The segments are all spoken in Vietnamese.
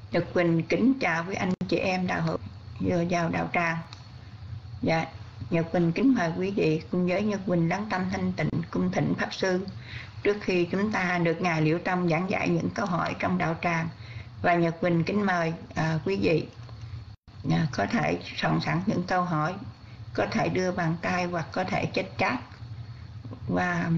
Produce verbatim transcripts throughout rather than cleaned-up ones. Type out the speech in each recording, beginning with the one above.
Nhật Quỳnh kính chào quý anh chị em đạo hữu vừa vào đạo tràng. Dạ, Nhật Quỳnh kính mời quý vị cùng với Nhật Quỳnh lắng tâm thanh tịnh cung thỉnh Pháp Sư. Trước khi chúng ta được Ngài Liễu Tâm giảng dạy những câu hỏi trong đạo tràng, và Nhật Quỳnh kính mời à, quý vị à, có thể soạn sẵn những câu hỏi, có thể đưa bàn tay hoặc có thể chết chat, và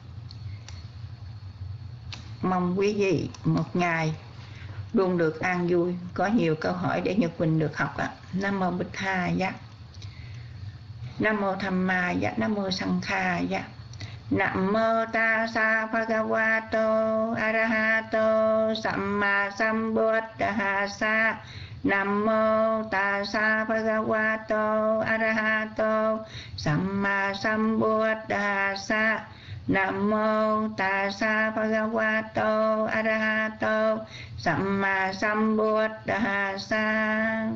mong quý vị một ngày luôn được an vui, có nhiều câu hỏi để Nhật Quỳnh được học ạ. Nam mô Bích Tha Giá, Nam mô Tham Ma Giá, Nam mô Sang Kha Giá. Nam mô Tassa Bhagavato Arahato Samma Sambuddhassa. Nam mô Tassa Bhagavato Arahato Samma Sambuddhassa. Nam mô Tassa Bhagavato Arahato Samma Sambuddhassa.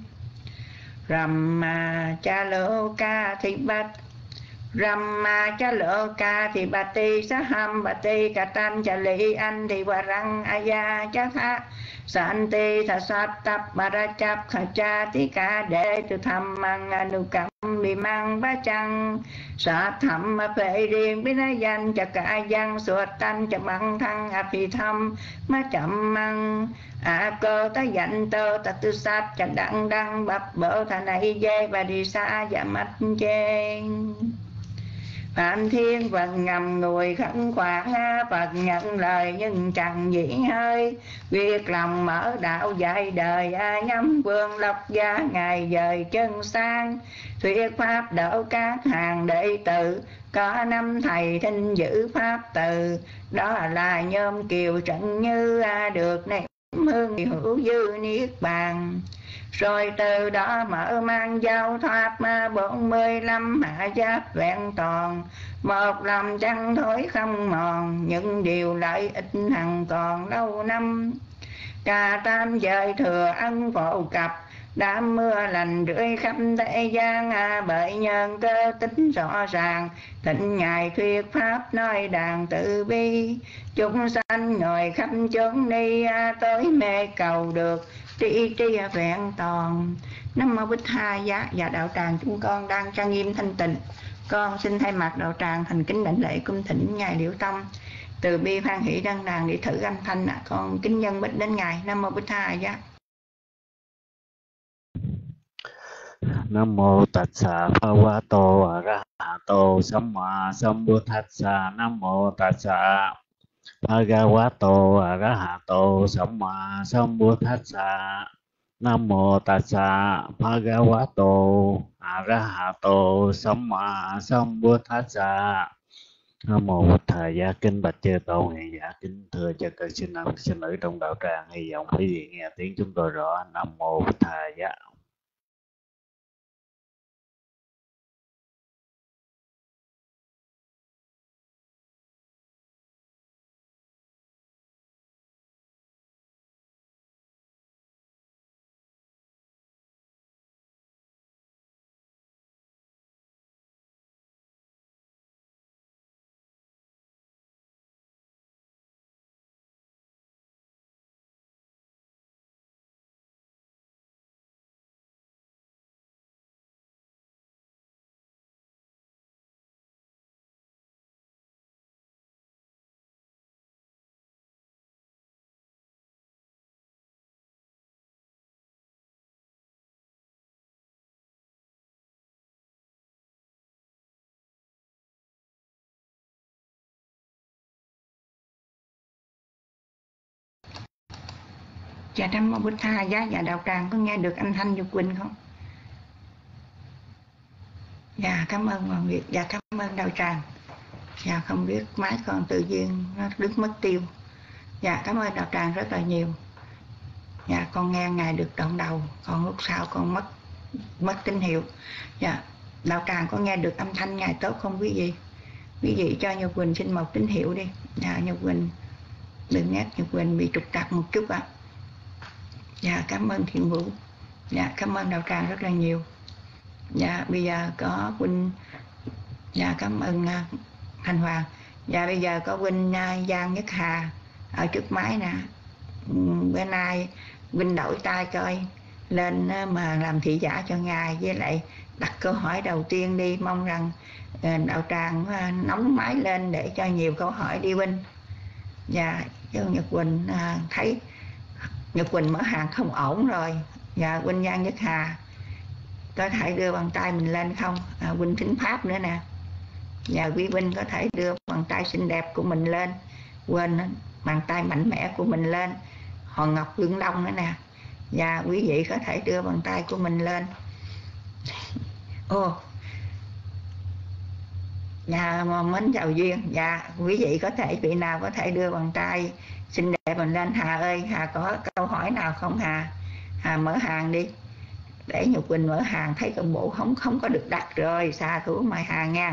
Ramma Chaloka Thibat Ramma Chaloka Thibati Saham Bati Katam Chali Andi Warang Aya Chatha Santi Thasat Tap Marachap Khachati Ka De Tu Tham Mang Anukam Bimang Bachang Sát Tham Phệ Riêng Binayan Chaka Yang Suat Tan Chamang Thăng Api Tham Ma Chậm Mang A Cơ Ta Dạnh Tơ Ta Tu Sát Chà Đăng Đăng Bập Bỡ Thà Này Dê Và Đi Sa Dạ Mạch Chê. Phạm Thiên Phật ngầm ngồi khẩn khoản Phật nhận lời nhưng chẳng dĩ hơi. Việc lòng mở đạo dạy đời Nhắm vương lộc gia ngày dời chân sang. Thuyết pháp đỡ các hàng đệ tử. Có năm thầy thinh giữ pháp từ. Đó là Nhôm Kiều Trận Như được nệm hương hữu dư niết bàn. Rồi từ đó mở mang giao thoát bốn mươi lăm hạ giáp vẹn toàn. Một lòng chẳng thối không mòn, những điều lợi ích hằng còn lâu năm. Cả tam giới thừa ân phổ cập, đám mưa lành rưỡi khắp thế gian. Bởi nhân cơ tính rõ ràng, thịnh ngài thuyết pháp nói đàn tự bi. Chúng sanh ngồi khắp chốn đi, tới mê cầu được tri tri vẹn toàn. Nam mô Bích Tha Giá. Và đạo tràng chúng con đang trang nghiêm thanh tịnh, con xin thay mặt đạo tràng thành kính đảnh lễ cung thỉnh Ngài Liễu Tâm từ bi hoan hỷ đăng đàn để thử âm thanh ạ. Con kính nhân bích đến Ngài. Nam mô Bích Tha Giá. Nam mô Tassa Bhagavato Arahato Samma Sambuddhassa. Nam mô Tassa Bhagavato Arahato Samma Sambuddhassa. Nam mô Tassa Bhagavato Arahato Samma Sambuddhassa. Nam mô Bích Tha Giá. Kính bạch chư tôn hiện giả, kính thưa chư cư sinh nam sinh nữ trong đạo tràng, hy vọng quý vị nghe tiếng chúng tôi rõ. Nam mô Bích Tha Giá. Dạ Nam mô Bích Tha Giá. Và đạo tràng có nghe được âm thanh Nhật Quỳnh không? Dạ cảm ơn Hoàng Việt. Dạ cảm ơn đạo tràng. Dạ không biết máy con tự nhiên nó đứt mất tiêu. Dạ cảm ơn đạo tràng rất là nhiều. Dạ con nghe Ngài được đoạn đầu, còn lúc sau con mất mất tín hiệu. Dạ đạo tràng có nghe được âm thanh Ngài tốt không quý vị? Quý vị cho Nhật Quỳnh xin một tín hiệu đi. Dạ Nhật Quỳnh đừng ép Nhật Quỳnh bị trục trặc một chút ạ. À. Dạ cảm ơn Thiện Vũ. Dạ cảm ơn đạo tràng rất là nhiều. Dạ bây giờ có Quỳnh. Dạ cảm ơn uh, Thanh Hoàng. Dạ bây giờ có Quỳnh uh, Giang Nhất Hà ở trước máy nè. Bữa nay Vinh đổi tay coi lên mà làm thị giả cho ngài, với lại đặt câu hỏi đầu tiên đi, mong rằng đạo tràng nóng máy lên để cho nhiều câu hỏi đi Vinh. Và chứ Nhật Quỳnh thấy Nhật Quỳnh mở hàng không ổn rồi. Và Vinh Nhan Nhất Hà có thể đưa bàn tay mình lên không? À, Vinh Thính Pháp nữa nè. Và quý Vinh có thể đưa bàn tay xinh đẹp của mình lên, quên bàn tay mạnh mẽ của mình lên. Hoàng Ngọc Lương Đông nữa nè. Và quý vị có thể đưa bàn tay của mình lên. Ồ, Dạ mến chào Duyên. Dạ quý vị có thể, vị nào có thể đưa bàn tay xinh đẹp mình lên. Hà ơi, Hà có câu hỏi nào không Hà? Hà mở hàng đi, để Nhật Quỳnh mở hàng, thấy công bộ không không có được đặt rồi. Xa thủ mời Hà nha.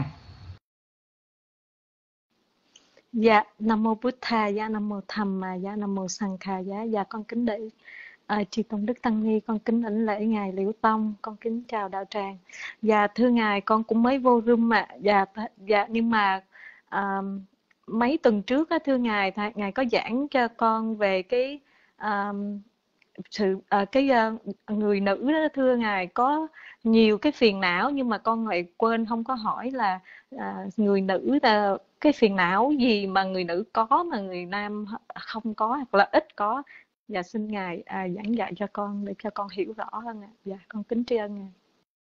Dạ, Nam Mô Bụt Thà, dạ Nam Mô Tham Ma, dạ Nam Mô Sang Kha, dạ, dạ con kính đệ à, Chư Tôn Đức Tăng Ni, con kính lãnh lễ Ngài Liễu Tông, con kính chào đạo tràng. Dạ thưa Ngài, con cũng mới vô room mà, dạ, dạ nhưng mà à, mấy tuần trước á, thưa Ngài, Ngài có giảng cho con về cái à, sự à, cái uh, người nữ đó thưa Ngài, có nhiều cái phiền não, nhưng mà con lại quên không có hỏi là à, người nữ là cái phiền não gì mà người nữ có mà người nam không có hoặc là ít có. Dạ xin Ngài à, giảng dạy cho con để cho con hiểu rõ hơn ạ. Dạ con kính tri ân Ngài.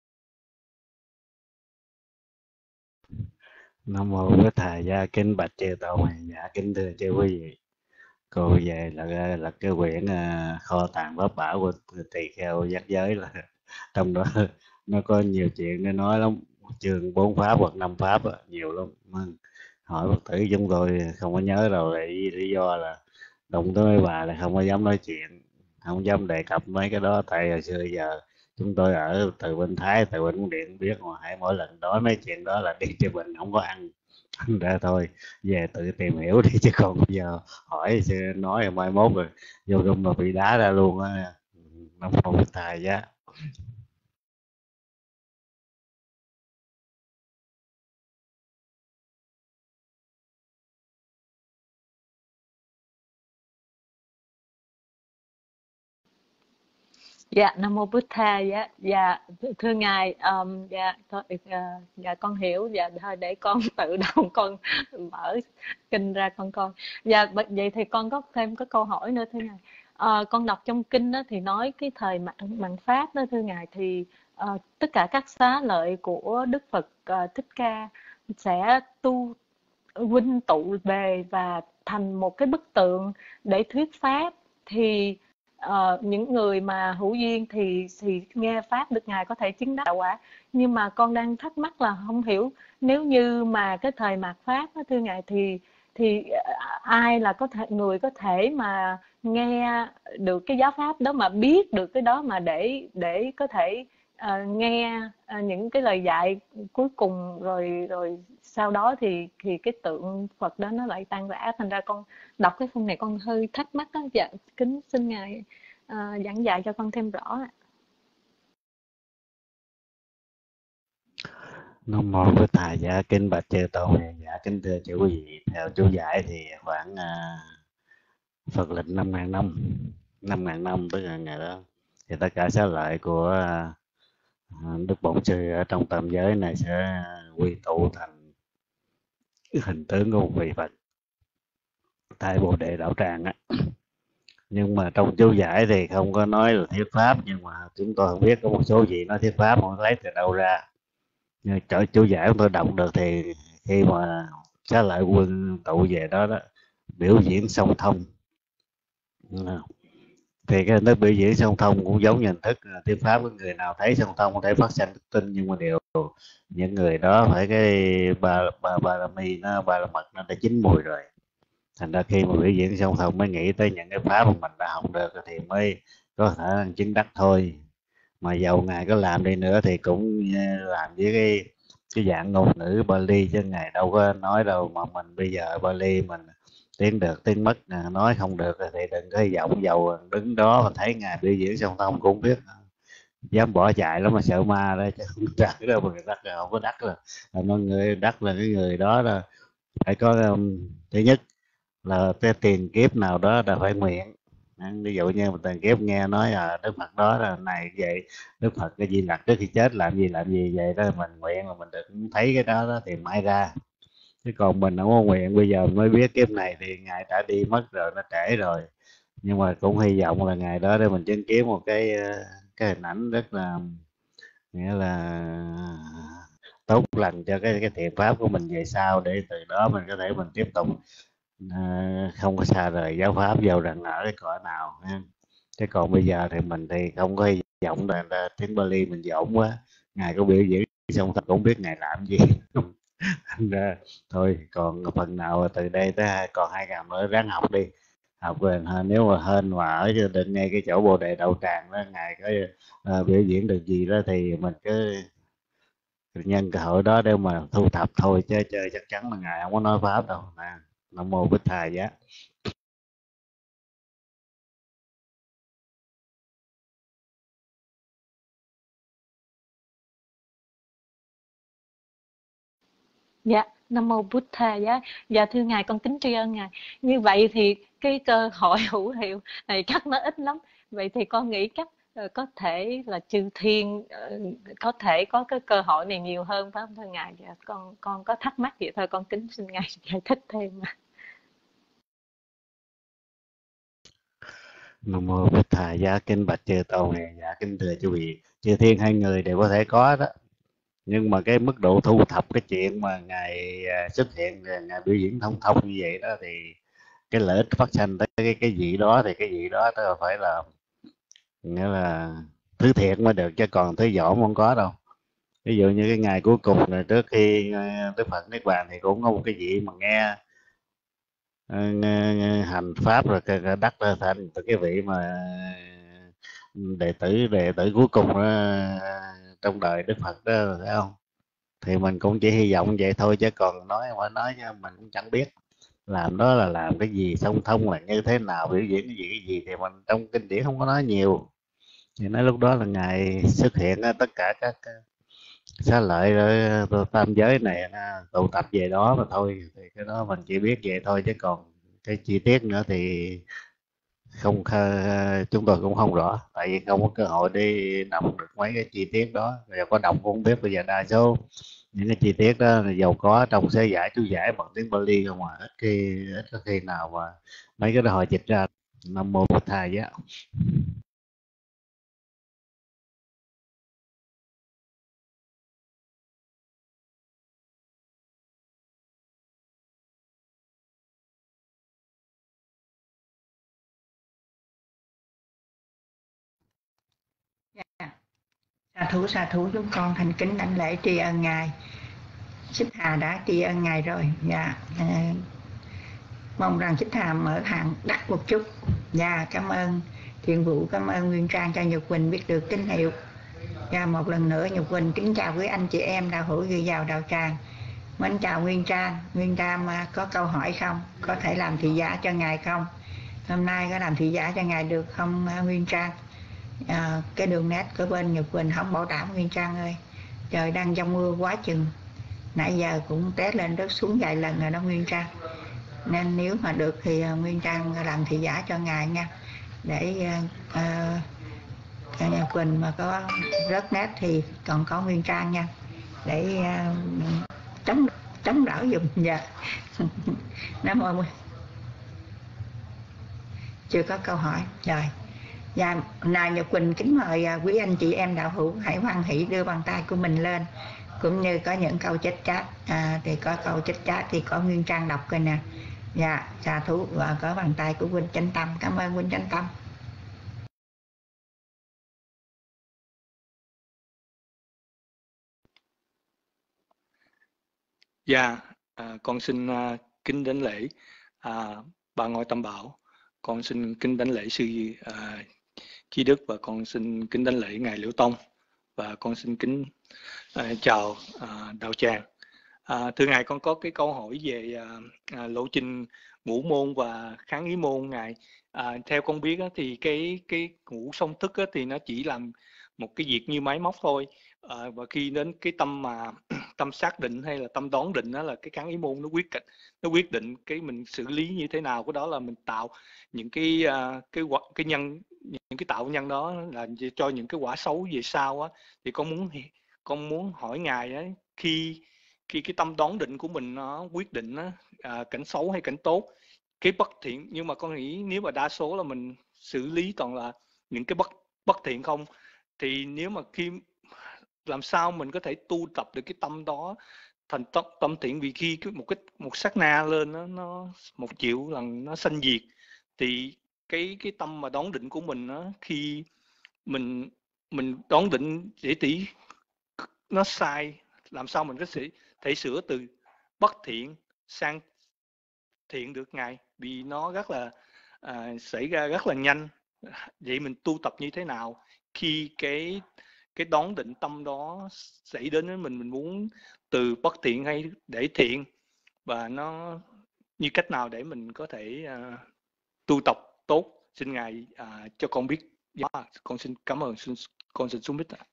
Nam mô Bổn Thầy Gia, kính bạch chư Tôn, dạ kính thưa chư quý vị. Cô về là là cái quyển uh, kho tàng pháp bảo của tỳ kheo giác giới, là trong đó nó có nhiều chuyện để nói lắm, chương bốn pháp hoặc năm pháp đó, nhiều lắm. Hỏi Phật tử chúng tôi không có nhớ đâu, là lý do là đụng tới mấy bà là không có dám nói chuyện, không dám đề cập mấy cái đó, tại hồi xưa giờ chúng tôi ở từ bên Thái, từ bên Điện biết mà, hãy mỗi lần nói mấy chuyện đó là đi cho mình không có ăn ra thôi, về tự tìm hiểu đi, chứ còn bây giờ hỏi nói mai mốt rồi vô rung mà bị đá ra luôn á. Năm mô Bổn Thầy giá. Dạ Nam Mô Bụt Thà. Dạ dạ thưa Ngài, um, dạ thôi, uh, dạ con hiểu. Dạ thôi để con tự động con mở kinh ra con coi. Dạ vậy thì con có thêm có câu hỏi nữa thưa Ngài. Uh, con đọc trong kinh đó thì nói cái thời mạt mạt Pháp đó thưa Ngài, thì uh, tất cả các xá lợi của Đức Phật uh, Thích Ca sẽ tu huynh tụ về và thành một cái bức tượng để thuyết pháp. Thì uh, những người mà hữu duyên thì thì nghe pháp được Ngài có thể chứng đắc đạo quả. Nhưng mà con đang thắc mắc là không hiểu, nếu như mà cái thời mạt Pháp đó, thưa Ngài, thì thì ai là có thể người có thể mà nghe được cái giáo pháp đó, mà biết được cái đó, mà để để có thể uh, nghe uh, những cái lời dạy cuối cùng, rồi rồi sau đó thì thì cái tượng Phật đó nó lại tan rã. Thành ra con đọc cái phần này con hơi thắc mắc đó. Dạ kính xin Ngài uh, giảng dạy cho con thêm rõ. Nam mô Bổn Thầy giá, kính bạch chư Tôn, dạ kính thưa chư quý vị. Theo chú giải thì khoảng uh, Phật lịch năm ngàn năm, năm ngàn năm tức là ngày đó thì tất cả xá lợi của uh, Đức Bổn Sư ở trong tam giới này sẽ quy tụ thành hình tướng của một vị Phật tại Bồ Đề Đạo Tràng á. Nhưng mà trong chú giải thì không có nói là thuyết pháp, nhưng mà chúng tôi không biết có một số vị nói thuyết pháp, không lấy từ đâu ra. Nhưng chỗ chú giải chúng tôi đọc được thì khi mà xá lợi quân tụ về đó đó, biểu diễn song thông, thì cái hình thức biểu diễn song thông cũng giống như hình thức thuyết pháp của người nào thấy song thông có thể phát sanh đức tin, nhưng mà điều những người đó phải cái ba ba ba la mi nó ba la mật nó đã chín mùi rồi. Thành ra khi mà biểu diễn song thông mới nghĩ tới những cái pháp mà mình đã học được thì mới có thể chứng đắc thôi. Mà dầu ngài có làm đi nữa thì cũng làm với cái cái dạng ngôn ngữ Bali, chứ ngài đâu có nói đâu. Mà mình bây giờ Bali mình tiếng được tiếng mất, nói không được thì đừng có hy vọng. Dầu đứng đó mà thấy ngài biểu diễn song thông cũng biết dám bỏ chạy lắm, mà sợ ma đó, chứ không đắc đâu. Mà người đắc là không có đắc, là mọi người đắc là cái người đó là phải có um, thứ nhất là cái tiền kiếp nào đó là phải nguyện, Ví dụ như một tầng kiếp nghe nói à, Đức Phật đó là này vậy, Đức Phật cái gì lặt trước khi chết làm gì làm gì vậy đó, mình nguyện là mình được thấy cái đó, đó thì mai ra. Chứ còn mình không có nguyện bây giờ mới biết kiếp này thì ngài đã đi mất rồi, nó trễ rồi. Nhưng mà cũng hy vọng là ngày đó để mình chứng kiến một cái cái hình ảnh rất là, nghĩa là tốt lành cho cái cái thiện pháp của mình về sau, để từ đó mình có thể mình tiếp tục à, không có xa rời giáo pháp dầu rằng ở cái cõi nào ha. Chứ còn bây giờ thì mình thì không có hy vọng là, là tiếng Bali mình dỗn quá, ngài có biểu diễn xong thật cũng biết ngài làm gì. Thành ra thôi, còn phần nào từ đây tới còn hai ngày nữa ráng học đi, học rồi nếu mà hên mà ở định ngay cái chỗ Bồ Đề Đậu Tràng đó, ngài có uh, biểu diễn được gì đó thì mình cứ nhân cơ hội đó để mà thu thập thôi, chứ chơi chắc chắn là ngài không có nói pháp đâu nè. Nam mô Bích Thà Giá. Dạ, Nam mô Bụt Thà Giá. Dạ thưa ngài, con kính tri ân ngài. Như vậy thì cái cơ hội hữu hiệu này chắc nó ít lắm. Vậy thì con nghĩ chắc uh, có thể là chư thiên uh, có thể có cái cơ hội này nhiều hơn phải không thưa ngài? Dạ, con con có thắc mắc vậy thôi, con kính xin ngài giải thích thêm. Nam mô Bích Thà Giá. Kính bạch chư tôn này, dạ kính thưa quý vị, chư thiên hai người đều có thể có đó, nhưng mà cái mức độ thu thập cái chuyện mà ngài à, xuất hiện, ngài biểu diễn thông thông như vậy đó, thì cái lợi ích phát sinh tới cái cái gì đó, thì cái gì đó tức là phải là, nghĩa là thứ thiện mới được, chứ còn thứ võ không có đâu. Ví dụ như cái ngày cuối cùng này trước khi à, Đức Phật Niết Bàn thì cũng có một cái vị mà nghe, à, nghe, nghe hành pháp rồi cái- cái đắc ra thành từ cái vị mà đệ tử đệ tử cuối cùng đó, trong đời Đức Phật đó, phải không? Thì mình cũng chỉ hy vọng vậy thôi, chứ còn nói mà nói chứ mình cũng chẳng biết làm đó là làm cái gì, song thông là như thế nào, biểu diễn cái gì cái gì thì mình trong kinh điển không có nói nhiều. Thì nói lúc đó là ngài xuất hiện á, tất cả các xá lợi rồi rồi tam giới này à, tụ tập về đó mà thôi, thì cái đó mình chỉ biết vậy thôi, chứ còn cái chi tiết nữa thì không kha- chúng tôi cũng không rõ, tại vì không có cơ hội đi đọc được mấy cái chi tiết đó, rồi có đọc cũng không biết. Bây giờ đa số những cái chi tiết đó là giàu có trong sớ giải chú giải bằng tiếng Bali không à, ít khi ít có khi nào mà mấy cái đó họ dịch ra. Nam mô Bổn Thầy Giá. Dạ. Sa thú sa thú, chúng con thành kính đảnh lễ tri ân ngài. Xích Hà đã tri ân ngài rồi. Dạ. À, mong rằng Xích Hà mở hàng đắt một chút. Dạ, cảm ơn Thiện Vụ, cảm ơn Nguyên Trang cho Nhật Quỳnh biết được tín hiệu. Và một lần nữa Nhật Quỳnh kính chào quý anh chị em đạo hữu ghi vào đạo tràng. Mến chào Nguyên Trang. Nguyên Trang có câu hỏi không? Có thể làm thị giả cho ngài không? Hôm nay có làm thị giả cho ngài được không Nguyên Trang? À, cái đường nét của bên Nhật Quỳnh không bảo đảm Nguyên Trang ơi. Trời đang trong mưa quá chừng. Nãy giờ cũng té lên rớt xuống vài lần rồi đó Nguyên Trang. Nên nếu mà được thì Nguyên Trang làm thị giả cho ngài nha. Để uh, uh, Nhật Quỳnh mà có rớt nét thì còn có Nguyên Trang nha. Để uh, chống chống đỡ dùm. Dạ. Nam mô. Chưa có câu hỏi rồi. Dạ, nào Nhật Quỳnh kính mời quý anh chị em đạo hữu hãy hoan hỷ đưa bàn tay của mình lên, cũng như có những câu chết chát à, thì có câu chết chát thì có Nguyên Trang đọc coi nè. Dạ, xà thú và có bàn tay của Huynh Chánh Tâm. Cảm ơn Huynh Chánh Tâm. Dạ, à, con xin uh, kính đảnh lễ à, bà Ngôi Tam Bảo, con xin kính đảnh lễ sư uh, Chí Đức, và con xin kính đảnh lễ ngài Liễu Tông, và con xin kính uh, chào uh, đạo tràng. À, thưa ngài, con có cái câu hỏi về uh, uh, lộ trình ngũ môn và kháng ý môn ngài. À, theo con biết á, thì cái cái ngũ song thức á, thì nó chỉ làm một cái việc như máy móc thôi, à, và khi đến cái tâm mà tâm xác định hay là tâm đoán định, đó là cái kháng ý môn nó quyết định nó quyết định cái mình xử lý như thế nào. Cái đó là mình tạo những cái uh, cái cái nhân những cái tạo nhân đó là cho những cái quả xấu về sau á. Thì con muốn con muốn hỏi ngài á, khi khi cái tâm đoán định của mình nó quyết định á, à, cảnh xấu hay cảnh tốt, cái bất thiện, nhưng mà con nghĩ nếu mà đa số là mình xử lý toàn là những cái bất bất thiện không, thì nếu mà khi làm sao mình có thể tu tập được cái tâm đó thành tâm, tâm thiện? Vì khi cái một cái một sát na lên nó nó một triệu lần nó sanh diệt, thì cái cái tâm mà đoán định của mình nó khi mình mình đoán định để tỷ nó sai, làm sao mình có thể thể sửa từ bất thiện sang thiện được ngài? Vì nó rất là à, xảy ra rất là nhanh. Vậy mình tu tập như thế nào khi cái cái đoán định tâm đó xảy đến với mình, mình muốn từ bất thiện hay để thiện, và nó như cách nào để mình có thể uh, tu tập tốt? Xin ngài uh, cho con biết. Yeah, con xin cảm ơn. Xin, con xin xuống mic ạ.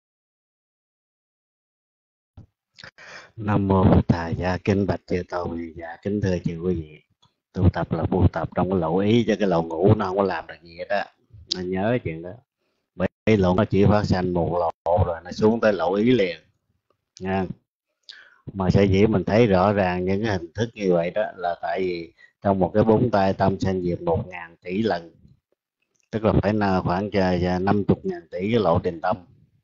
Nam mô Bổn Thầy. Dạ kính bạch chư tôn. Dạ kính thưa chư quý vị, tu tập là tu tập trong cái lộ ý, cho cái lộ ngủ nó không có làm được gì hết á. Nó nhớ chuyện đó. Bởi cái lộ nó chỉ phát sanh một lộ rồi nó xuống tới lộ ý liền nha. Mà sở dĩ mình thấy rõ ràng những cái hình thức như vậy đó là tại vì trong một cái bốn tay tâm sanh diệt một ngàn tỷ lần, tức là phải là khoảng năm mươi ngàn tỷ cái lộ trình tâm,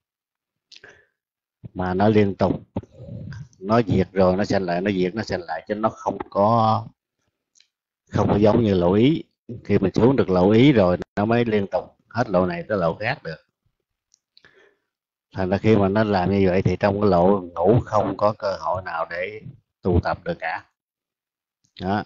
mà nó liên tục nó diệt rồi nó sanh lại, nó diệt nó sanh lại, chứ nó không có không có giống như lộ ý. Khi mình xuống được lộ ý rồi nó mới liên tục hết lộ này tới lộ khác được. Thành ra khi mà nó làm như vậy thì trong cái lộ ngủ không có cơ hội nào để tu tập được cả đó.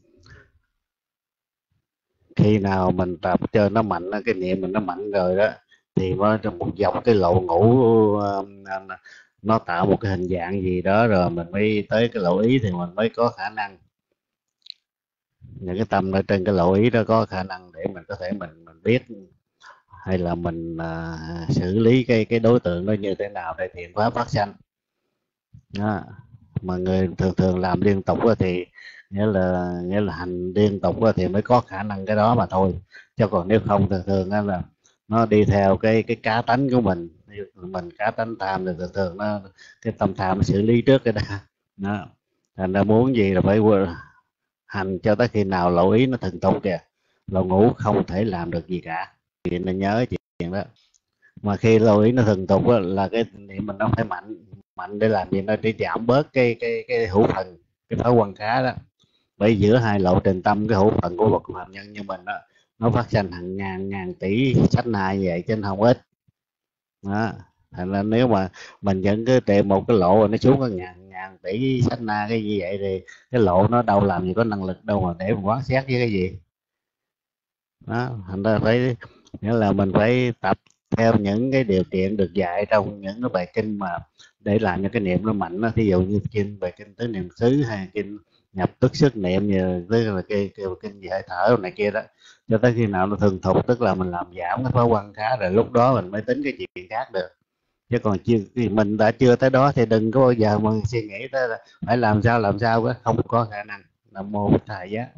Khi nào mình tập cho nó mạnh, cái niệm mình nó mạnh rồi đó, thì nó trong một dọc cái lộ ngủ nó tạo một cái hình dạng gì đó, rồi mình mới tới cái lộ ý thì mình mới có khả năng, những cái tâm ở trên cái lộ ý đó có khả năng để mình có thể mình mình biết hay là mình à, xử lý cái cái đối tượng nó như thế nào để thiện pháp phát sanh đó. Mà người thường thường làm liên tục thì nghĩa là nghĩa là hành liên tục thì mới có khả năng cái đó mà thôi, chứ còn nếu không thường thường là nó đi theo cái cái cá tánh của mình mình cá tánh tham thì thường thường nó cái tâm tham nó xử lý trước cái đó đó. Thành ra muốn gì là phải hành cho tới khi nào lộ ý nó thần tục kìa, lộ ngủ không thể làm được gì cả. Chuyện nên nhớ chuyện đó. Mà khi lộ ý nó thần tục là cái niệm mình nó phải mạnh mạnh để làm gì, nó để giảm bớt cái cái cái hữu phần, cái thói quan khá đó. Bởi giữa hai lộ trình tâm, cái hữu phần của bậc phạm nhân như mình đó, nó phát sinh hàng ngàn ngàn tỷ sách na như vậy chứ không ít đó. Thành ra nếu mà mình vẫn cứ tìm một cái lộ rồi nó xuống có ngàn ngàn tỷ sách na cái như vậy thì cái lộ nó đâu làm gì có năng lực đâu mà để mình quán xét với cái gì đó. Thành ra phải nghĩa là mình phải tập theo những cái điều kiện được dạy trong những cái bài kinh mà để làm cho cái niệm nó mạnh đó. Thí dụ như kinh bài kinh tứ niệm xứ hay kinh nhập tức sức niệm, như tức là cái kêu kinh gì hơi thở này kia đó, cho tới khi nào nó thường thục, tức là mình làm giảm cái thói quan khá rồi lúc đó mình mới tính cái chuyện khác được. Chứ còn chưa mình đã chưa tới đó thì đừng có bao giờ mà suy nghĩ tới là phải làm sao làm sao đó, không có khả năng. Nam mô Bổn Thầy giá.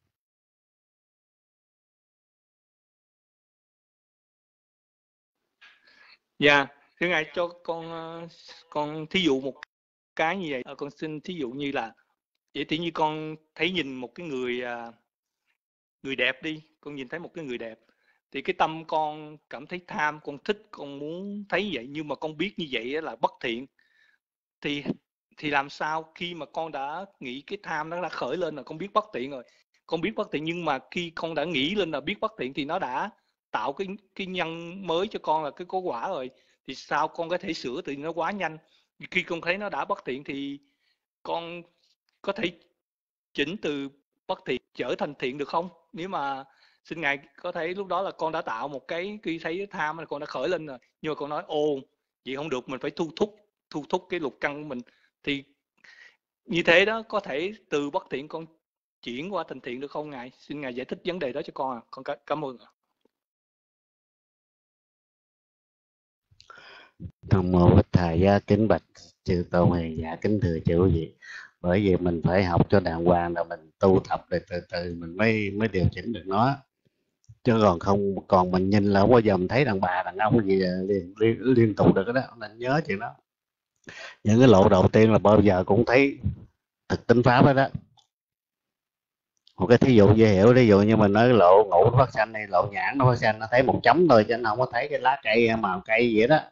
Dạ, yeah. Thưa ngài cho con con thí dụ một cái như vậy. À, con xin thí dụ như là vậy, thì như con thấy nhìn một cái người người đẹp đi, con nhìn thấy một cái người đẹp thì cái tâm con cảm thấy tham, con thích, con muốn thấy vậy, nhưng mà con biết như vậy là bất thiện, thì thì làm sao khi mà con đã nghĩ cái tham nó đã khởi lên là con biết bất thiện rồi, con biết bất thiện, nhưng mà khi con đã nghĩ lên là biết bất thiện thì nó đã tạo cái cái nhân mới cho con là cái có quả rồi, thì sao con có thể sửa tự nó quá nhanh? Khi con thấy nó đã bất thiện thì con có thể chỉnh từ bất thiện trở thành thiện được không? Nếu mà xin ngài có thấy lúc đó là con đã tạo một cái, khi thấy tham là con đã khởi lên rồi, nhưng mà con nói ồ vậy không được, mình phải thu thúc thu thúc cái lục căn của mình, thì như thế đó có thể từ bất thiện con chuyển qua thành thiện được không ngài? Xin ngài giải thích vấn đề đó cho con. À, con cảm ơn. Nam mô Bích Thà Giá, kính bạch chư tôn hiền giả, kính thưa chư vị. Bởi vì mình phải học cho đàng hoàng rồi mình tu tập để từ từ mình mới mới điều chỉnh được nó, chứ còn không còn mình nhìn là không bao giờ mình thấy đàn bà đàn ông gì liền liên, liên tục được đó, nên nhớ chuyện đó. Những cái lộ đầu tiên là bao giờ cũng thấy thực tính pháp đó đó. Một cái thí dụ dễ hiểu, ví dụ như mình nói lộ ngũ nó phát sanh hay lộ nhãn nó phát sanh, nó thấy một chấm thôi chứ nó không có thấy cái lá cây màu cây gì đó.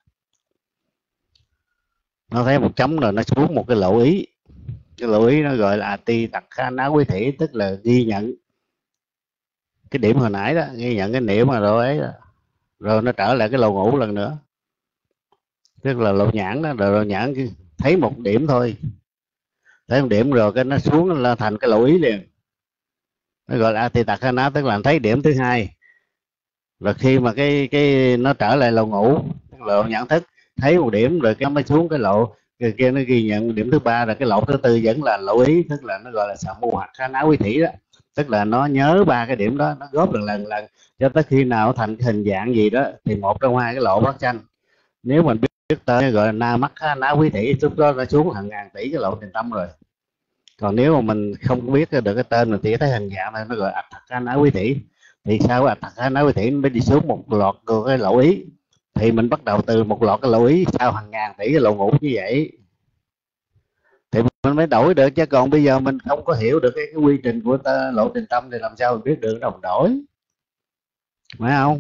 Nó thấy một chấm rồi nó xuống một cái lộ ý, cái lộ ý nó gọi là ti tặc kha ná quý thị, tức là ghi nhận cái điểm hồi nãy đó, ghi nhận cái niệm mà rồi ấy đó. Rồi nó trở lại cái lộ ngũ lần nữa, tức là lộ nhãn đó. Rồi lộ nhãn thấy một điểm thôi, thấy một điểm rồi cái nó xuống là thành cái lộ ý liền, nó gọi là ati tặc kha ná, tức là thấy điểm thứ hai. Rồi khi mà cái cái nó trở lại lộ ngũ, lộ nhãn thức, thấy một điểm rồi cái nó mới xuống cái lộ cái kia, nó ghi nhận điểm thứ ba, rồi cái lộ thứ tư vẫn là lộ ý, tức là nó gọi là sạ mù hoặc kha ná quý thị đó, tức là nó nhớ ba cái điểm đó, nó góp lần lần lần cho tới khi nào thành cái hình dạng gì đó thì một trong hai cái lộ phát sanh. Nếu mình biết, biết tên gọi là na mắc kha ná quý thị, lúc đó nó xuống hàng ngàn tỷ cái lộ tiền tâm rồi. Còn nếu mà mình không biết được cái tên, mình chỉ thấy hình dạng này, nó gọi ạch thật kha ná quý thị, thì sao ạch thật kha ná quý thị nó mới đi xuống một loạt cái lộ ý, thì mình bắt đầu từ một loạt cái lộ ý sau hàng ngàn tỷ cái lộ ngũ như vậy thì mình mới đổi được. Chứ còn bây giờ mình không có hiểu được cái, cái quy trình của ta, lộ trình tâm thì làm sao mình biết được đồng đổi, phải không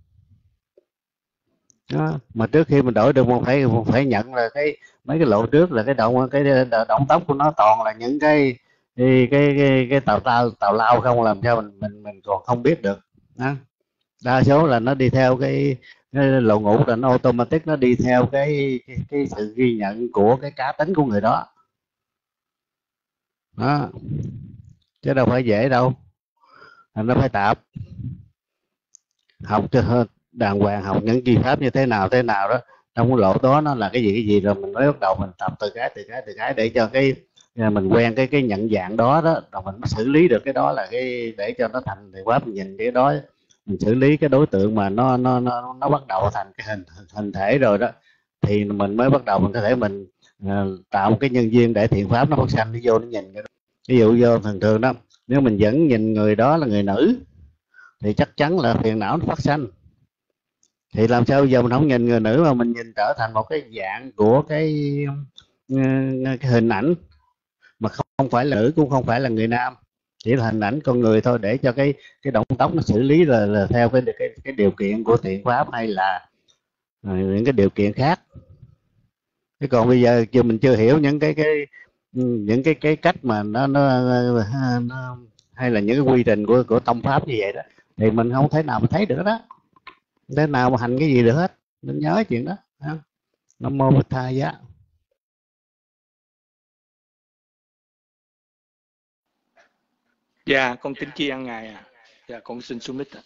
đó. Mà trước khi mình đổi được mình phải mình phải nhận là cái mấy cái lộ trước là cái động cái động tốc của nó toàn là những cái cái cái cái, cái tào tao tào lao không, làm sao mình mình mình còn không biết được đó. Đa số là nó đi theo cái, cái lộ ngũ là nó automatic, nó đi theo cái, cái cái sự ghi nhận của cái cá tính của người đó đó, chứ đâu phải dễ đâu. Nó phải tập học cho đàng hoàng, học những chi pháp như thế nào thế nào đó, trong cái lộ đó nó là cái gì cái gì, rồi mình mới bắt đầu mình tập từ cái từ cái từ cái để cho cái mình quen cái cái nhận dạng đó đó, rồi mình mới xử lý được cái đó, là cái để cho nó thành thì quá mình nhìn cái đó, mình xử lý cái đối tượng mà nó nó nó nó bắt đầu thành cái hình hình thể rồi đó, thì mình mới bắt đầu mình có thể mình uh, tạo một cái nhân duyên để thiện pháp nó phát sanh, nó vô nó nhìn cái đó. Ví dụ vô thường thường đó, nếu mình vẫn nhìn người đó là người nữ thì chắc chắn là phiền não nó phát sanh. Thì làm sao giờ mình không nhìn người nữ mà mình nhìn trở thành một cái dạng của cái, cái hình ảnh mà không phải là nữ cũng không phải là người nam, chỉ là hình ảnh con người thôi, để cho cái cái động tác nó xử lý là, là theo cái, cái cái điều kiện của thiện pháp hay là những cái điều kiện khác. Chứ còn bây giờ chưa mình chưa hiểu những cái cái những cái cái cách mà nó nó, nó hay là những cái quy trình của của tông pháp như vậy đó, thì mình không thể nào mà thấy được đó, thế nào mà hành cái gì được hết, nên nhớ chuyện đó. Nam mô Bích Thà Giá. Dạ con kính tri ân ngài à. Dạ con xin submit ạ.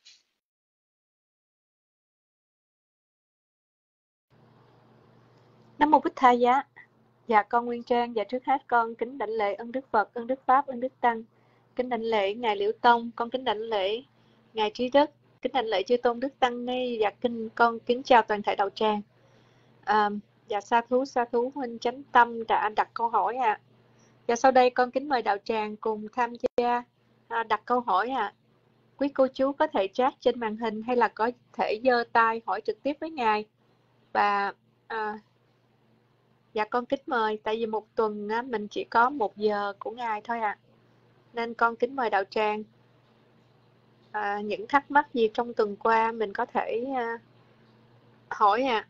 Nam mô Bích Thà Giá. Dạ con Nguyên Trang. Dạ trước hết con kính đảnh lễ ân Đức Phật, ân Đức Pháp, ân Đức Tăng, kính đảnh lễ ngài Liễu Tông, con kính đảnh lễ ngài Trí Đức, kính đảnh lễ chư tôn Đức Tăng ni. Dạ kinh con kính chào toàn thể đạo tràng. À, dạ sa thú sa thú huynh chánh tâm đã đặt câu hỏi ạ. À. Dạ sau đây con kính mời đạo tràng cùng tham gia à, đặt câu hỏi ạ. À. Quý cô chú có thể chat trên màn hình hay là có thể giơ tay hỏi trực tiếp với ngài. Và à, dạ con kính mời, tại vì một tuần á, mình chỉ có một giờ của ngài thôi ạ. À. Nên con kính mời đạo tràng à, những thắc mắc gì trong tuần qua mình có thể à, hỏi ạ. À.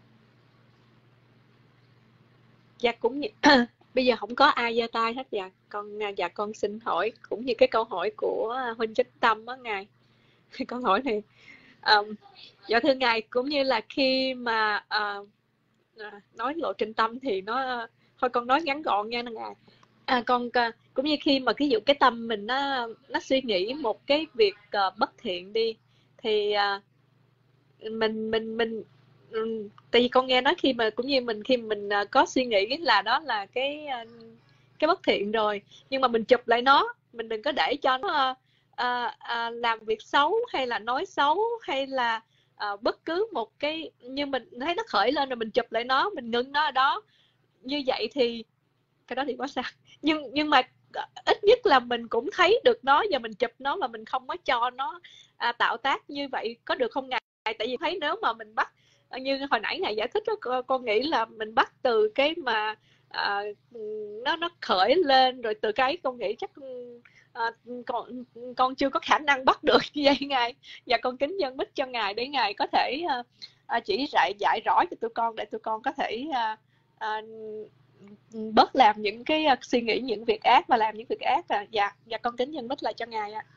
Dạ cũng như bây giờ không có ai giơ tay hết. Dạ con dạ con xin hỏi cũng như cái câu hỏi của huynh chánh tâm á ngài. Câu hỏi này um, dạ thưa ngài, cũng như là khi mà uh, nói lộ trình tâm thì nó thôi con nói ngắn gọn nha ngài. À, con cũng như khi mà ví dụ cái tâm mình nó nó suy nghĩ một cái việc uh, bất thiện đi, thì uh, mình mình mình tại vì con nghe nói khi mà cũng như mình khi mình uh, có suy nghĩ là đó là cái uh, cái bất thiện rồi, nhưng mà mình chụp lại nó, mình đừng có để cho nó uh, uh, uh, làm việc xấu hay là nói xấu hay là à, bất cứ một cái như mình thấy nó khởi lên rồi mình chụp lại nó, mình ngưng nó ở đó, như vậy thì cái đó thì quá xa, nhưng nhưng mà ít nhất là mình cũng thấy được nó và mình chụp nó mà mình không có cho nó à, tạo tác như vậy, có được không ngài? Tại vì thấy nếu mà mình bắt như hồi nãy ngài giải thích đó, con, con nghĩ là mình bắt từ cái mà à, nó nó khởi lên rồi từ cái con nghĩ chắc à, con con chưa có khả năng bắt được như vậy ngài, và con kính dân bích cho ngài để ngài có thể à, à, chỉ dạy dạy rõ cho tụi con để tụi con có thể à, à, bớt làm những cái uh, suy nghĩ những việc ác và làm những việc ác. À dạ dạ con kính nhân bích lại cho ngài ạ.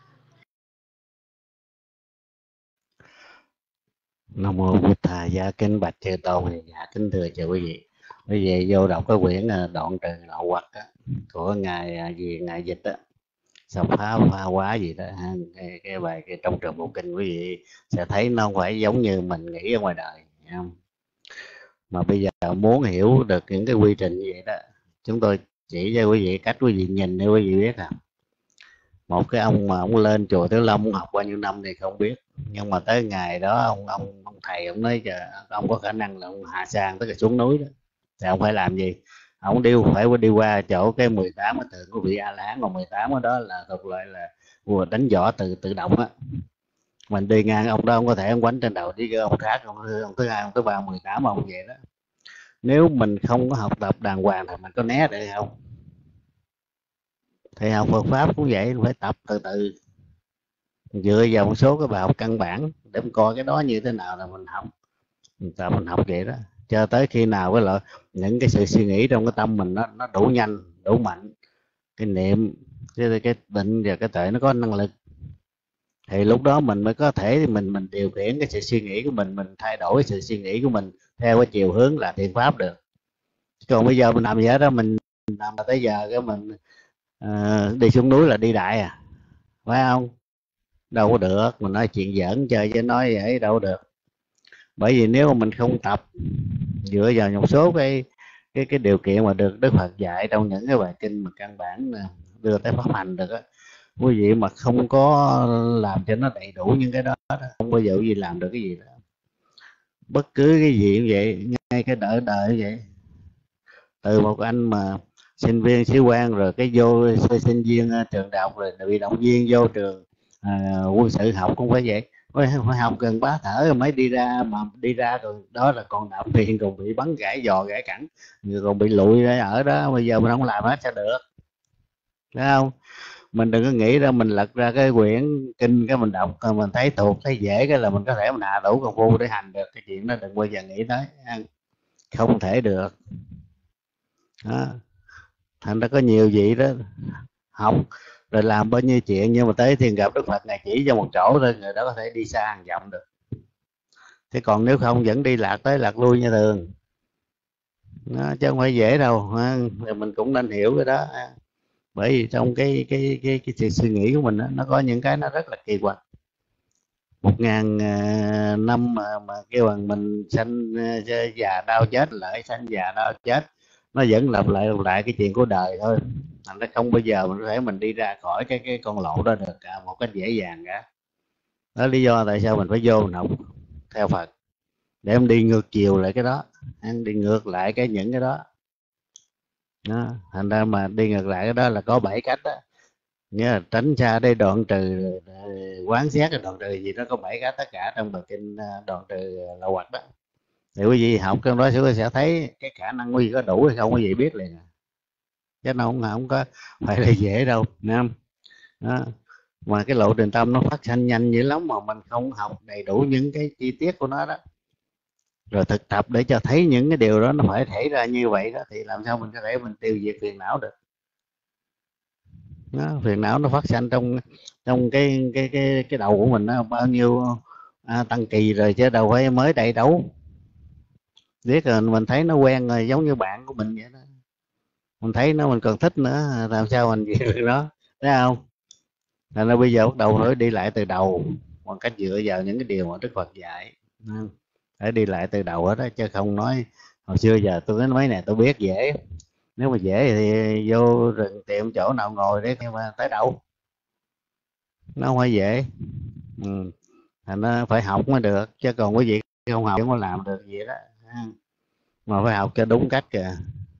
Nam mô Bụt Thà Gia kính bạch chư tôn. Dạ kính thưa chư quý vị, quý vị vô đọc cái quyển Đoạn Trừ Lậu Hoặc á, của ngài gì ngài dịch á, sao phá pha quá gì đó ha. Cái, cái bài cái trong trường bộ kinh quý vị sẽ thấy nó không phải giống như mình nghĩ ở ngoài đời không? Mà bây giờ muốn hiểu được những cái quy trình như vậy đó, chúng tôi chỉ cho quý vị cách quý vị nhìn để quý vị biết à. Một cái ông mà ông lên chùa Tiểu Long, ông học bao nhiêu năm thì không biết, nhưng mà tới ngày đó ông ông ông thầy ông nói chờ ông có khả năng là ông hạ sang tới cái xuống núi đó, thì ông phải làm gì? Ông đi phải đi qua chỗ cái mười tám cái tượng của vị A La Hán, còn mười tám cái đó là thuộc loại là vừa đánh võ tự tự động á. Mình đi ngang ông đó, ông có thể ông quánh trên đầu đi ông khác, ông, ông thứ hai ông thứ ba mười tám ông vậy đó. Nếu mình không có học tập đàng hoàng thì mình có né được không? Thì học Phật pháp cũng vậy, phải tập từ từ, dựa vào một số cái bài học căn bản để mình coi cái đó như thế nào là mình học, mình tập mình học vậy đó, cho tới khi nào cái loại những cái sự suy nghĩ trong cái tâm mình nó nó đủ nhanh đủ mạnh, cái niệm cái cái định và cái tuệ nó có năng lực, thì lúc đó mình mới có thể mình mình điều khiển cái sự suy nghĩ của mình, mình thay đổi cái sự suy nghĩ của mình theo cái chiều hướng là thiện pháp được. Còn bây giờ mình làm gì hết đó, mình làm mà tới giờ cái mình uh, đi xuống núi là đi đại à, phải không? Đâu có được, mình nói chuyện giỡn chơi chứ nói vậy đâu được. Bởi vì nếu mà mình không tập dựa vào một số cái cái cái điều kiện mà được Đức Phật dạy trong những cái bài kinh mà căn bản đưa tới pháp hành được á, quý vị mà không có làm cho nó đầy đủ những cái đó, không bao giờ quý vị làm được cái gì đó. Bất cứ cái gì cũng vậy, ngay cái đỡ đợi vậy, từ một anh mà sinh viên sĩ quan rồi cái vô sinh viên trường đại học rồi bị động viên vô trường à, quân sự học cũng phải vậy, phải, phải học gần bá thở rồi mới đi ra, mà đi ra rồi đó là còn đạo viên còn bị bắn gãy giò gãy cẳng, người còn bị lụi ở đó. Bây giờ mình không làm hết sao được, thấy không? Mình đừng có nghĩ ra mình lật ra cái quyển kinh cái mình đọc mình thấy thuộc thấy dễ cái là mình có thể mình hạ đủ công phu để hành được. Cái chuyện đó đừng bao giờ nghĩ tới, không thể được đó. Thành ra có nhiều vị đó học rồi làm bao nhiêu chuyện, nhưng mà tới thì gặp Đức Phật ngài chỉ cho một chỗ thôi, người đó có thể đi xa hàng dặm được. Thế còn nếu không vẫn đi lạc tới lạc lui như thường đó, chứ không phải dễ đâu ha. Mình cũng nên hiểu cái đó, bởi vì trong cái cái cái cái, cái suy nghĩ của mình đó, nó có những cái nó rất là kỳ quặc. Một ngàn uh, năm mà, mà kêu bằng mình sanh uh, già đau chết lại sanh già đau chết, nó vẫn lặp lại lặp lại cái chuyện của đời thôi. Thành ra không bao giờ mình có thể mình đi ra khỏi cái cái con lộ đó được cả một cách dễ dàng cả. Đó lý do tại sao mình phải vô mình học theo Phật để em đi ngược chiều lại cái đó, em đi ngược lại cái những cái đó. Đó, thành ra mà đi ngược lại cái đó là có bảy cách đó. Nghĩa là tránh xa đây đoạn trừ, quán xét cái đoạn trừ gì đó có bảy cách, tất cả trong bài kinh Đoạn Trừ Lậu Hoặc đó. Thì quý vị học trong đó sẽ thấy cái khả năng quý vị có đủ hay không quý vị biết liền à. Chứ nó không, không có phải là dễ đâu Nam. Đó. Mà cái lộ trình tâm nó phát sinh nhanh dữ lắm, mà mình không học đầy đủ những cái chi tiết của nó đó, rồi thực tập để cho thấy những cái điều đó nó phải xảy ra như vậy đó, thì làm sao mình có thể mình tiêu diệt phiền não được. Đó, phiền não nó phát sinh trong trong cái cái cái cái đầu của mình đó, bao nhiêu à, tăng kỳ rồi chứ đâu phải mới đầy đấu. Biết rồi mình thấy nó quen rồi, giống như bạn của mình vậy đó, mình thấy nó mình còn thích nữa, làm sao mình gì được đó, thấy không? Nên là bây giờ bắt đầu phải đi lại từ đầu bằng cách dựa vào những cái điều mà Đức Phật dạy, phải đi lại từ đầu hết đó, chứ không nói hồi xưa giờ tôi nói mấy này tôi biết dễ, nếu mà dễ thì vô rừng tiệm chỗ nào ngồi đấy, nhưng mà tới đâu nó không phải dễ. Ừ. nó phải học mới được, chứ còn quý vị không học không có làm được gì đó, mà phải học cho đúng cách kìa.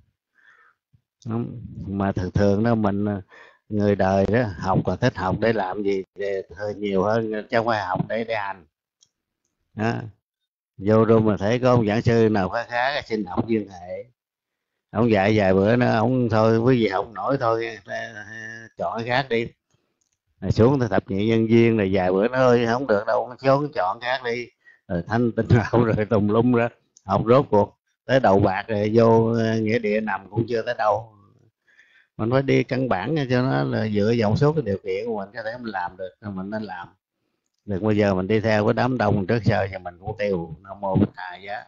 Mà thường thường đó mình người đời đó học là thích học để làm gì để hơi nhiều hơn, chứ không phải học để để hành đó. Vô rồi mà thấy có ông giảng sư nào khá khá xin học duyên hệ, ông dạy vài bữa nữa ông thôi quý vị học nổi thôi, chọn cái khác đi, rồi xuống tới thập nhị nhân duyên rồi vài bữa nữa thôi không được đâu, xuống chọn khác đi, rồi thanh tinh rau rồi tùm lum ra học, rốt cuộc tới đầu bạc rồi vô nghĩa địa nằm cũng chưa tới đâu. Mình phải đi căn bản cho nó là dựa vào một số cái điều kiện của mình có thể mình làm được thì mình nên làm. Đừng bao giờ mình đi theo cái đám đông trước sau và mình cũng tiêu. Nam mô Bích Thà Giá.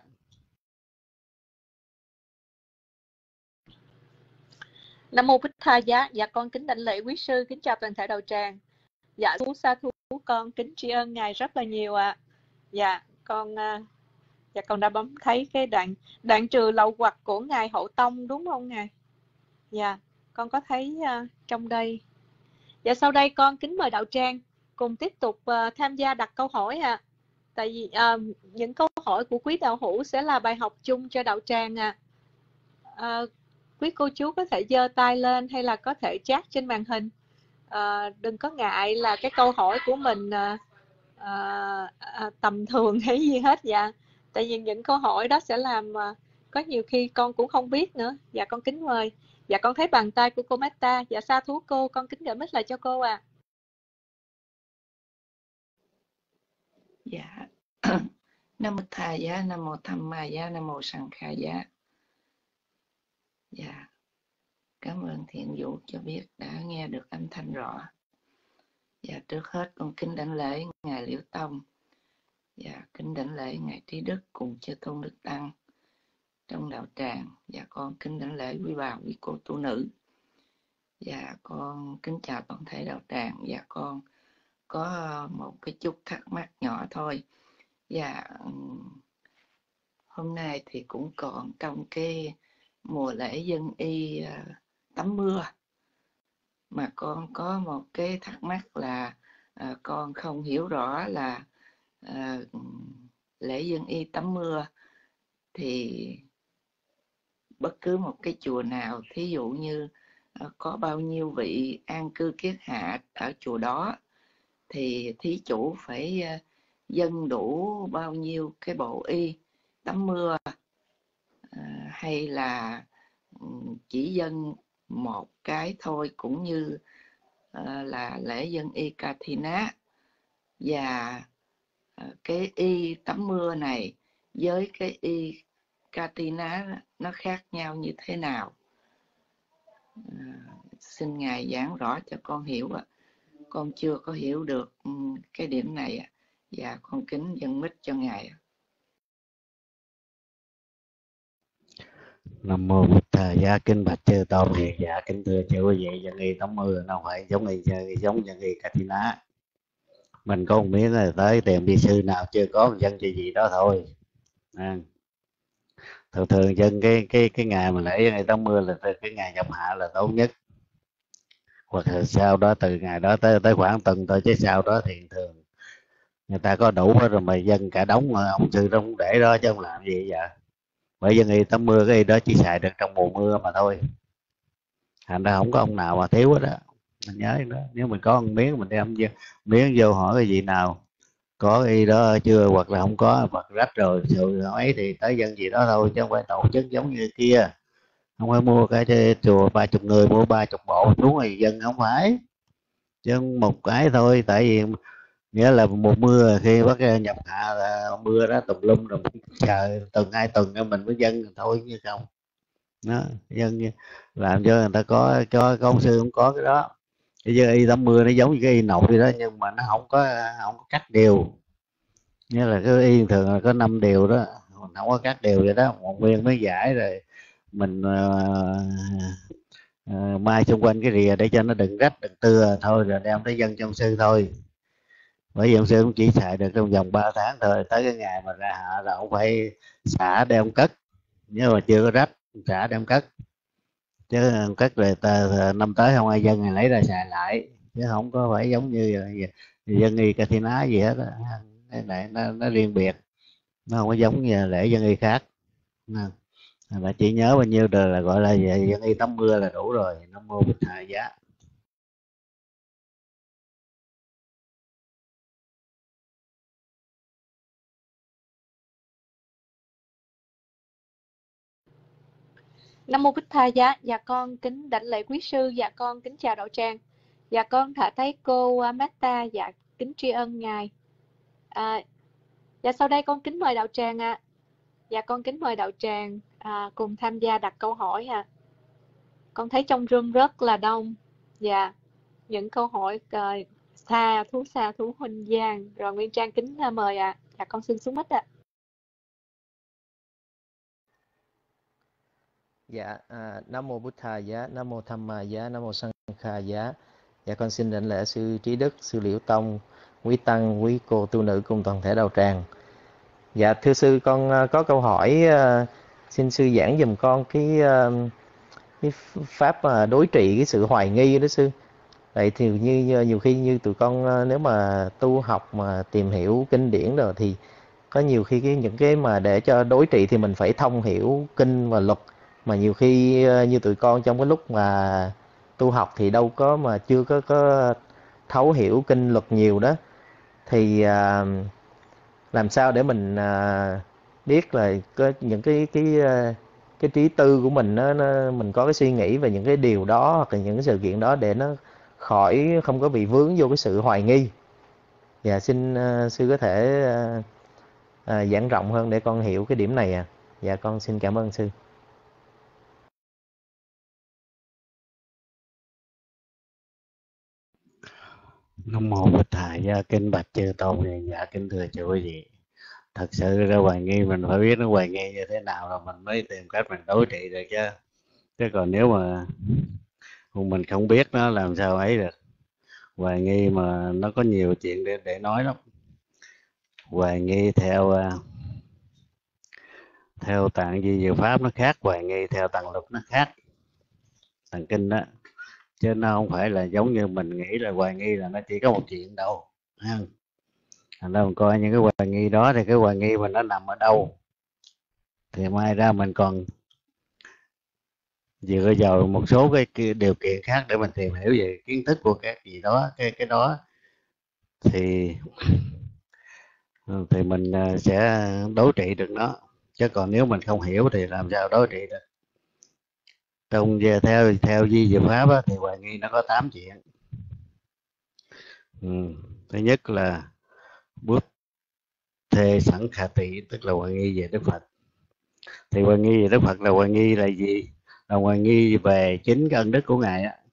Nam mô Bích Tha Giá. Dạ con kính đảnh lễ quý sư, kính chào toàn thể đạo tràng. Dạ thú sa thú con kính tri ân ngài rất là nhiều ạ. À. Dạ con dạ con đã bấm thấy cái đoạn đoạn trừ lậu hoặc của ngài Hộ Tông đúng không ngài? Dạ con có thấy uh, trong đây. Dạ sau đây con kính mời đạo tràng cùng tiếp tục uh, tham gia đặt câu hỏi ạ. À. Tại vì uh, những câu hỏi của quý đạo hữu sẽ là bài học chung cho đạo tràng ạ. À. Uh, quý cô chú có thể giơ tay lên hay là có thể chat trên màn hình. À, đừng có ngại là cái câu hỏi của mình à, à, à, tầm thường hay gì hết. Dạ tại vì những câu hỏi đó sẽ làm à, có nhiều khi con cũng không biết nữa. Dạ con kính mời. Dạ con thấy bàn tay của cô Meta. Dạ sa thú cô, con kính gửi mic lại cho cô à. Dạ Nam Mô Tha Giá, Nam Mô Tham Ma Giá, Nam Mô Sanh Kha Giá. Dạ cảm ơn Thiện Vũ cho biết đã nghe được âm thanh rõ. Dạ trước hết con kính đảnh lễ ngài Liễu Tông. Dạ kính đảnh lễ ngài Trí Đức cùng chư tôn đức tăng trong đạo tràng. Dạ con kính đảnh lễ quý bà quý cô tu nữ. Dạ con kính chào toàn thể đạo tràng. Dạ con có một cái chút thắc mắc nhỏ thôi. Dạ hôm nay thì cũng còn trong cái mùa lễ dân y uh, tắm mưa, mà con có một cái thắc mắc là uh, con không hiểu rõ là uh, lễ dân y tắm mưa thì bất cứ một cái chùa nào, thí dụ như uh, có bao nhiêu vị an cư kiết hạ ở chùa đó thì thí chủ phải uh, dâng đủ bao nhiêu cái bộ y tắm mưa, uh, hay là chỉ dâng một cái thôi, cũng như uh, là lễ dân y Kathina. Và uh, cái y tắm mưa này với cái y Kathina nó khác nhau như thế nào? Uh, xin ngài giảng rõ cho con hiểu ạ. Con chưa có hiểu được um, cái điểm này ạ. Và con kính dâng mic cho ngài ạ. Nam mô Bụt Thầy Giá. Kính bạch chư tôn hiền giả, kính thưa chư quý vị, dân y tắm mưa đâu phải giống y giống dân y Kathina. Mình có một miếng là tới tìm đi sư nào chưa có một dân gì gì đó thôi. À. Thường thường dân cái cái cái ngày mà lễ dân y tắm mưa là cái ngày nhập hạ là tốt nhất, hoặc là sau đó từ ngày đó tới tới khoảng tuần thôi, chứ sau đó thì thường người ta có đủ hết rồi mà dân cả đống mà ông sư đó cũng để đó chứ không làm gì vậy. Bởi dân y tắm mưa cái y đó chỉ xài được trong mùa mưa mà thôi, thành ra không có ông nào mà thiếu hết đó. Mình nhớ đó, nếu mình có một miếng mình đem miếng vô hỏi cái gì nào có y đó chưa, hoặc là không có hoặc rách rồi sự ấy thì tới dân gì đó thôi, chứ không phải tổ chức giống như kia. Không phải mua cái chùa ba chục người mua ba chục bộ xuống thì dân không phải, chứ một cái thôi. Tại vì nghĩa là mùa mưa khi bắt nhập hạ là mưa đó tùm lum rồi, chờ tuần hai tuần mình mới dân thôi, như không đó dân làm cho người ta có cho công sư không có cái đó. Bây giờ y tắm mưa nó giống như cái y nội đó, nhưng mà nó không có không có cắt đều, như là cái y thường là có năm điều đó, mình không có cắt đều vậy đó, một viên mới giải rồi mình uh, uh, mai xung quanh cái rìa để cho nó đừng rách đừng tưa thôi, rồi đem tới dân trong sư thôi. Bởi vì ông sư cũng chỉ xài được trong vòng ba tháng thôi, tới cái ngày mà ra hạ là ông phải xả đem cất, nhưng mà chưa có rách xả đem cất, chứ cất rồi ta, năm tới không ai dân này lấy ra xài lại, chứ không có phải giống như dân y Kathina gì hết đó. cái này nó, nó riêng biệt, nó không có giống như lễ dân y khác. Bà chỉ nhớ bao nhiêu đời là gọi là dân y tắm mưa là đủ rồi. Nam mô Bích Thầy Giá. Nam mô Bích Tha Giá. Dạ con kính đảnh lễ quý sư. Dạ con kính chào đạo tràng. Dạ con thả thấy cô uh, Mata. Dạ kính tri ân ngài. À, dạ sau đây con kính mời đạo tràng ạ. À. Dạ con kính mời đạo tràng à, cùng tham gia đặt câu hỏi ạ. À. Con thấy trong room rất là đông. Dạ những câu hỏi uh, xa thú xa thú huynh giang. Rồi Nguyên Trang kính uh, mời ạ. À. Dạ con xin xuống mic ạ. À. Dạ, à, Nam mô Bụt Thà Giá, Nam mô Tham Ma Giá, Nam mô Sang Kha Giá. Dạ con xin đảnh lễ sư Trí Đức, sư Liễu Tông, quý tăng, quý cô tu nữ cùng toàn thể đạo tràng. Dạ thưa sư, con có câu hỏi, uh, xin sư giảng giùm con cái, uh, cái pháp uh, đối trị cái sự hoài nghi đó sư. Vậy thì như nhiều khi như tụi con uh, nếu mà tu học mà tìm hiểu kinh điển rồi thì có nhiều khi cái những cái mà để cho đối trị thì mình phải thông hiểu kinh và luật, mà nhiều khi như tụi con trong cái lúc mà tu học thì đâu có mà chưa có có thấu hiểu kinh luật nhiều đó, thì à, làm sao để mình à, biết là có những cái cái cái trí tư của mình nó, nó mình có cái suy nghĩ về những cái điều đó hoặc là những cái sự kiện đó để nó khỏi không có bị vướng vô cái sự hoài nghi. Và xin uh, sư có thể uh, uh, giảng rộng hơn để con hiểu cái điểm này à. Dạ con xin cảm ơn sư. Nam mô Bích Thầy Giá. Kính bạch chư tôn này. Dạ kính thưa chư quý vị, thật sự ra hoài nghi mình phải biết nó hoài nghi như thế nào rồi mình mới tìm cách mình đối trị được chứ. Chứ còn nếu mà mình không biết nó làm sao ấy được. Hoài nghi mà nó có nhiều chuyện để để nói lắm. Hoài nghi theo theo tạng di diệu pháp nó khác, hoài nghi theo tạng luật nó khác, tạng kinh đó, chứ nó không phải là giống như mình nghĩ là hoài nghi là nó chỉ có một chuyện đâu. Thành ra mình coi những cái hoài nghi đó thì cái hoài nghi mình nó nằm ở đâu thì mai ra mình còn dựa vào một số cái điều kiện khác để mình tìm hiểu về kiến thức của các gì đó, cái cái đó thì thì mình sẽ đối trị được nó. Chứ còn nếu mình không hiểu thì làm sao đối trị được. Trong về theo theo di diệu pháp á, thì hoài nghi nó có tám chuyện. Ừ. Thứ nhất là bút thê sẵn khả tị, tức là hoài nghi về Đức Phật. Thì hoài nghi về Đức Phật là hoài nghi là gì? Là hoài nghi về chính cái ân đức của Ngài á.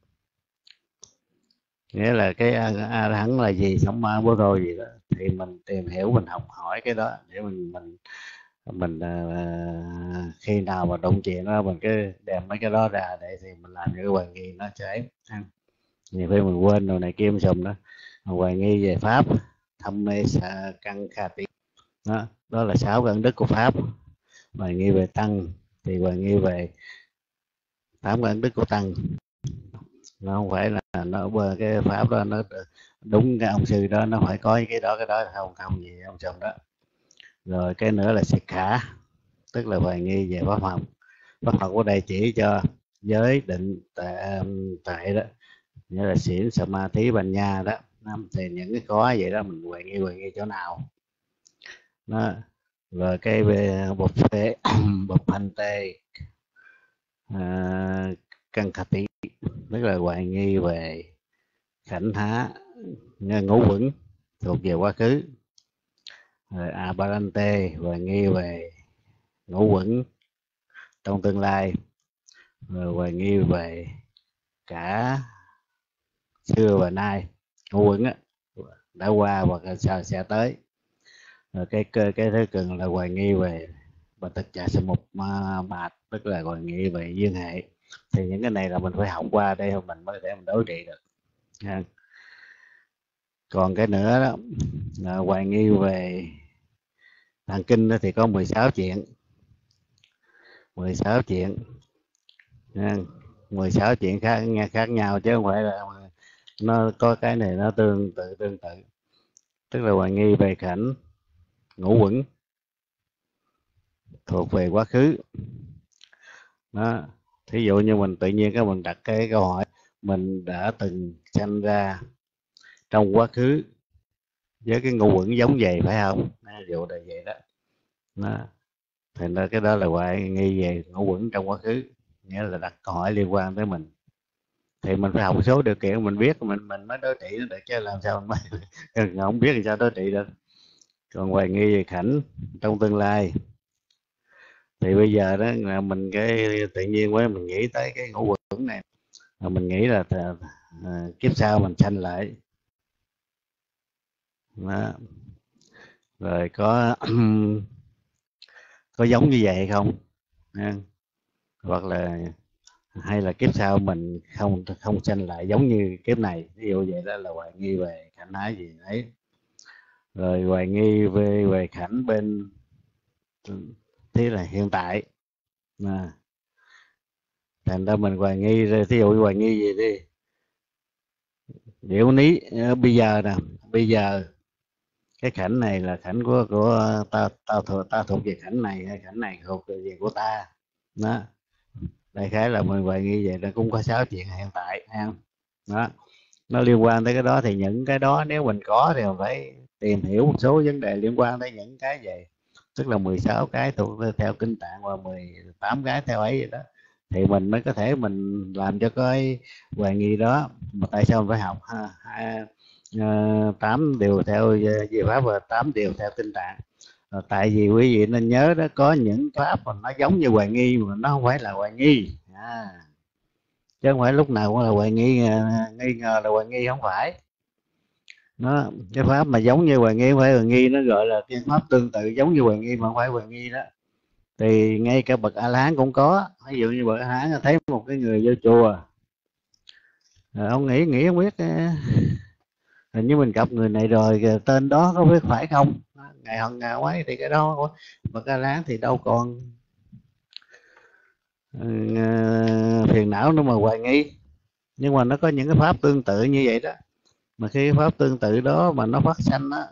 Nghĩa là cái A La Hán là gì, sống ma bố rô gì đó, thì mình tìm hiểu, mình học hỏi cái đó để mình mình mình uh, khi nào mà đụng chuyện đó mình cứ đem mấy cái đó ra để thì mình làm những cái hoài nghi nó cháy. Nhiều khi mình quên rồi này kia sùm đó. Hoài nghi về pháp, thâm mê sa căn kha tị, đó đó là sáu ân đức của pháp. Hoài nghi về tăng thì hoài nghi về tám ân đức của tăng. Nó không phải là nó bơ cái pháp đó nó đúng cái ông sư đó nó phải có cái đó cái đó không không gì ông chồng đó. Rồi cái nữa là siết khả, tức là hoài nghi về pháp học. Pháp học ở đây chỉ cho giới định tệ, tệ đó, nghĩa là xỉn samadhi bành nha đó. Thì những cái có vậy đó mình hoài nghi hoài nghi chỗ nào đó. Rồi cái về bột phê bột thanh tê à, căn khả tị, tức là hoài nghi về khảnh thá ngũ quẩn thuộc về quá khứ. Rồi Abarante, hoài nghi về ngũ quẩn trong tương lai. Rồi hoài nghi về cả xưa và nay, ngũ quẩn á, đã qua hoặc là sẽ, sẽ tới. Rồi cái cái thứ cần là hoài nghi về và tất cả sẽ một bạt, tức là hoài nghi về duyên hệ. Thì những cái này là mình phải học qua đây mình mới để mình đối trị được. Còn cái nữa đó là hoài nghi về tạng kinh đó thì có mười sáu chuyện. mười sáu chuyện. mười sáu chuyện khác khác nhau chứ không phải là nó có cái này nó tương tự tương tự. tức là hoài nghi về cảnh ngũ uẩn thuộc về quá khứ. Đó, thí dụ như mình tự nhiên các mình đặt cái câu hỏi mình đã từng sanh ra trong quá khứ với cái ngũ uẩn giống vậy phải không? Ví dụ là vậy đó. Đó. Thành ra cái đó là hoài nghi về ngũ uẩn trong quá khứ, nghĩa là đặt câu hỏi liên quan tới mình. Thì mình phải học số điều kiện mình biết mình mình mới đối trị nó được, chứ làm sao mình mới không biết thì sao đối trị được. Còn hoài nghi về cảnh trong tương lai thì bây giờ đó là mình cái tự nhiên quá mình nghĩ tới cái ngũ uẩn này, mà mình nghĩ là à, à, kiếp sau mình sanh lại. Đó. Rồi có có giống như vậy không? À, hoặc là hay là kiếp sau mình không không sanh lại giống như kiếp này, ví dụ vậy đó là hoài nghi về cảnh ái gì ấy. Rồi hoài nghi về về cảnh bên thế là hiện tại. À, thành ra mình hoài nghi rồi, thí dụ hoài nghi gì đi, điệu ní bây giờ nè, bây giờ cái cảnh này là cảnh của của ta ta thuộc ta thuộc về cảnh này hay cảnh này thuộc về của ta. Đó, đại khái là mình hoài nghi vậy, là cũng có sáu chuyện hiện tại ha. Đó, nó liên quan tới cái đó thì những cái đó nếu mình có thì mình phải tìm hiểu một số vấn đề liên quan tới những cái vậy, tức là mười sáu cái thuộc theo kinh tạng và mười tám cái theo ấy vậy đó, thì mình mới có thể mình làm cho cái hoài nghi đó. Mà tại sao mình phải học ha, ha tám điều theo Diệu pháp và tám điều theo kinh tạng? À, tại vì quý vị nên nhớ đó, có những pháp mà nó giống như hoài nghi mà nó không phải là hoài nghi. À, chứ không phải lúc nào cũng là hoài nghi, nghi ngờ là hoài nghi, không phải. Nó cái pháp mà giống như hoài nghi không phải hoài nghi, nó gọi là cái pháp tương tự giống như hoài nghi mà không phải hoài nghi đó. Thì ngay cả bậc A La Hán cũng có. Ví dụ như bậc A La Hán thấy một cái người vô chùa, rồi ông nghĩ nghĩ không biết hình như mình gặp người này rồi, tên đó có biết phải không, ngày hằng ngày ấy, thì cái đó bậc A La Hán thì đâu còn uh, phiền não nữa mà hoài nghi. Nhưng mà nó có những cái pháp tương tự như vậy đó, mà khi cái pháp tương tự đó mà nó phát sanh á,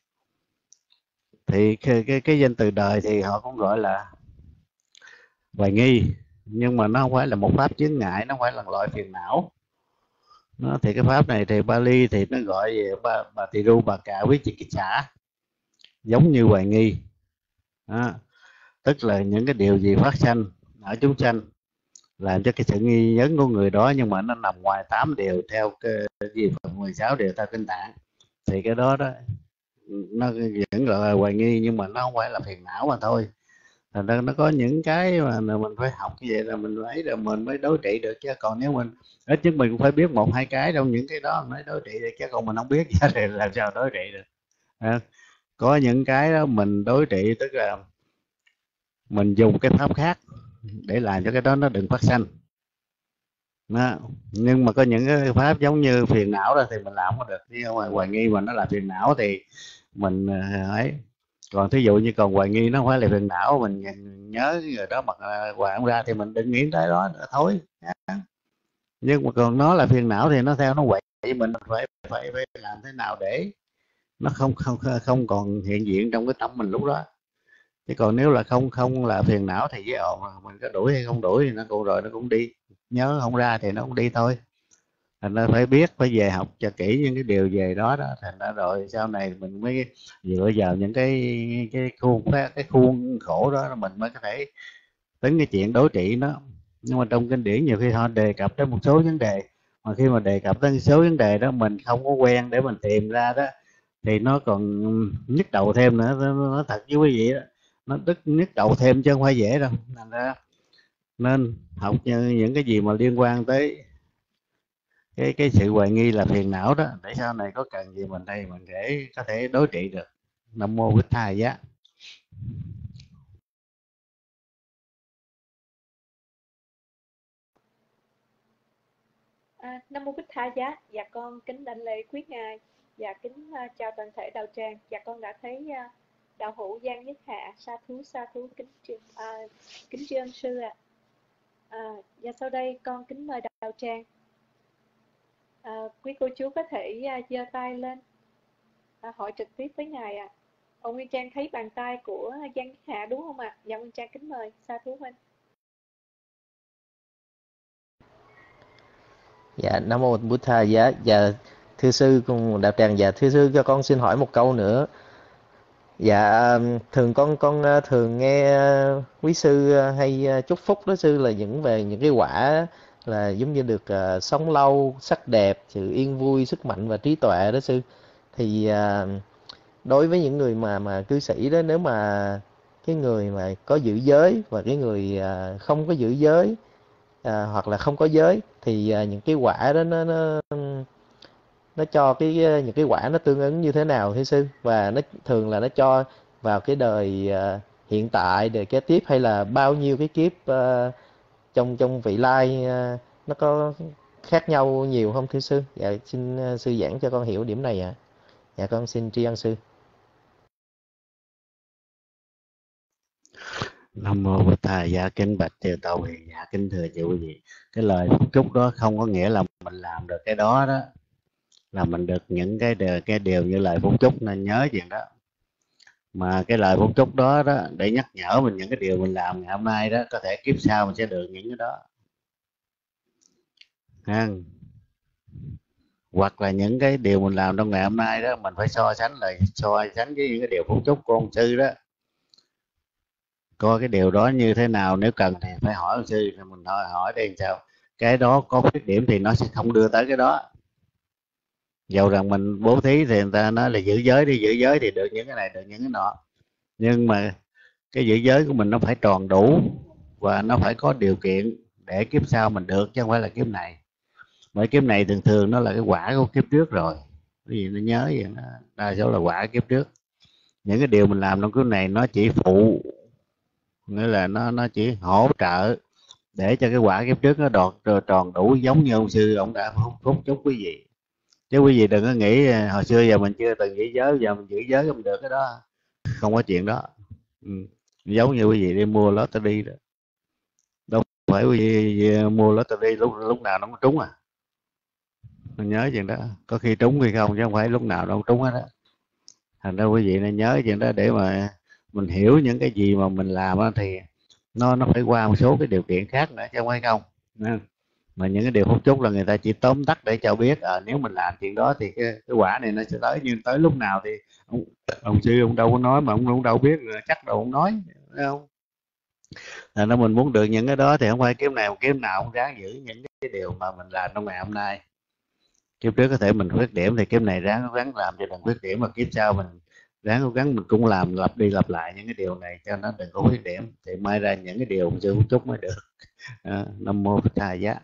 thì cái, cái cái danh từ đời thì họ cũng gọi là hoài nghi, nhưng mà nó không phải là một pháp chướng ngại, nó không phải là loại phiền não. Nó thì cái pháp này thì Bali thì nó gọi về bà, bà tỳ ru bà cà quý chỉ kích xã, giống như hoài nghi. Đó, tức là những cái điều gì phát sanh ở chúng sanh làm cho cái sự nghi vấn của người đó, nhưng mà nó nằm ngoài tám điều theo cái gì phần mười sáu điều theo kinh tạng, thì cái đó đó nó vẫn gọi là hoài nghi, nhưng mà nó không phải là phiền não mà thôi. Thành ra nó có những cái mà mình phải học như vậy là mình ấy là mình mới đối trị được, chứ còn nếu mình ít nhất mình cũng phải biết một hai cái trong những cái đó mới đối trị được, chứ còn mình không biết thì làm sao đối trị được. À, có những cái đó mình đối trị tức là mình dùng cái pháp khác để làm cho cái đó nó đừng phát sanh. Đó. Nhưng mà có những cái pháp giống như phiền não đó thì mình làm không được, nhưng mà hoài nghi mà nó là phiền não thì mình ấy. Còn thí dụ như còn hoài nghi nó không phải là phiền não, mình nhớ người đó mặc hoài không ra thì mình đừng nghĩ tới đó nữa thôi. Nhưng mà còn nó là phiền não thì nó theo nó quậy, mình phải phải phải làm thế nào để nó không không không còn hiện diện trong cái tâm mình lúc đó. Chứ còn nếu là không không là phiền não thì với ồn, mình có đuổi hay không đuổi thì nó cũng rồi nó cũng đi, nhớ không ra thì nó cũng đi thôi. Thành ra phải biết, phải về học cho kỹ những cái điều về đó đó, thành ra rồi sau này mình mới dựa vào những cái cái khuôn cái khuôn khổ đó mình mới có thể tính cái chuyện đối trị nó. Nhưng mà trong kinh điển nhiều khi họ đề cập tới một số vấn đề, mà khi mà đề cập tới một số vấn đề đó mình không có quen để mình tìm ra đó, thì nó còn nhức đầu thêm nữa. Nó thật với quý vị đó, nó tức nhức đầu thêm chứ không phải dễ đâu. Thành ra nên học những cái gì mà liên quan tới cái cái sự hoài nghi là phiền não đó, để sau này có cần gì mình đây mình để có thể đối trị được. Nam mô Bích Thầy Giá. À, Nam mô Bích Tha Giá. Dạ con kính đảnh lễ quý ngài. Dạ kính uh, chào toàn thể đạo tràng. Dạ con đã thấy uh, đạo hữu Giang Nhất Hạ. Sa thú sa thú kính uh, kính tri ân sư ạ. À. À, và sau đây con kính mời đạo tràng. À, quý cô chú có thể uh, giơ tay lên à, hỏi trực tiếp với ngài ạ. À. Ông Nguyên Trang thấy bàn tay của Giang Nhất Hạ đúng không ạ? À? Dạ Nguyên Trang kính mời. Sa thú huynh. Dạ, Nam Mô Bụt Thà. Dạ, dạ thưa sư cùng đạo tràng. Dạ thưa sư, cho con xin hỏi một câu nữa. Dạ thường con con thường nghe quý sư hay chúc phúc đó sư, là những về những cái quả là giống như được uh, sống lâu, sắc đẹp, sự yên vui, sức mạnh và trí tuệ đó sư. Thì uh, đối với những người mà mà cư sĩ đó, nếu mà cái người mà có giữ giới và cái người uh, không có giữ giới, uh, hoặc là không có giới, thì uh, những cái quả đó nó nó nó cho cái những cái quả nó tương ứng như thế nào thưa sư? Và nó thường là nó cho vào cái đời uh, hiện tại, đời kế tiếp, hay là bao nhiêu cái kiếp uh, trong trong vị lai, uh, nó có khác nhau nhiều không thưa sư? Dạ xin uh, sư giảng cho con hiểu điểm này ạ. À. Dạ con xin tri ân sư. Nam mô Bụt Thầy. Dạ kính bạch chư Tổ Hiền. Dạ kính thưa chư quý vị, cái lời phúc chúc đó không có nghĩa là mình làm được cái đó đó là mình được những cái điều, cái điều như lời phúc chúc, nên nhớ chuyện đó. Mà cái lời phúc chúc đó đó để nhắc nhở mình những cái điều mình làm ngày hôm nay đó, có thể kiếp sau mình sẽ được những cái đó ha. Hoặc là những cái điều mình làm trong ngày hôm nay đó, mình phải so sánh lại, so sánh với những cái điều phúc chúc của ông sư đó, coi cái điều đó như thế nào. Nếu cần thì phải hỏi ông sư, thì mình hỏi hỏi đây sao, cái đó có khuyết điểm thì nó sẽ không đưa tới cái đó. Dầu rằng mình bố thí thì người ta nói là giữ giới đi, giữ giới thì được những cái này, được những cái nọ, nhưng mà cái giữ giới của mình nó phải tròn đủ và nó phải có điều kiện để kiếp sau mình được, chứ không phải là kiếp này. Bởi kiếp này thường thường nó là cái quả của kiếp trước rồi, cái gì nó nhớ vậy đó, đa số là quả kiếp trước. Những cái điều mình làm trong kiếp này nó chỉ phụ, nghĩa là nó nó chỉ hỗ trợ để cho cái quả kiếp trước nó đọt tròn đủ, giống như ông sư ông đã phúc chúc quý vị. Chứ quý vị đừng có nghĩ hồi xưa giờ mình chưa từng giữ giới, giờ mình giữ giới không được cái đó, không có chuyện đó. Ừ. Giống như quý vị đi mua lottery đó, đâu phải quý vị mua lottery lúc lúc nào nó cũng trúng à. Mình nhớ chuyện đó, có khi trúng hay không chứ không phải lúc nào nó cũng trúng hết đó. Thành ra quý vị nên nhớ chuyện đó, để mà mình hiểu những cái gì mà mình làm đó, thì nó nó phải qua một số cái điều kiện khác nữa chứ không phải không. Mà những cái điều phúc chúc là người ta chỉ tóm tắt để cho biết à, nếu mình làm chuyện đó thì cái, cái quả này nó sẽ tới, nhưng tới lúc nào thì ông, ông sư ông đâu có nói, mà ông, ông đâu biết, chắc đâu ông nói, phải không? Thành ra mình muốn được những cái đó thì không phải kiếp này một kiếp nào cũng ráng giữ những cái điều mà mình làm trong ngày hôm nay. Kiếp trước có thể mình khuyết điểm thì kiếp này ráng ráng làm cho đừng khuyết điểm, mà kiếp sau mình ráng cố gắng mình cũng làm lặp đi lặp lại những cái điều này cho nó đừng có khuyết điểm, thì mai ra những cái điều sư phúc chúc mới được. À, Nam mô Bụt Thầy. Giá.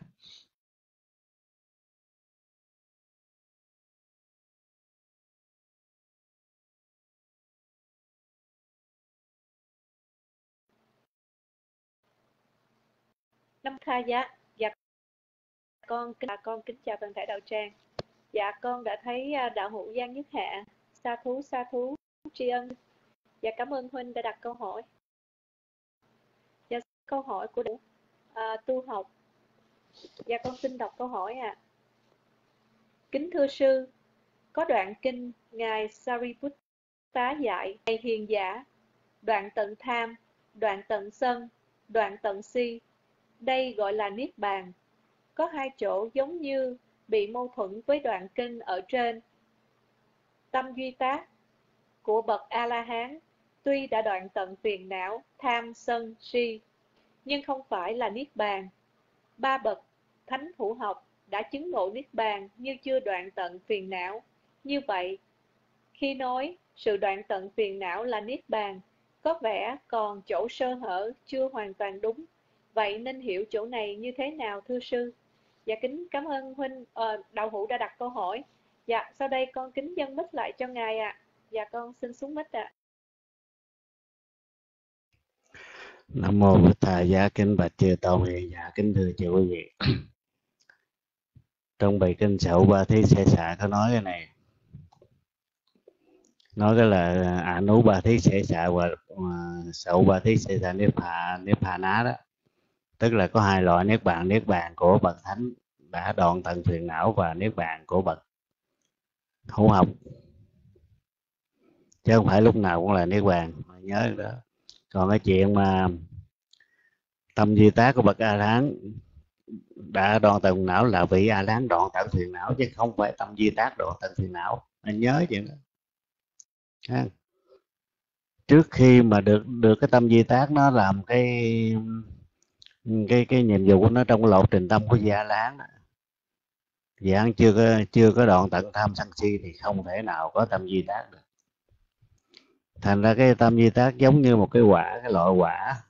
Năm Kha Giá. Dạ con kính, con kính chào toàn thể đạo tràng. Dạ con đã thấy đạo hữu Giang Nhất Hạ. Sa thú, sa thú, tri ân. Dạ cảm ơn huynh đã đặt câu hỏi. Dạ câu hỏi của đạo à, tu học. Dạ con xin đọc câu hỏi ạ. À. Kính thưa sư, có đoạn kinh ngài Sariputta dạy: Này hiền giả, đoạn tận tham, đoạn tận sân, đoạn tận si, đây gọi là niết bàn. Có hai chỗ giống như bị mâu thuẫn với đoạn kinh ở trên. Tâm duy tác của bậc A-la-hán tuy đã đoạn tận phiền não, tham, sân, si, nhưng không phải là niết bàn. Ba bậc thánh thủ học đã chứng ngộ niết bàn như chưa đoạn tận phiền não. Như vậy, khi nói sự đoạn tận phiền não là niết bàn, có vẻ còn chỗ sơ hở chưa hoàn toàn đúng. Vậy nên hiểu chỗ này như thế nào thưa sư? Dạ kính cảm ơn huynh uh, đạo hữu đã đặt câu hỏi. Dạ sau đây con kính dâng mic lại cho ngài ạ. À. Dạ con xin xuống mic ạ. À. Nam mô Bụt Thầy. Giá kính bạch chư Tổ Hiền. Dạ kính thưa chư quý vị, trong bài kinh Sậu Ba Thí Xệ Xạ có nói cái này, nói cái là Anu Ba Thí Xệ Xạ và uh, Sậu Ba Thí Xệ Xạ Niết Phà Niết Phà Ná đó, tức là có hai loại niết bàn: niết bàn của bậc thánh đã đoạn tận phiền não và niết bàn của bậc hữu học. chứ không phải lúc nào cũng là niết bàn, nhớ đó. Còn cái chuyện mà tâm duy tác của bậc A Hán đã đoạn tận não là vị A Hán đoạn tận phiền não, chứ không phải tâm duy tác đoạn tận phiền não, anh nhớ chuyện đó. Ha. Trước khi mà được được cái tâm duy tác nó làm cái cái cái nhiệm vụ của nó trong cái lộ trình tâm của vị A Hán, vị A Hán chưa có chưa có đoạn tận tham sân si thì không thể nào có tâm duy tác được. Thành ra cái tâm duy tác giống như một cái quả, cái loại quả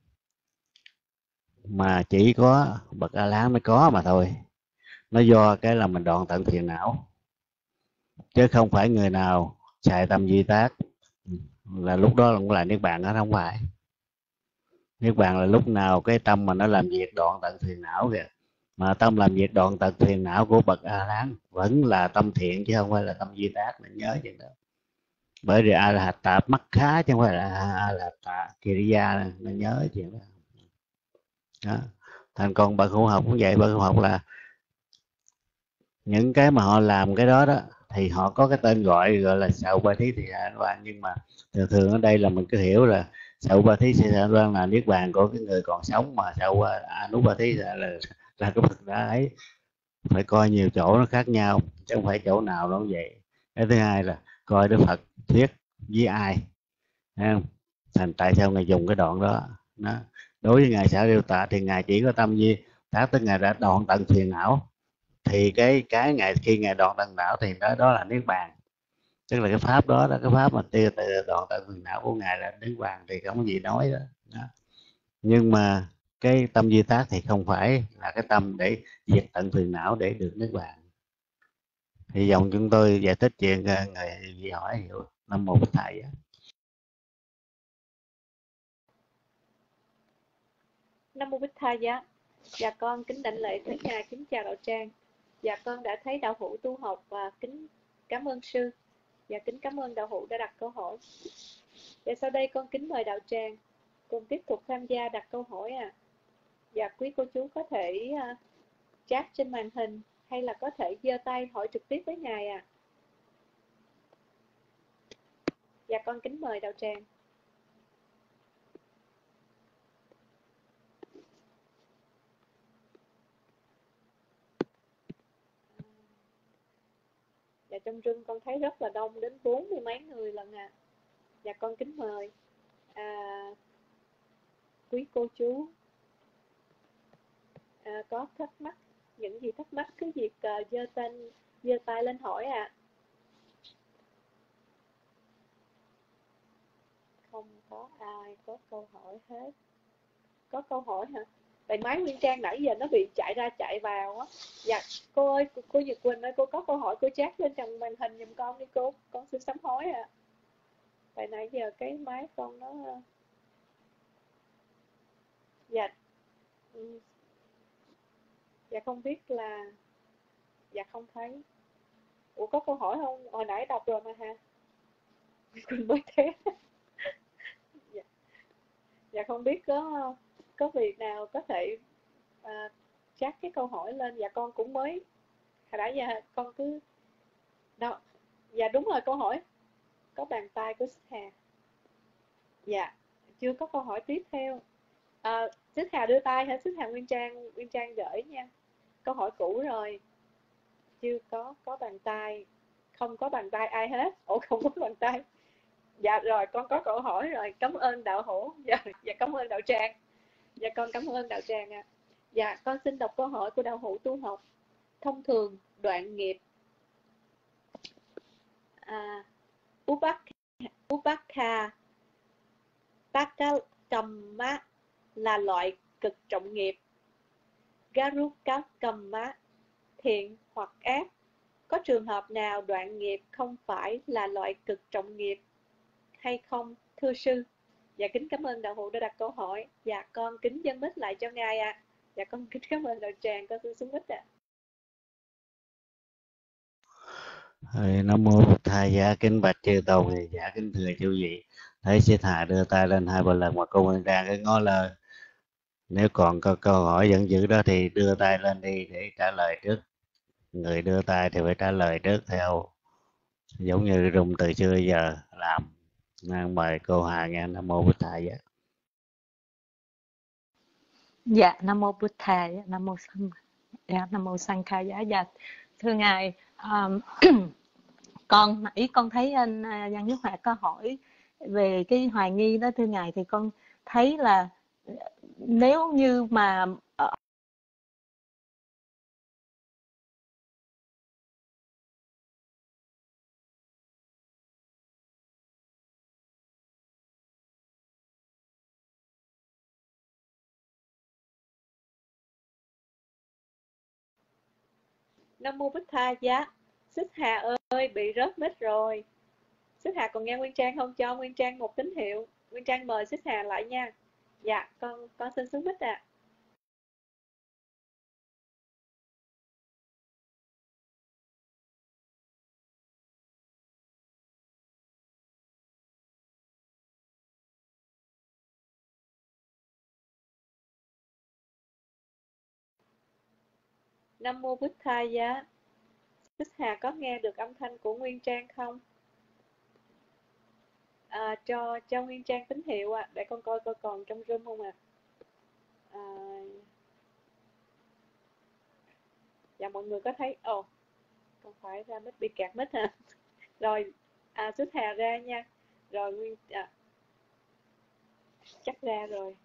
mà chỉ có bậc A Hán mới có mà thôi. Nó do cái là mình đoạn tận phiền não, chứ không phải người nào xài tâm duy tác là lúc đó cũng là niết bàn đó, không phải. Niết bàn là lúc nào cái tâm mà nó làm việc đoạn tận phiền não kìa. Mà tâm làm việc đoạn tận phiền não của bậc A Hán vẫn là tâm thiện, chứ không phải là tâm duy tác, mình nhớ chuyện đó. Bởi vì A La Hạt Tạp mắc khá chứ không phải là A La Hạt Tạp Kiriya, mình nhớ chuyện đó. Đó. Thành còn bậc hữu học cũng vậy, bậc hữu học là những cái mà họ làm cái đó đó thì họ có cái tên gọi gọi là Sạo Ba Thí Thị Sản Đoan, nhưng mà thường thường ở đây là mình cứ hiểu là Sạo Ba Thí Thị Sản Đoan là niết bàn của cái người còn sống, mà Sạo Anu Ba Thí là là, là cái bậc đã ấy. Phải coi nhiều chỗ nó khác nhau, chứ không phải chỗ nào nó cũng vậy. Cái thứ hai là coi Đức Phật thuyết với ai, thấy không? Thành tại sao ngài dùng cái đoạn đó, đó. Đối với ngài Xả Riêu Tạ thì ngài chỉ có tâm duy tác, tức ngài đã đoạn tận phiền não, thì cái cái ngài khi ngài đoạn tận não thì đó đó là niết bàn, tức là cái pháp đó là cái pháp mà tiêu từ đoạn tận phiền não của ngài là niết bàn, thì không có gì nói đó, đó. Nhưng mà cái tâm duy tác thì không phải là cái tâm để diệt tận phiền não để được niết bàn. Hy vọng chúng tôi giải thích chuyện người gì hỏi hiểu. Nam mô Bích Thầy. Nam mô Bích Thầy giá. Dạ con kính đảnh lễ tới ngài, kính chào đạo tràng. Dạ con đã thấy đạo hữu tu học và kính cảm ơn sư. Dạ kính cảm ơn đạo hữu đã đặt câu hỏi. Dạ sau đây con kính mời đạo tràng cùng tiếp tục tham gia đặt câu hỏi à. Dạ quý cô chú có thể uh, chat trên màn hình hay là có thể giơ tay hỏi trực tiếp với ngài à. Dạ con kính mời đạo tràng. Dạ trong room con thấy rất là đông, đến bốn mươi mấy người lần à. Dạ con kính mời à, quý cô chú à, có thắc mắc, những gì thắc mắc cứ việc uh, giơ tên giơ tay lên hỏi ạ. À. Không có ai có câu hỏi hết. Có câu hỏi hả? Tại máy Nguyên Trang nãy giờ nó bị chạy ra chạy vào á. Dạ cô ơi, cô, cô Nhật Quỳnh ơi, cô có câu hỏi cô chat lên trong màn hình giùm con đi cô. Con xin sám hối ạ. À. Tại nãy giờ cái máy con nó dạ dạ không biết là dạ không thấy. Ủa có câu hỏi không? Hồi nãy đọc rồi mà ha. Quỳnh mới thế. dạ. dạ không biết có có việc nào có thể à, chat cái câu hỏi lên. Dạ con cũng mới hồi nãy giờ con cứ đó. Dạ đúng rồi, câu hỏi có bàn tay của Xích Hà. Dạ chưa có câu hỏi tiếp theo. à, Xích Hà đưa tay hả? Xích Hà Nguyên Trang Nguyên Trang gửi nha. Câu hỏi cũ rồi. Chưa có có bàn tay. Không có bàn tay ai hết. Ủa không có bàn tay. Dạ rồi con có câu hỏi rồi. Cảm ơn đạo hữu. Dạ, dạ cảm ơn đạo tràng. Dạ con cảm ơn đạo tràng ạ. À. Dạ con xin đọc câu hỏi của đạo hữu tu học. Thông thường đoạn nghiệp à, Upakha Pakakamma là loại cực trọng nghiệp. Garukakamma thiện hoặc ác. Có trường hợp nào đoạn nghiệp không phải là loại cực trọng nghiệp hay không, thưa sư? Dạ kính cảm ơn đạo hữu đã đặt câu hỏi. Dạ con kính dâng mic lại cho ngài ạ. À. Dạ con kính cảm ơn đạo tràng, con xin xuống mic ạ. À. Nam mô Bụt Thầy. Dạ kính bạch chư tôn, dạ kính thưa chư vị. Thấy Xích Hà đưa tay lên hai ba lần mà cô Nguyên Trang cái ngó lơ. Nếu còn có câu hỏi vẫn giữ đó thì đưa tay lên đi để trả lời trước. Người đưa tay thì phải trả lời trước theo giống như rung từ xưa giờ làm. Nên mời cô Hà nghe. Nam mô Bụt Thầy. Dạ, Nam mô Bụt Thầy, Nam mô Sam, dạ, Nam mô Sankhaya. Dạ, thưa ngài, um, con nãy con thấy anh uh, Văn Nhất Hoạt có hỏi về cái hoài nghi đó thưa ngài, thì con thấy là nếu như mà uh, Nam mô Bích Tha Giá. Xích Hà ơi, bị rớt mic rồi. Xích Hà còn nghe Nguyên Trang không? Cho Nguyên Trang một tín hiệu. Nguyên Trang mời Xích Hà lại nha. Dạ, con con xin xuống mic ạ. À. Nam mô Bích Tha Giá. Xích Hà có nghe được âm thanh của Nguyên Trang không? À, cho cho Nguyên Trang tín hiệu ạ, à, để con coi coi còn trong room không ạ. À. À, dạ mọi người có thấy, ồ, oh, con phải ra mic, bị kẹt mic hả? Rồi, à, Xích Hà ra nha. Rồi Nguyên, à, chắc ra rồi.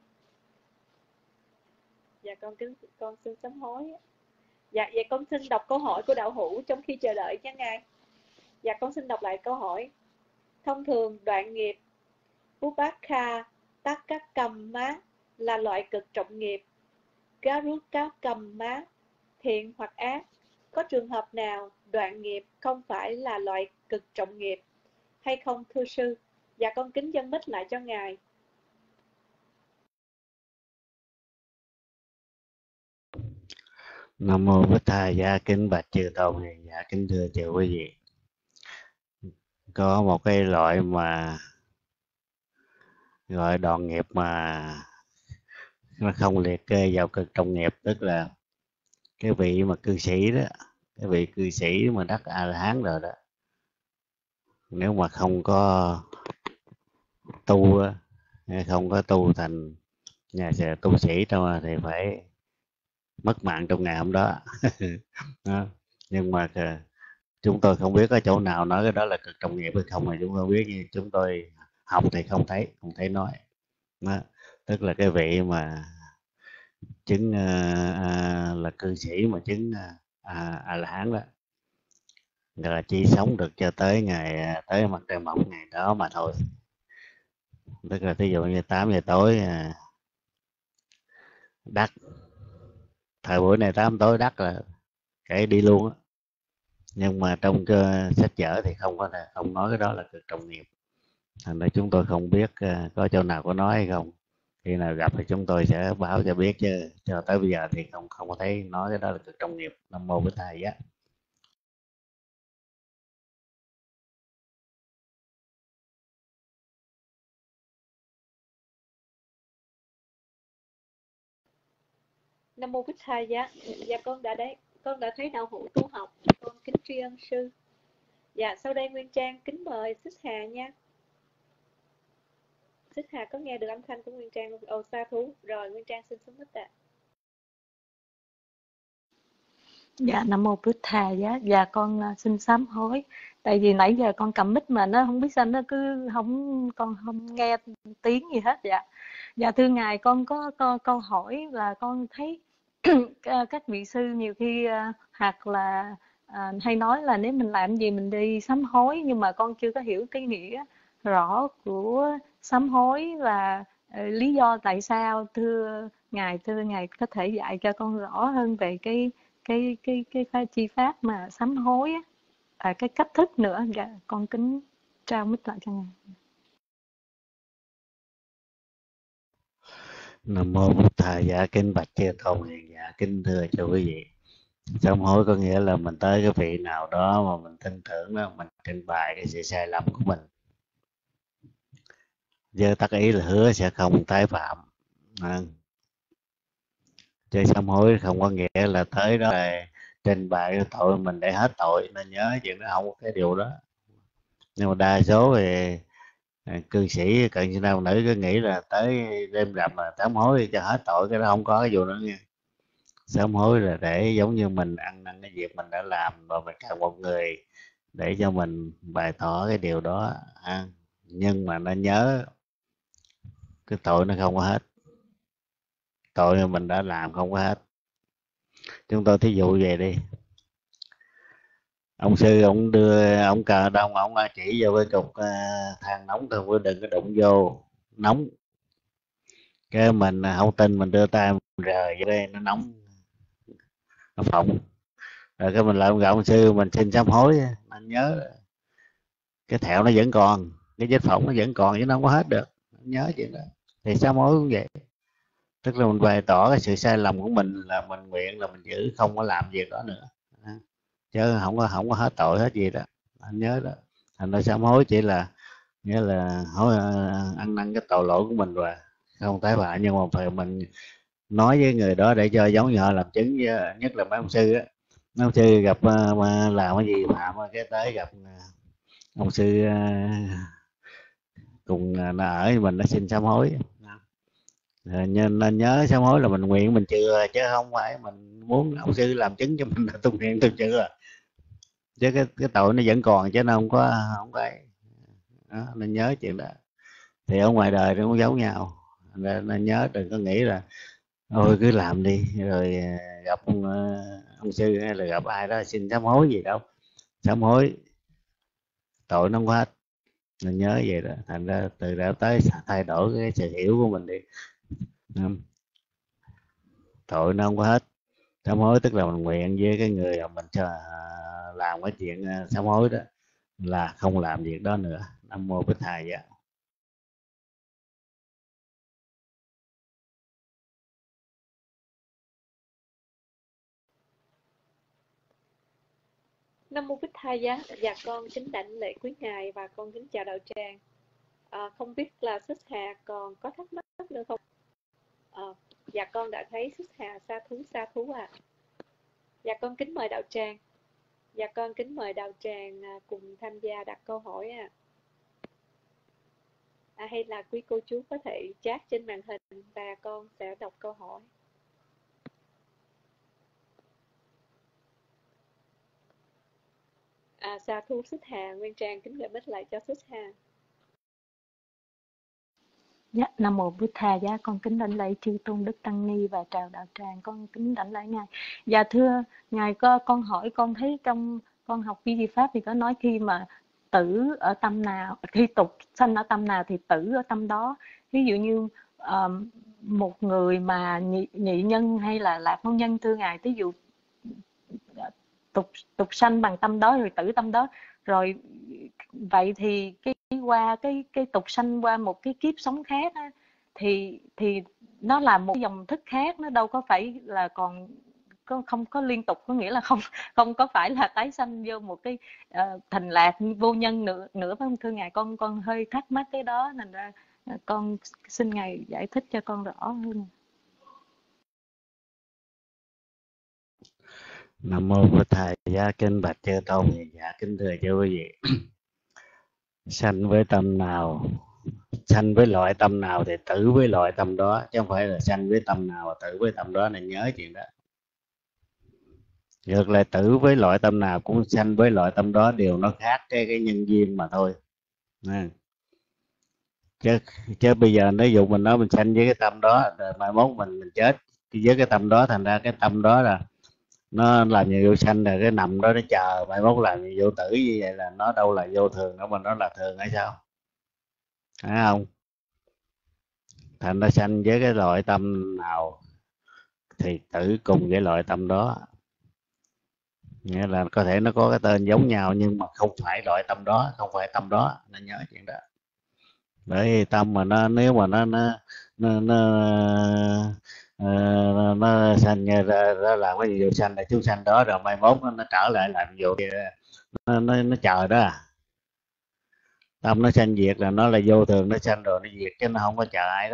Dạ con kính con xin sám hối. Dạ, vậy con xin đọc câu hỏi của đạo hữu trong khi chờ đợi nha ngài. Dạ con xin đọc lại câu hỏi. Thông thường đoạn nghiệp Upakha Takkakamma là loại cực trọng nghiệp. Garukakamma thiện hoặc ác. Có trường hợp nào đoạn nghiệp không phải là loại cực trọng nghiệp hay không thưa sư? Dạ con kính dâng mic lại cho ngài. Nam mô Bích Tha Giá. Kính bạch chư tôn. Dạ kính thưa chư quý vị, có một cái loại mà gọi đoạn nghiệp mà nó không liệt kê vào cực trọng nghiệp, tức là cái vị mà cư sĩ đó, cái vị cư sĩ mà đắc A La Hán rồi đó, nếu mà không có tu, không có tu thành nhà tu sĩ đâu thì phải mất mạng trong ngày hôm đó. Đó. Nhưng mà chúng tôi không biết có chỗ nào nói cái đó là cực trọng nghiệp hay không, mà chúng tôi biết, như chúng tôi học thì không thấy không thấy nói. Đó. Tức là cái vị mà chứng uh, uh, là cư sĩ mà chứng uh, A La Hán đó, là chỉ sống được cho tới ngày uh, tới mặt trời mọc ngày đó mà thôi. Tức là ví dụ như tám giờ tối uh, đắc, thời buổi này tám tối đắc là kể đi luôn á. Nhưng mà trong cái sách vở thì không có không nói cái đó là cực trọng nghiệp. Thành ra chúng tôi không biết uh, có chỗ nào có nói hay không. Khi nào gặp thì chúng tôi sẽ báo cho biết, chứ cho tới bây giờ thì không không có thấy nói cái đó là cực trọng nghiệp. Nam mô Bích Thầy á. Nam mô Bích Thầy Giá. Dạ con đã đấy, con đã thấy đạo hữu tu học, con kính tri ân sư. Dạ sau đây Nguyên Trang kính mời Xích Hà nha. Xích Hà có nghe được âm thanh của Nguyên Trang không? Ồ, sa thú. Rồi Nguyên Trang xin xuống mic ạ. dạ, Nam mô Bụt Thầy. Dạ, dạ con uh, xin sám hối. Tại vì nãy giờ con cầm mic mà nó không biết sao nó cứ không, con không nghe tiếng gì hết. Dạ, dạ thưa ngài, con có, có câu hỏi là con thấy các vị sư nhiều khi uh, hoặc là uh, hay nói là nếu mình làm gì mình đi sám hối, nhưng mà con chưa có hiểu cái nghĩa rõ của sám hối và uh, lý do tại sao. Thưa ngài, thưa ngài có thể dạy cho con rõ hơn về cái cái cái cái cái chi pháp mà sám hối á, à, cái cách thức nữa. Dạ con kính trao mic lại cho ngài. Nam mô Bụt Thầy. Dạ kính bạch chư tôn. Dạ kính thưa cho quý vị, sám hối có nghĩa là mình tới cái vị nào đó mà mình tin tưởng đó, mình trình bày cái sự sai lầm của mình, với tác ý là hứa sẽ không tái phạm. À, chứ sám hối không có nghĩa là tới đó là trình bày cái tội mình để hết tội, nên nhớ chuyện đó, không có cái điều đó. Nhưng mà đa số thì cư sĩ cận sinh nam nữ cứ nghĩ là tới đêm rằm là sám hối cho hết tội, cái đó không có cái vụ đó nha. Sám hối là để giống như mình ăn năn cái việc mình đã làm, và mình cần một người để cho mình bày tỏ cái điều đó ha. Nhưng mà nó nhớ cái tội nó không có hết, tội mà mình đã làm không có hết. Chúng tôi thí dụ về đi, ông sư ông đưa ông cờ đông, ông chỉ vô cái cục uh, than nóng thôi, với đừng có đụng vô nóng. Cái mình không tin, mình đưa tay mình rờ vô đây nó nóng, nó phồng. Rồi cái mình lại gặp ông sư, mình xin sám hối, anh nhớ cái thẹo nó vẫn còn, cái vết phỏng nó vẫn còn chứ nó không có hết được, nhớ chuyện đó. Thì sám hối cũng vậy, tức là mình bày tỏ cái sự sai lầm của mình, là mình nguyện là mình giữ không có làm việc đó nữa, chứ không có không có hết tội hết gì đó, anh nhớ đó. Thành ra sám hối chỉ là nghĩa là hối ăn năn cái tội lỗi của mình rồi không tái phạm, nhưng mà phải mình nói với người đó để cho giống như họ làm chứng với, nhất là mấy ông sư á. Mấy ông sư gặp uh, làm cái gì phạm cái tới gặp uh, ông sư uh, cùng uh, nó ở mình, nó xin sám hối. Rồi nên, nên nhớ sám hối là mình nguyện mình chừa, chứ không phải mình muốn ông sư làm chứng cho mình là tôi nguyện tôi chừa, chứ cái cái tội nó vẫn còn, chứ nó không có không có ấy. Đó, nên nhớ chuyện đó. Thì ở ngoài đời nó cũng giống nhau, nên, nên nhớ đừng có nghĩ là thôi cứ làm đi rồi gặp ông, ông sư hay là gặp ai đó xin sám hối gì đâu. Sám hối tội nó không có hết, nên nhớ vậy đó. Thành ra từ đó tới thay đổi cái sự hiểu của mình đi. Tội nó không có hết. Sám hối tức là mình nguyện với cái người mà mình cho làm cái chuyện sám hối đó là không làm việc đó nữa. Nam mô Bích Thầy Giá. Nam mô Bích Thầy Giá. Dạ con kính đảnh lễ quý ngài và con kính chào đạo tràng. À, không biết là Xích Hà còn có thắc mắc nữa không? À, dạ con đã thấy Xích Hà sa thú sa thú ạ. À. Dạ con kính mời đạo tràng. Dạ con kính mời đạo tràng cùng tham gia đặt câu hỏi ạ. À. À, hay là quý cô chú có thể chat trên màn hình và con sẽ đọc câu hỏi. À, sa thú Xích Hà, Nguyên Trang kính gửi mic lại cho Xích Hà. Dạ, Nam mô Bụt Thà Giá, con kính đảnh lễ chư tôn đức tăng ni và chào đạo tràng, con kính đảnh lễ ngài. Dạ thưa ngài, có con hỏi, con thấy trong con học vi di pháp thì có nói khi mà tử ở tâm nào, khi tục sanh ở tâm nào thì tử ở tâm đó. Ví dụ như um, một người mà nhị, nhị nhân hay là lạc môn nhân, thưa ngài, ví dụ tục tục sanh bằng tâm đó rồi tử tâm đó, rồi vậy thì cái qua cái cái tục sanh qua một cái kiếp sống khác á, thì thì nó là một dòng thức khác, nó đâu có phải là còn có, không có liên tục, có nghĩa là không không có phải là tái sanh vô một cái uh, thành lạc vô nhân nữa nữa phải không thưa ngài? Con con hơi thắc mắc cái đó, nên ra con xin ngài giải thích cho con rõ hơn. Nam mô Bụt Thầy Giá, kính bạch chư tôn. Dạ kính thưa chư quý vị, sanh với tâm nào, sanh với loại tâm nào thì tử với loại tâm đó, chứ không phải là sanh với tâm nào và tử với tâm đó. Này nhớ chuyện đó. Ngược lại, tử với loại tâm nào cũng sanh với loại tâm đó, điều nó khác cái cái nhân duyên mà thôi. À. chứ chứ bây giờ nếu dụ mình nói mình sanh với cái tâm đó, rồi mai mốt mình mình chết với cái tâm đó, thành ra cái tâm đó là nó làm nhiệm vụ sanh, rồi cái nằm đó nó chờ mai mốt làm nhiệm vụ tử, như vậy là nó đâu là vô thường nữa mà nó là thường hay sao? Phải không? Thành ra sanh với cái loại tâm nào thì tử cùng với loại tâm đó. Nghĩa là có thể nó có cái tên giống nhau nhưng mà không phải loại tâm đó, không phải tâm đó, nên nhớ chuyện đó. Bởi vì tâm mà nó nếu mà nó nó nó nó, nó, nó sanh ra, ra làm cái gì sanh là chúng sanh đó, rồi mai mốt nó, nó trở lại làm vụ nó, nó nó chờ đó. Tâm nó sanh diệt là nó là vô thường, nó sanh rồi nó diệt, chứ nó không có chờ ai đó.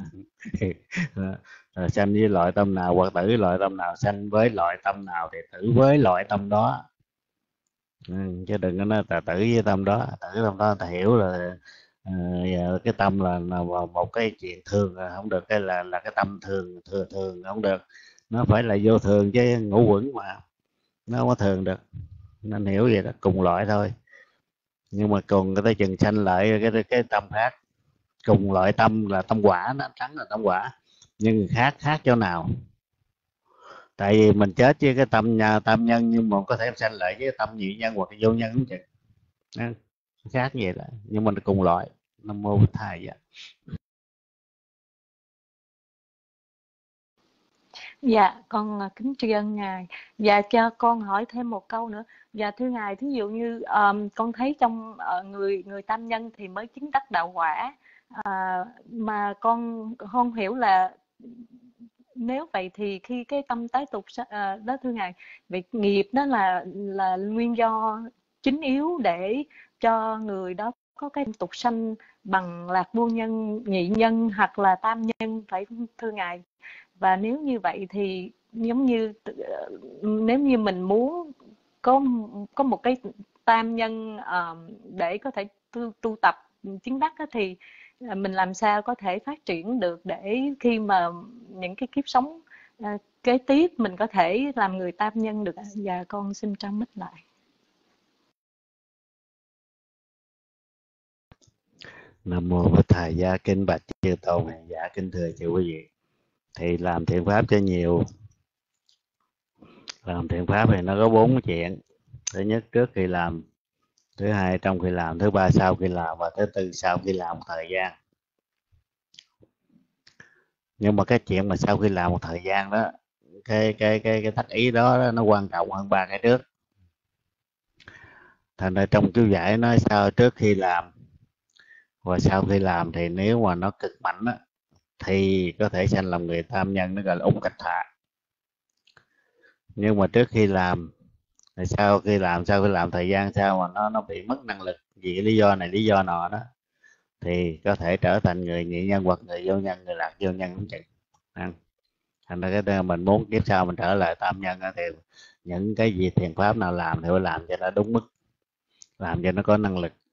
Rồi sanh với loại tâm nào hoặc tử với loại tâm nào, sanh với loại tâm nào thì tử với loại tâm đó. Ừ, chứ đừng có nói tự tử với tâm đó. Tử tâm đó ta hiểu là à, giờ cái tâm là, là một cái chuyện thường là không được, cái là là cái tâm thường thường thường không được, nó phải là vô thường chứ ngũ quẩn mà nó không có thường được, nên hiểu vậy đó, cùng loại thôi. Nhưng mà còn cái tới chừng sanh lại cái cái tâm khác, cùng loại tâm là tâm quả, nó trắng là tâm quả, nhưng khác khác chỗ nào? Tại vì mình chết với cái tâm nhà tâm nhân, nhưng mà có thể sanh lại với tâm nhị nhân hoặc vô nhân cũng chừng. Đó, khác vậy đó, nhưng mà cùng loại. Nam mô Bổn Thầy vậy. Dạ, con à, kính tri ân Ngài. Dạ, cho con hỏi thêm một câu nữa. Dạ, thưa Ngài, thí dụ như um, con thấy trong uh, người người tam nhân thì mới chứng đắc đạo quả. À, mà con không hiểu là nếu vậy thì khi cái tâm tái tục à, đó thưa Ngài, vậy nghiệp đó là là nguyên do chính yếu để cho người đó có cái tục sanh bằng lạc vô nhân, nhị nhân hoặc là tam nhân, phải không thưa Ngài? Và nếu như vậy thì giống như nếu như mình muốn có có một cái tam nhân uh, để có thể tu, tu tập chứng đắc đó, thì mình làm sao có thể phát triển được để khi mà những cái kiếp sống uh, kế tiếp mình có thể làm người tam nhân được? Và con xin trang mít lại. Nam mô Bổn Thầy. Gia kính bạch chư tôn hàng giả, kính thưa chư quý vị. Thì làm thiện pháp cho nhiều. Làm thiện pháp thì nó có bốn chuyện. Thứ nhất trước khi làm, thứ hai trong khi làm, thứ ba sau khi làm, và thứ tư sau khi làm một thời gian. Nhưng mà cái chuyện mà sau khi làm một thời gian đó, cái cái cái cái tác ý đó, đó nó quan trọng hơn ba cái trước. Thành ra trong chú giải nói sao trước khi làm và sau khi làm, thì nếu mà nó cực mạnh á, thì có thể sanh làm người tam nhân, nó gọi là ung cách thạ. Nhưng mà trước khi làm, thì sau khi làm, sau khi làm thời gian sau mà nó nó bị mất năng lực vì cái lý do này lý do nọ đó, thì có thể trở thành người nhị nhân hoặc người vô nhân, người lạc vô nhân cũng chừng. Thành ra cái mình muốn kiếp sau mình trở lại tam nhân thì những cái gì thiền pháp nào làm thì phải làm cho nó đúng mức, làm cho nó có năng lực.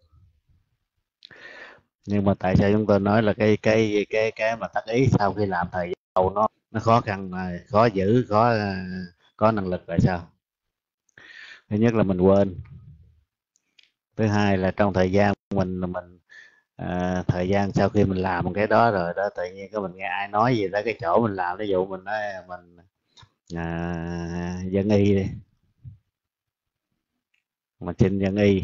Nhưng mà tại sao chúng tôi nói là cái cái cái cái mà tác ý sau khi làm thời gian đầu nó nó khó khăn, khó giữ, khó có năng lực là sao? Thứ nhất là mình quên. Thứ hai là trong thời gian mình mình à, thời gian sau khi mình làm một cái đó rồi đó, tự nhiên có mình nghe ai nói gì đó cái chỗ mình làm, ví dụ mình nói mình à, dân y đi, mình xin dân y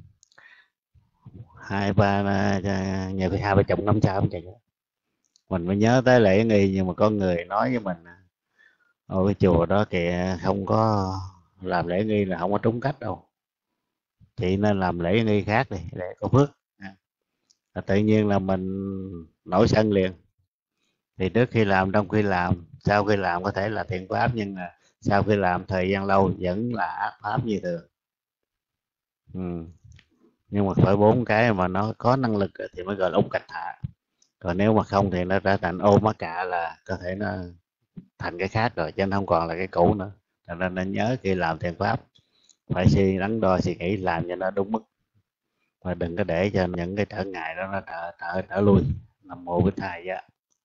hai ba nhà hai ba chục năm sau vậy, mình mới nhớ tới lễ nghi. Nhưng mà có người nói với mình, ôi cái chùa đó kìa không có làm lễ nghi là không có trúng cách đâu, chị nên làm lễ nghi khác đi để có phước. À, tự nhiên là mình nổi sân liền. Thì trước khi làm, trong khi làm, sau khi làm có thể là thiện pháp, nhưng mà sau khi làm thời gian lâu vẫn là ác pháp như thường. Ừ. Nhưng mà phải bốn cái mà nó có năng lực thì mới gọi là ung cách thạ. Còn nếu mà không thì nó trở thành ô mắc cạ, là có thể nó thành cái khác rồi, chứ nó không còn là cái cũ nữa. Cho nên nên nhớ khi làm thiện pháp phải suy đắn đo suy nghĩ, làm cho nó đúng mức, và đừng có để cho những cái trở ngại đó nó trở trở trở lui. Nam mô Bổn Thầy vậy.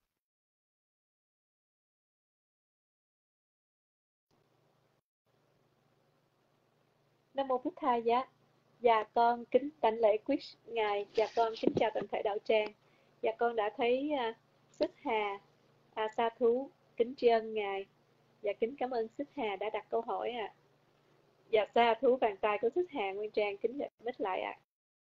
Nam mô Bích Tha Giá. Dạ con kính đảnh lễ quý ngài. Dạ con kính chào toàn thể đạo tràng. Dạ con đã thấy uh, Xích Hà à, sa thú, kính tri ân ngài. Dạ kính cảm ơn Xích Hà đã đặt câu hỏi ạ. À. Dạ sa thú bàn tay của Xích Hà Nguyên Trang kính đệ mít lại ạ. À.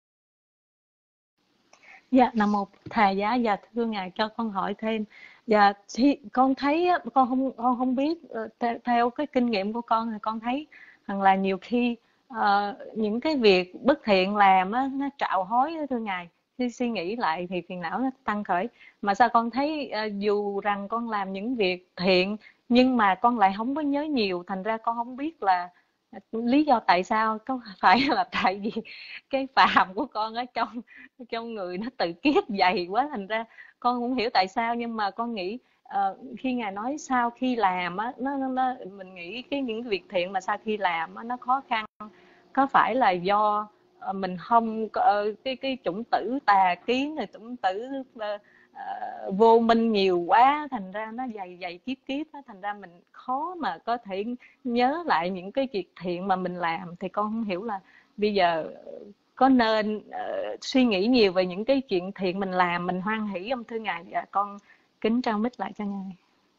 Dạ, Nam mô Thầy Giá. Dạ thưa Ngài, cho con hỏi thêm. Dạ thì con thấy, con không con không biết, theo cái kinh nghiệm của con thì con thấy rằng là nhiều khi uh, những cái việc bất thiện làm á, nó trạo hối đó thưa Ngài. Khi suy nghĩ lại thì phiền não nó tăng khởi. Mà sao con thấy uh, dù rằng con làm những việc thiện nhưng mà con lại không có nhớ nhiều, thành ra con không biết là lý do tại sao. Có phải là tại vì cái phàm của con ở trong trong người nó tự kiết dày quá, thành ra con không hiểu tại sao. Nhưng mà con nghĩ uh, khi Ngài nói sau khi làm á, nó, nó mình nghĩ cái những việc thiện mà sau khi làm á, nó khó khăn có phải là do uh, mình không uh, cái cái chủng tử tà kiến, rồi chủng tử uh, uh, vô minh nhiều quá, thành ra nó dày dày kiếp kiếp đó, thành ra mình khó mà có thể nhớ lại những cái việc thiện mà mình làm. Thì con không hiểu là bây giờ có nên uh, suy nghĩ nhiều về những cái chuyện thiện mình làm, mình hoan hỷ không thưa Ngài? Dạ, con kính trao mic lại cho Ngài.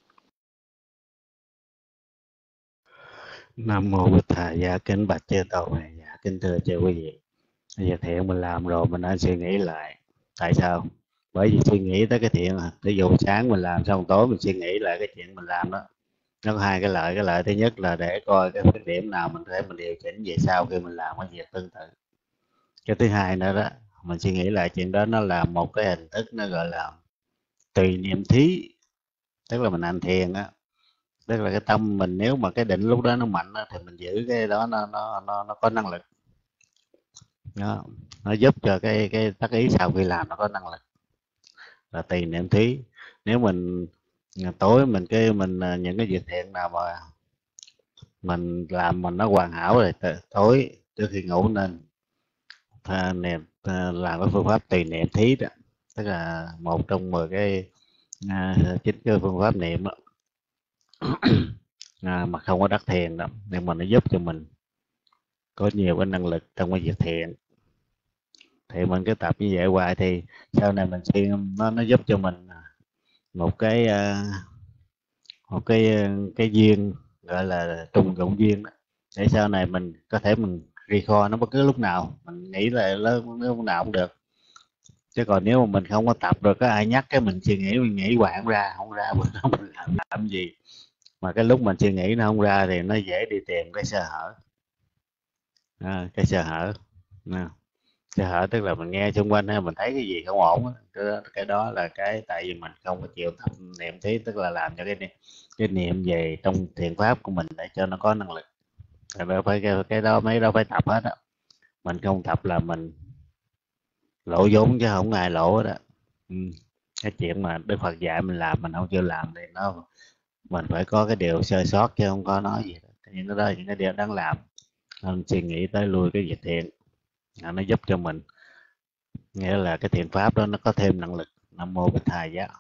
Nam mô Bụt Thầy. Dạ kính bạch chư tổ. Dạ kính thưa chư quý vị, việc thiện mình làm rồi mình nên suy nghĩ lại. Tại sao? Bởi vì suy nghĩ tới cái thiện, ví dụ sáng mình làm xong tối mình suy nghĩ lại cái chuyện mình làm đó, nó có hai cái lợi. Cái lợi thứ nhất là để coi cái khuyết điểm nào mình có thể mình điều chỉnh về sau khi mình làm cái việc tương tự. Cái thứ hai nữa đó, mình suy nghĩ lại chuyện đó, nó là một cái hình thức, nó gọi là tùy niệm thí, tức là mình hành thiền á, tức là cái tâm mình nếu mà cái định lúc đó nó mạnh á, thì mình giữ cái đó, nó nó nó nó có năng lực đó. Nó giúp cho cái cái tác ý sau khi làm nó có năng lực, là tùy niệm thí. Nếu mình tối mình cái mình những cái việc thiện nào mà mình làm mình nó hoàn hảo rồi, tối trước khi ngủ nên niệm làm cái phương pháp tùy niệm thí đó, tức là một trong mười cái à, chính cái phương pháp niệm đó. À, mà không có đắc thiền đó, nhưng mà nó giúp cho mình có nhiều cái năng lực trong cái việc thiện. Thì mình cứ tập như vậy hoài thì sau này mình suy nó nó giúp cho mình một cái một cái cái duyên gọi là trùng dụng duyên đó, để sau này mình có thể mình recall nó bất cứ lúc nào, mình nghĩ là lúc nào cũng được. Chứ còn nếu mà mình không có tập rồi có ai nhắc cái mình suy nghĩ, mình nghĩ hoài không ra, không ra mình không mình làm, làm gì mà cái lúc mình suy nghĩ nó không ra thì nó dễ đi tìm cái sơ hở. À, cái sơ hở à, sơ hở tức là mình nghe xung quanh hay mình thấy cái gì không ổn, cái đó, cái đó là cái tại vì mình không có chịu tập niệm thí, tức là làm cho cái cái niệm về trong thiền pháp của mình để cho nó có năng lực. Đó phải cái, cái đó mấy đó phải tập hết á. Mình không tập là mình lộ vốn chứ không ai lộ hết á. Ừ. Cái chuyện mà Đức Phật dạy mình làm mình không chịu làm thì nó mình phải có cái điều sơ sót chứ không có nói gì đó. Thì nó đó là những cái điều đáng làm. Nên suy nghĩ tới lui cái việc thiện, à, nó giúp cho mình, nghĩa là cái thiện pháp đó nó có thêm năng lực. Nam mô Bích Thầy Giá.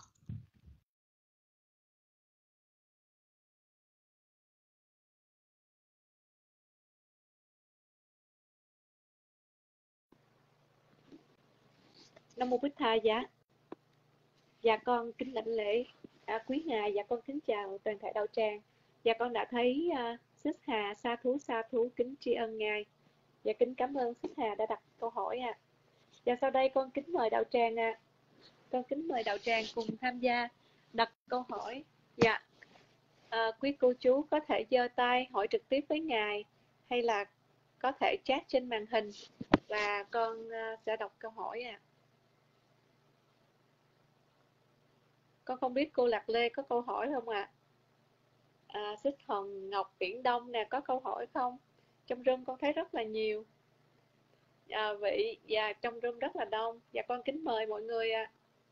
Nam mô Bích Thầy Giá. Dạ con kính lãnh lễ à, quý ngài. Dạ con kính chào toàn thể đạo tràng. Dạ con đã thấy uh, Xích Hà sa thú sa thú kính tri ân ngài. Dạ kính cảm ơn Xích Hà đã đặt câu hỏi ạ. À. Dạ sau đây con kính mời đạo tràng ạ. À. Con kính mời đạo tràng cùng tham gia đặt câu hỏi. Dạ à, quý cô chú có thể giơ tay hỏi trực tiếp với ngài hay là có thể chat trên màn hình và con uh, sẽ đọc câu hỏi ạ. À. Con không biết cô Lạc Lê có câu hỏi không ạ? À? À, Xích Hồng Ngọc Biển Đông nè, có câu hỏi không? Trong room con thấy rất là nhiều à, vị và trong room rất là đông. Và con kính mời mọi người ạ. À.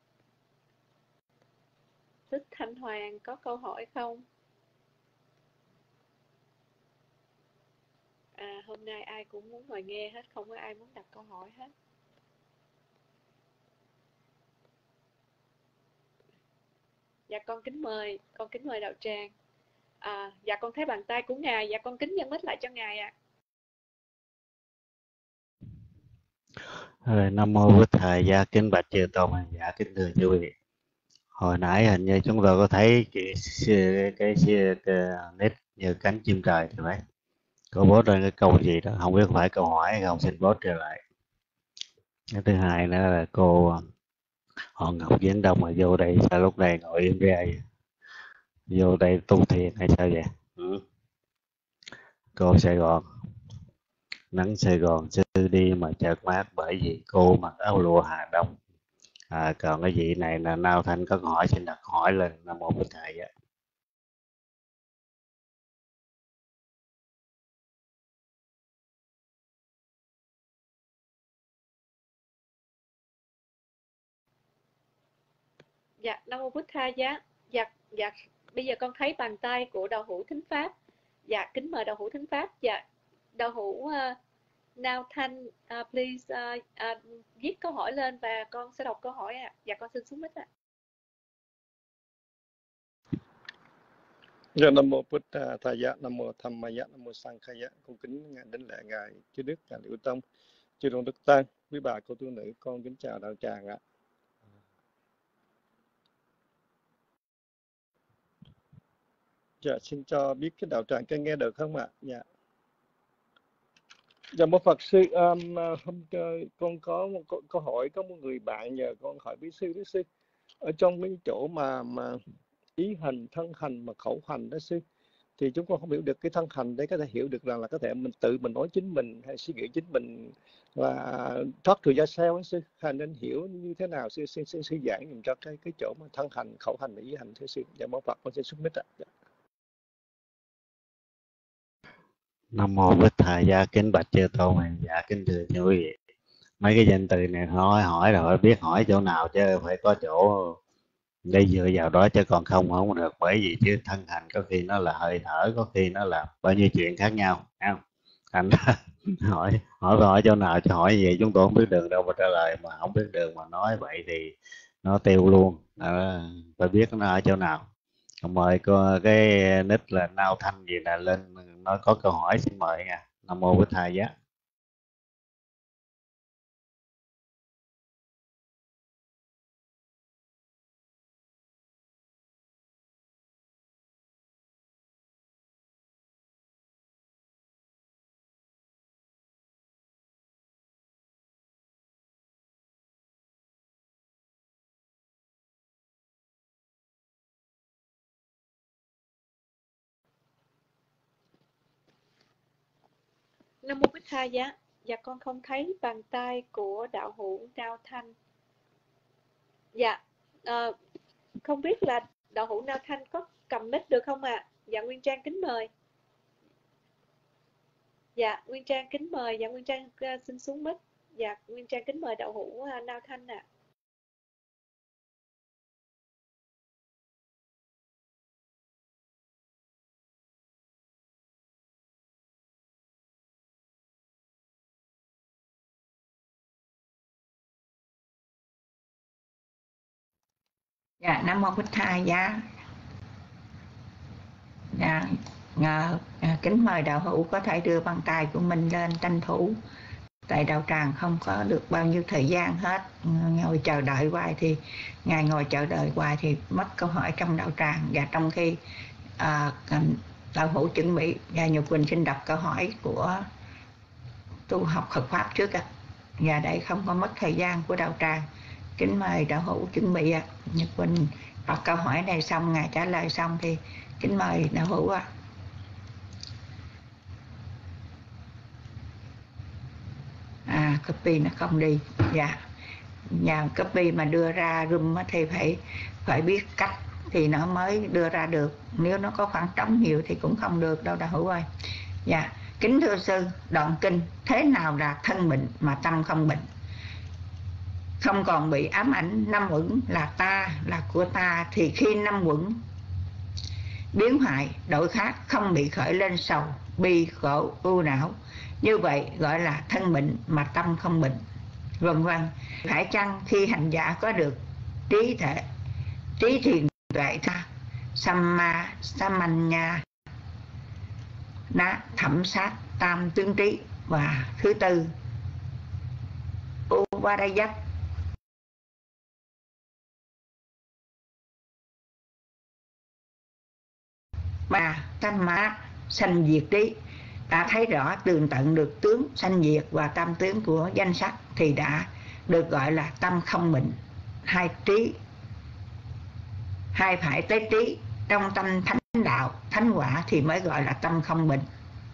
Xích Thanh Hoàng có câu hỏi không? À, hôm nay ai cũng muốn ngồi nghe hết, không có ai muốn đặt câu hỏi hết. Dạ con kính mời, con kính mời đạo tràng. À, dạ con thấy bàn tay của ngài, dạ con kính nhân mic lại cho ngài ạ. À. Rồi, Nam mô Bích Thầy Giá. Kính bạch chư tôn. Dạ kính thưa quý vị, hồi nãy hình như chúng tôi có thấy cái cái, cái, cái, cái nét như cánh chim trời thì phải cô bố ra cái câu gì đó, không biết phải câu hỏi hay không, xin bố trở lại. Cái thứ hai nữa là cô họ Ngọc Viễn Đông mà vô đây sao lúc này ngồi im ra vậy? Vô đây tu thiền hay sao vậy? Ừ. Cô Sài Gòn, nắng Sài Gòn sư đi mà chợt mát bởi vì cô mặc áo lụa Hà Đông. À, còn cái vị này là Nao Thanh có câu hỏi, xin đặt câu hỏi lên. Nam mô Bích Thầy á. Dạ, Nam mô Bích Thầy Giá. Dạ, dạ, bây giờ con thấy bàn tay của đạo hữu Thính Pháp. Dạ, kính mời đạo hữu Thính Pháp. Dạ, đạo hữu uh, Now Thanh, uh, please uh, uh, viết câu hỏi lên và con sẽ đọc câu hỏi ạ. À. Dạ con xin xuống mic ạ. À. Dạ, Nam mô Bụt Thầy Giá, Nam mô Tham Ma Giá, Nam mô Sang Khai Giá. Con kính ngài đến lễ ngài chư đức, ngài Liễu Tông, chư Tôn Đức Tăng, quý bà cô tu nữ, con kính chào đạo tràng ạ. Dạ, xin cho biết cái đạo tràng can nghe được không ạ? Dạ. Dạ, một Phật sư, um, hôm con có một câu, câu hỏi, có một người bạn nhờ con hỏi bí sư, bí sư ở trong cái chỗ mà mà ý hành, thân hành mà khẩu hành đó sư, thì chúng con không hiểu được cái thân hành để có thể hiểu được rằng là có thể mình tự mình nói chính mình hay suy nghĩ chính mình là thoát trừ ra sao ấy, sư hay nên hiểu như thế nào sư sư, sư, sư giảng dùm cho cái cái chỗ mà thân hành, khẩu hành và ý hành thưa sư. Dạ, mong Phật con sẽ submit ạ. Dạ. Nam mô Bích Thà Gia, kính bạch chư tôn hoàng giả, kính thưa quý vị. Mấy cái danh từ này hỏi hỏi rồi biết hỏi chỗ nào chứ phải có chỗ để dựa vào đó, chứ còn không không được. Bởi vì chứ thân hành có khi nó là hơi thở, có khi nó là bao nhiêu chuyện khác nhau, không? Thành ra hỏi hỏi hỏi chỗ nào cho hỏi gì chúng tôi không biết đường đâu mà trả lời, mà không biết đường mà nói vậy thì nó tiêu luôn. Đó, phải biết nó ở chỗ nào. Mời cô cái nick là Nao Thanh gì là lên nói có câu hỏi, xin mời nha. Nam mô Bích Thầy Giá. Nam mô Bích Tha Giá. Dạ con không thấy bàn tay của đạo hữu Nao Thanh. Dạ uh, không biết là đạo hữu Nao Thanh có cầm mic được không ạ? À? Dạ Nguyên Trang kính mời. Dạ Nguyên Trang kính mời. Dạ Nguyên Trang uh, xin xuống mic. Dạ Nguyên Trang kính mời đạo hữu uh, Nao Thanh ạ. À. Dạ, Nam mô Bích Tha Giá. Dạ, ngờ, à, kính mời đạo hữu có thể đưa bàn tay của mình lên tranh thủ. Tại đạo tràng không có được bao nhiêu thời gian hết, ngồi chờ đợi hoài thì ngài ngồi chờ đợi hoài thì mất câu hỏi trong đạo tràng. Và trong khi à, đạo hữu chuẩn bị, và Nhật Quỳnh xin đọc câu hỏi của tu học Phật pháp trước ạ. Và để không có mất thời gian của đạo tràng, kính mời đạo hữu chuẩn bị ạ. Nhật Quỳnh đọc câu hỏi này xong, ngài trả lời xong thì kính mời đạo hữu ạ. À, copy nó không đi. Dạ, nhà copy mà đưa ra room thì phải phải biết cách thì nó mới đưa ra được. Nếu nó có khoảng trống nhiều thì cũng không được đâu đạo hữu ơi. Dạ, kính thưa sư, đoạn kinh thế nào là thân bệnh mà tâm không bệnh? Không còn bị ám ảnh năm uẩn là ta, là của ta, thì khi năm uẩn biến hoại đổi khác, không bị khởi lên sầu, bi, khổ, ưu não, như vậy gọi là thân bệnh mà tâm không bệnh, vân vân. Phải chăng khi hành giả có được trí thể, trí thiền tuệ tha, samma samanya na thẩm sát tam tướng trí, và thứ tư uvarayat ba tam mát sanh diệt trí, đã thấy rõ tường tận được tướng sanh diệt và tam tướng của danh sắc, thì đã được gọi là tâm không bệnh. Hai trí, hai phải tới trí trong tâm thánh đạo, thánh quả thì mới gọi là tâm không bệnh.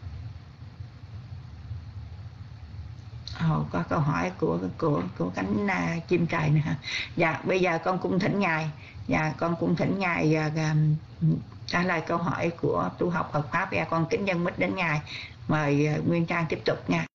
Ồ, có câu hỏi của của của cánh uh, chim trời nè. Dạ, bây giờ con cung thỉnh ngài. Dạ, con cung thỉnh ngài uh, uh, trả lời câu hỏi của tu học Phật pháp. Và con kính dân mít đến ngài. Mời uh, Nguyên Trang tiếp tục nha.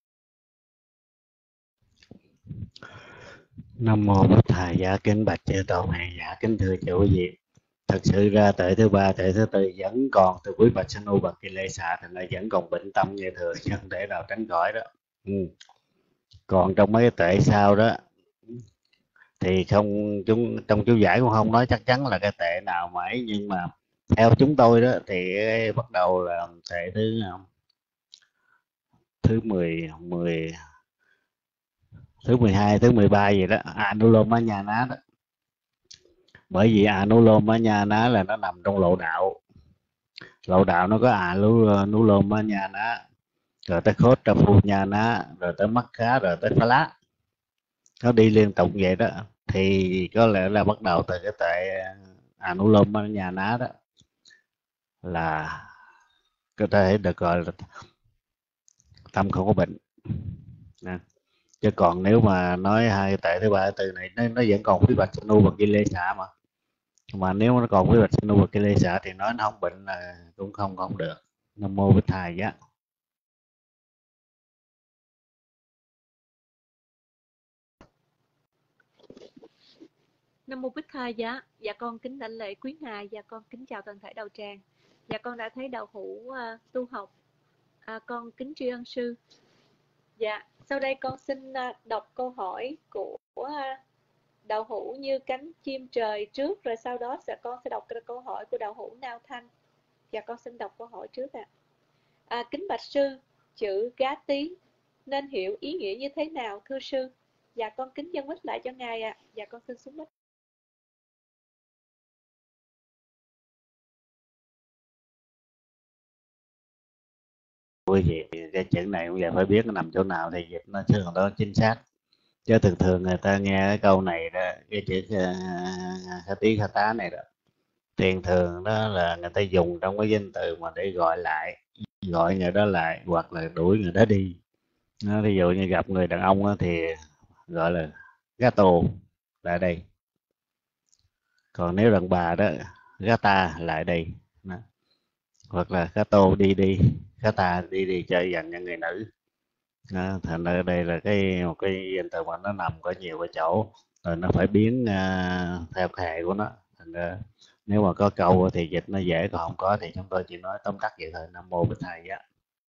Nam mô Bích Thầy Giá, kính bạch chư tôn hoàng giả, kính thưa chư quý vị. Thật sự ra tuệ thứ ba, tuệ thứ tư vẫn còn từ quý bạch sanh u bậc kỳ lệ xạ, thành ra vẫn còn bệnh tâm như thường, chứ không thể nào tránh khỏi đó. Ừ. Còn trong mấy cái tệ sau đó thì không, chúng trong chú giải cũng không nói chắc chắn là cái tệ nào mà ấy, nhưng mà theo chúng tôi đó thì cái bắt đầu là tệ thứ thứ mười mười thứ mười hai thứ mười ba gì đó, Anuloma Nha Ná đó. Bởi vì Anuloma Nha Ná là nó nằm trong lộ đạo, lộ đạo nó có Anuloma Nha Ná, rồi tới Khốt Phu Nha Ná, rồi tới Mắt Khá, rồi tới Phá Lá, nó đi liên tục vậy đó. Thì có lẽ là bắt đầu từ cái tệ Anuloma Nha Ná đó là có thể được gọi là tâm không có bệnh nè. Chứ còn nếu mà nói hai tệ thứ ba thứ tư này nó, nó vẫn còn quý bạch sanu và kile xạ mà mà nếu nó còn quý bạch sanu và kile xạ thì nói nó không bệnh là cũng không không được. Nam mô Bích Thầy giá. Nam mô Bích Tha Giá. Dạ con kính đảnh lễ quý ngài. Dạ con kính chào toàn thể đạo tràng. Dạ con đã thấy đạo hữu uh, tu học. À, con kính tri ân sư. Dạ sau đây con xin uh, đọc câu hỏi của uh, đạo hữu Như Cánh Chim Trời trước, rồi sau đó sẽ con sẽ đọc câu hỏi của đạo hữu Nao Thanh. Dạ con xin đọc câu hỏi trước ạ. À. À, kính bạch sư, chữ Gá Tí nên hiểu ý nghĩa như thế nào thưa sư? Dạ con kính dân mít lại cho ngài ạ. À. Dạ con xin xuống mít. Quý vị, cái chữ này cũng giờ phải biết nó nằm chỗ nào thì dịch nó chứ còn đó chính xác. Chứ thường thường người ta nghe cái câu này đó, cái chữ khá tí khá tá này đó, tiền thường đó là người ta dùng trong cái danh từ mà để gọi lại, gọi người đó lại hoặc là đuổi người đó đi. Nó, ví dụ như gặp người đàn ông đó, thì gọi là gato lại đây, còn nếu đàn bà đó gata lại đây đó. Hoặc là gato đi đi, gata đi đi chơi dành cho người nữ đó. Thành ra đây là cái một cái danh từ mà nó nằm có nhiều cái chỗ rồi nó phải biến uh, theo cái hệ của nó. Thành ra nếu mà có câu thì dịch nó dễ, còn không có thì chúng tôi chỉ nói tóm tắt vậy thôi. Nam mô Bích Thầy giá.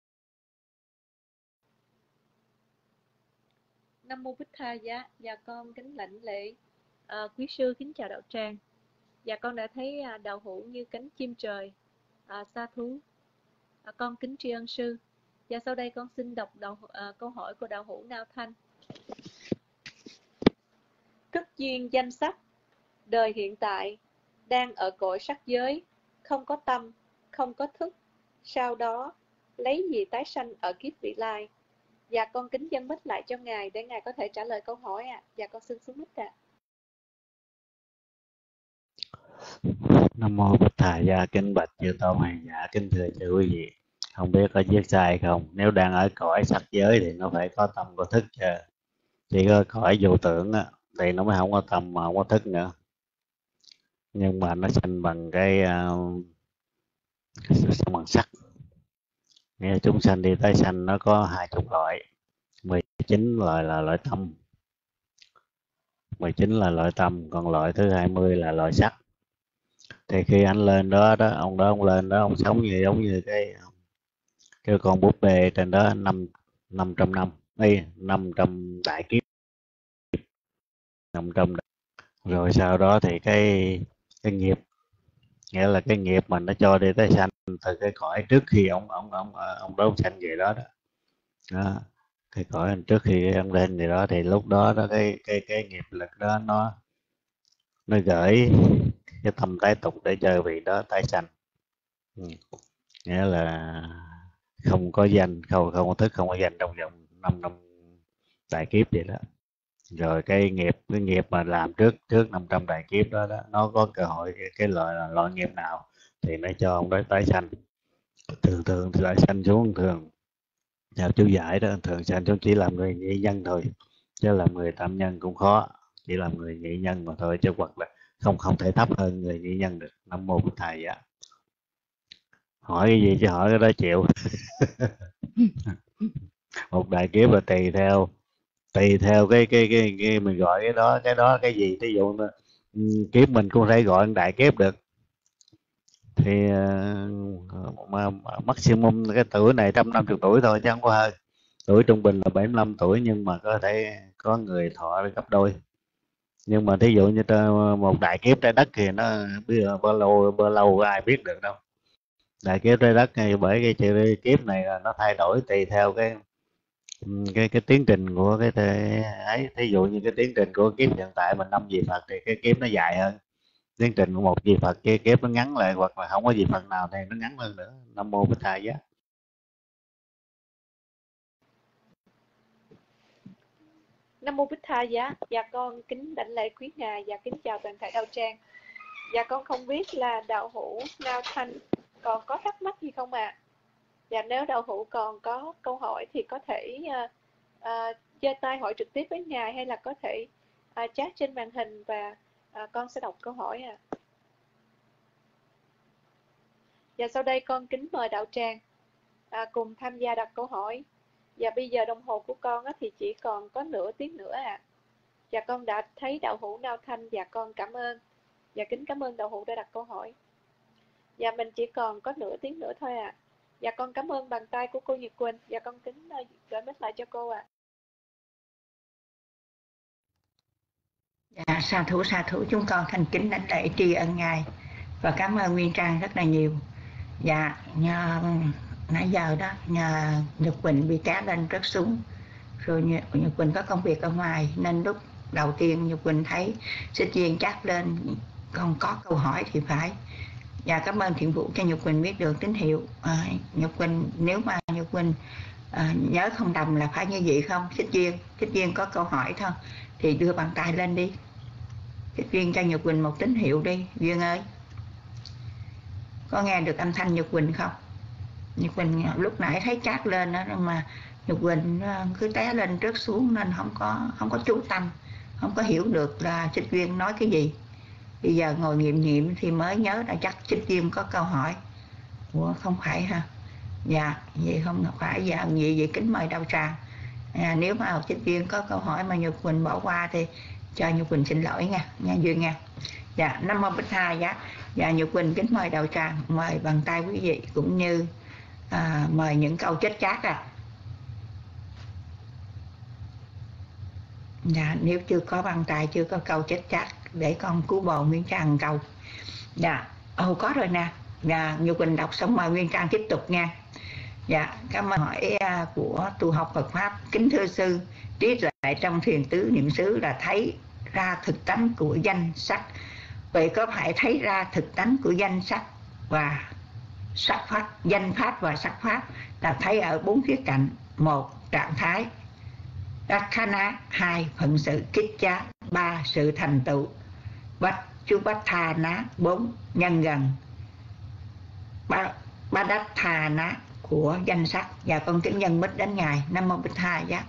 Nam mô Bích Tha Giá. Dạ con kính lãnh lễ à, quý sư kính chào đạo tràng. Dạ con đã thấy à, đạo hữu Như Cánh Chim Trời, à, sa thú. À, con kính tri ân sư. Và sau đây con xin đọc đạo, à, câu hỏi của đạo hữu Nao Thanh. Cất duyên danh sắc, đời hiện tại đang ở cõi sắc giới, không có tâm, không có thức, sau đó lấy gì tái sanh ở kiếp vị lai? Dạ con kính dân mít lại cho ngài để ngài có thể trả lời câu hỏi ạ. À. Dạ con xin xuống mít ạ. À. Nam mô Bích Thầy Gia. Kính bạch chư tôn hàng giả, kính thưa chư quý vị, không biết có viết sai không? Nếu đang ở cõi sắc giới thì nó phải có tâm có thức chứ. Chỉ có cõi vô tưởng á, thì nó mới không có tâm mà không có thức nữa. Nhưng mà nó sanh bằng cái uh, sanh bằng sắc. Nghe chúng sanh đi tái sanh nó có hai chục loại, mười chín loại là loại tâm, mười chín là loại tâm, còn loại thứ hai mươi là loại sắc. Thì khi anh lên đó đó, ông đó ông lên đó, ông sống như giống như cái cái con búp bê trên đó năm năm trăm năm, đi năm trăm đại kiếp, năm trăm. Rồi sau đó thì cái cái nghiệp, nghĩa là cái nghiệp mình nó cho đi tới sanh từ cái cõi trước khi ông ông ông ông đó ông sanh về đó đó, đó. Cái cõi trước khi ông lên gì đó thì lúc đó đó cái cái cái nghiệp lực đó nó nó gửi cái tâm tái tục để cho vị đó tái sanh. Ừ. Nghĩa là không có danh, không không có thức, không có danh trong vòng năm năm đại kiếp vậy đó. Rồi cái nghiệp cái nghiệp mà làm trước trước năm trăm đại kiếp đó, đó nó có cơ hội cái, cái loại là loại nghiệp nào thì nó cho ông đó tái sanh. Thường thường thì lại sanh xuống thường theo chú giải đó, thường sanh xuống chỉ làm người nhị nhân thôi, chứ làm người tam nhân cũng khó, chỉ làm người nhị nhân mà thôi, chứ hoặc là không không thể thấp hơn người nhị nhân được. Nam mô Bích Thầy ạ. Hỏi cái gì chứ hỏi cái đó chịu. Một đại kiếp là tùy theo tùy theo cái cái cái, cái mình gọi cái đó cái đó cái gì. Ví dụ kiếp mình cũng thể gọi đại kiếp được, thì uh, mà, mà maximum cái tuổi này trăm năm chục tuổi thôi chứ không có hơn. tuổi trung bình là bảy mươi lăm tuổi nhưng mà có thể có người thọ gấp đôi. Nhưng mà thí dụ như một đại kiếp trái đất thì nó bây giờ bao lâu bao lâu ai biết được đâu. Đại kiếp trái đất này, bởi cái chữ kiếp này là nó thay đổi tùy theo cái cái cái tiến trình của cái thể ấy. Thí dụ như cái tiến trình của kiếp hiện tại mình năm vị Phật thì cái kiếp nó dài hơn. Tiến trình của một vị Phật cái kiếp nó ngắn lại, hoặc là không có vị Phật nào thì nó ngắn hơn nữa. Nam mô Bích Tha Giá. Nam mô Bích Tha Giá. Dạ con kính đảnh lễ quý ngài và kính chào toàn thể đạo tràng. Dạ con không biết là đạo hữu Ngao Thanh còn có thắc mắc gì không ạ? À? Dạ nếu đạo hữu còn có câu hỏi thì có thể uh, uh, giơ tay hỏi trực tiếp với ngài, hay là có thể uh, chat trên màn hình và uh, con sẽ đọc câu hỏi ạ. À. Và sau đây con kính mời đạo tràng uh, cùng tham gia đặt câu hỏi. Và bây giờ đồng hồ của con á, thì chỉ còn có nửa tiếng nữa ạ. À. Và con đã thấy đạo hữu Ngao Thanh và con cảm ơn. Và kính cảm ơn đạo hữu đã đặt câu hỏi. Và mình chỉ còn có nửa tiếng nữa thôi ạ. À. Và con cảm ơn bàn tay của cô Nhật Quỳnh. Và con kính uh, gửi mic lại cho cô ạ. À. Dạ, sa thủ sa thủ chúng con thành kính đảnh lễ tri ân ngài và cảm ơn Nguyên Trang rất là nhiều. Dạ, nhờ nãy giờ đó nhờ Nhật Quỳnh bị té lên rớt xuống, rồi Nhật Quỳnh có công việc ở ngoài nên lúc đầu tiên Nhật Quỳnh thấy sinh viên chat lên còn có câu hỏi thì phải. Dạ, cảm ơn Thiện Vụ cho Nhật Quỳnh biết được tín hiệu. À, Nhật Quỳnh nếu mà Nhật Quỳnh à, nhớ không đầm là phải như vậy không? Xích Duyên, Xích Duyên có câu hỏi thôi thì đưa bàn tay lên đi. Xích Duyên cho Nhật Quỳnh một tín hiệu đi, Duyên ơi. Có nghe được âm thanh Nhật Quỳnh không? Nhật Quỳnh lúc nãy thấy chat lên đó mà Nhật Quỳnh cứ té lên rớt xuống nên không có không có chú tâm, không có hiểu được là Xích Duyên nói cái gì. Bây giờ ngồi nghiệm nghiệm thì mới nhớ là chắc Xích Duyên có câu hỏi. Ủa không phải ha? Dạ, vậy không phải. Dạ, vậy vậy kính mời đạo tràng. À, nếu mà Xích Duyên có câu hỏi mà Nhật Quỳnh bỏ qua thì cho Nhật Quỳnh xin lỗi nha, nha Duyên nha. Dạ, Nam mô Bích Tha Giá. Dạ, Nhật Quỳnh kính mời đạo tràng, mời bàn tay quý vị cũng như à, mời những câu chết chát à. Dạ, nếu chưa có bàn tay, chưa có câu chết chát để con cứu bồ Nguyên Trang câu. Dạ, ồ có rồi nè. Dạ, Nhật Quỳnh đọc xong mời Nguyên Trang tiếp tục nha. Dạ, cảm ơn hỏi của tu học Phật Pháp. Kính thưa sư, trí tuệ trong thiền tứ niệm xứ là thấy ra thực tánh của danh sắc. Vậy có phải thấy ra thực tánh của danh sắc và sắc pháp, danh pháp và sắc pháp là thấy ở bốn khía cạnh: một, trạng thái Dakkhana, hai, phận sự Kiccha, ba, sự thành tựu Bách chú Bách Tha Ná, bốn, nhân gần ba, ba đắc Tha Ná của danh sắc. Và con kính nhân bích đến ngài. Nam mô Bích Tha Giá.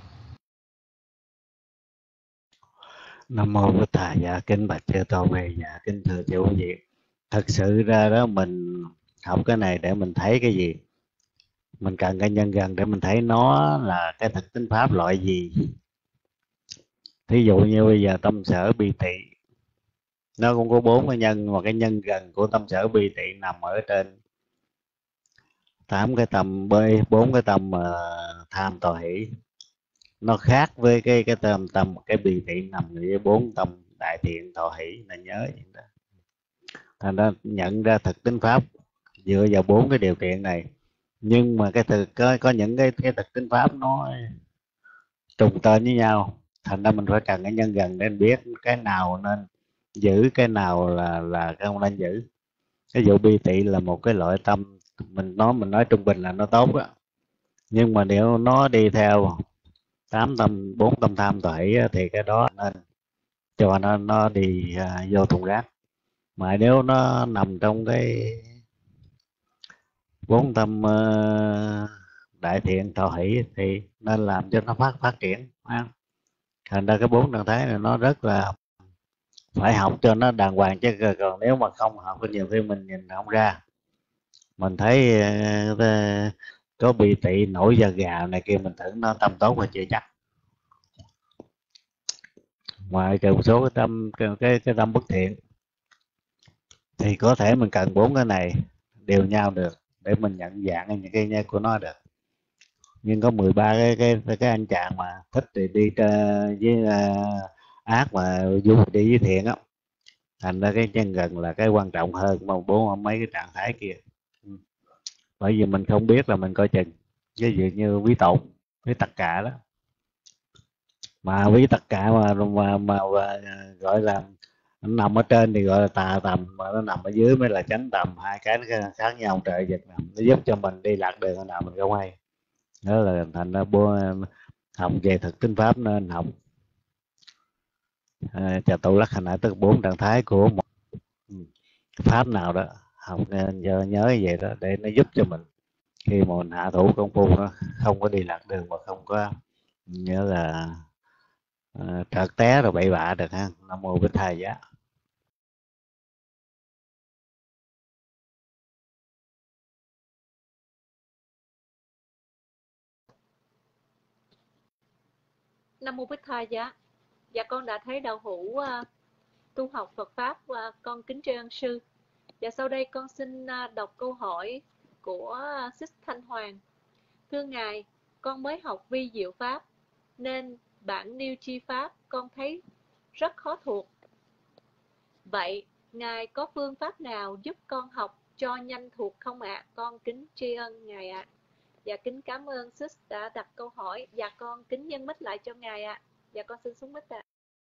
Nam mô Bích Tha Giá. Kính bạch chư tôn về. Dạ, kính thưa chư quý vị, thật sự ra đó mình học cái này để mình thấy cái gì? Mình cần cái nhân gần để mình thấy nó là cái thực tính pháp loại gì. Thí dụ như bây giờ tâm sở bi tị, nó cũng có bốn cái nhân, mà cái nhân gần của tâm sở bi tị nằm ở trên tám cái tâm, bơi bốn cái tâm uh, tham tò hỷ. Nó khác với cái cái tâm tâm cái bi tị nằm với bốn tâm đại thiện thọ hỷ, là nhớ vậy đó. Thành ra nhận ra thực tính pháp dựa vào bốn cái điều kiện này. Nhưng mà cái thực có, có những cái cái thực tính pháp nó trùng tên với nhau, thành ra mình phải cần cái nhân gần để biết cái nào nên giữ, cái nào là là không nên giữ. Ví dụ bi tị là một cái loại tâm, mình nói mình nói trung bình là nó tốt đó, nhưng mà nếu nó đi theo tám tâm, bốn tâm tham tuệ thì cái đó nên cho nó nó đi uh, vô thùng rác. Mà nếu nó nằm trong cái bốn tâm uh, đại thiện thọ hỷ thì nên làm cho nó phát phát triển. Thành ra cái bốn trạng thái này nó rất là phải học cho nó đàng hoàng, chứ còn nếu mà không học thì nhiều khi mình nhìn không ra. Mình thấy uh, có bị tị nổi da gà này kia, mình tưởng nó tâm tốt hay chưa chắc. Ngoài trừ một số cái tâm cái cái tâm bất thiện thì có thể mình cần bốn cái này đều nhau được để mình nhận dạng những cái của nó được. nhưng có mười ba cái cái cái anh chàng mà thích thì đi uh, với uh, ác mà vui thì đi với thiện á, thành ra cái chân gần là cái quan trọng hơn mà bốn mấy cái trạng thái kia. Ừ. Bởi vì mình không biết là mình coi chừng, ví dụ như quý tộc với tất cả đó, mà với tất cả mà mà, mà, mà gọi là nó nằm ở trên thì gọi là tà tầm, mà nó nằm ở dưới mới là chánh tầm, hai cái nó khác nhau trời giật, nó giúp cho mình đi lạc đường nào mình không hay. Đó là thành ra bố học về thực tính pháp nên học à, trà tụ lắc hành hạ tức bốn trạng thái của một pháp nào đó, học nhớ, nhớ vậy đó để nó giúp cho mình khi mà mình hạ thủ công phu nó không có đi lạc đường và không có nhớ là uh, trợt té rồi bậy bạ được ha. Nam mô Bích Thầy Giá. Nam mô Bích Thầy Giá. Dạ con đã thấy đạo hữu uh, tu học Phật pháp và uh, con kính tri ân sư. Và sau đây con xin uh, đọc câu hỏi của uh, Sích Thanh Hoàng. Thưa ngài, con mới học vi diệu pháp nên bản niêu chi pháp con thấy rất khó thuộc. Vậy ngài có phương pháp nào giúp con học cho nhanh thuộc không ạ? À? Con kính tri ân ngài ạ. À. Dạ kính cảm ơn Sích đã đặt câu hỏi. Dạ con kính nhân mít lại cho ngài ạ. À. Dạ con xin xuống mít ạ. À.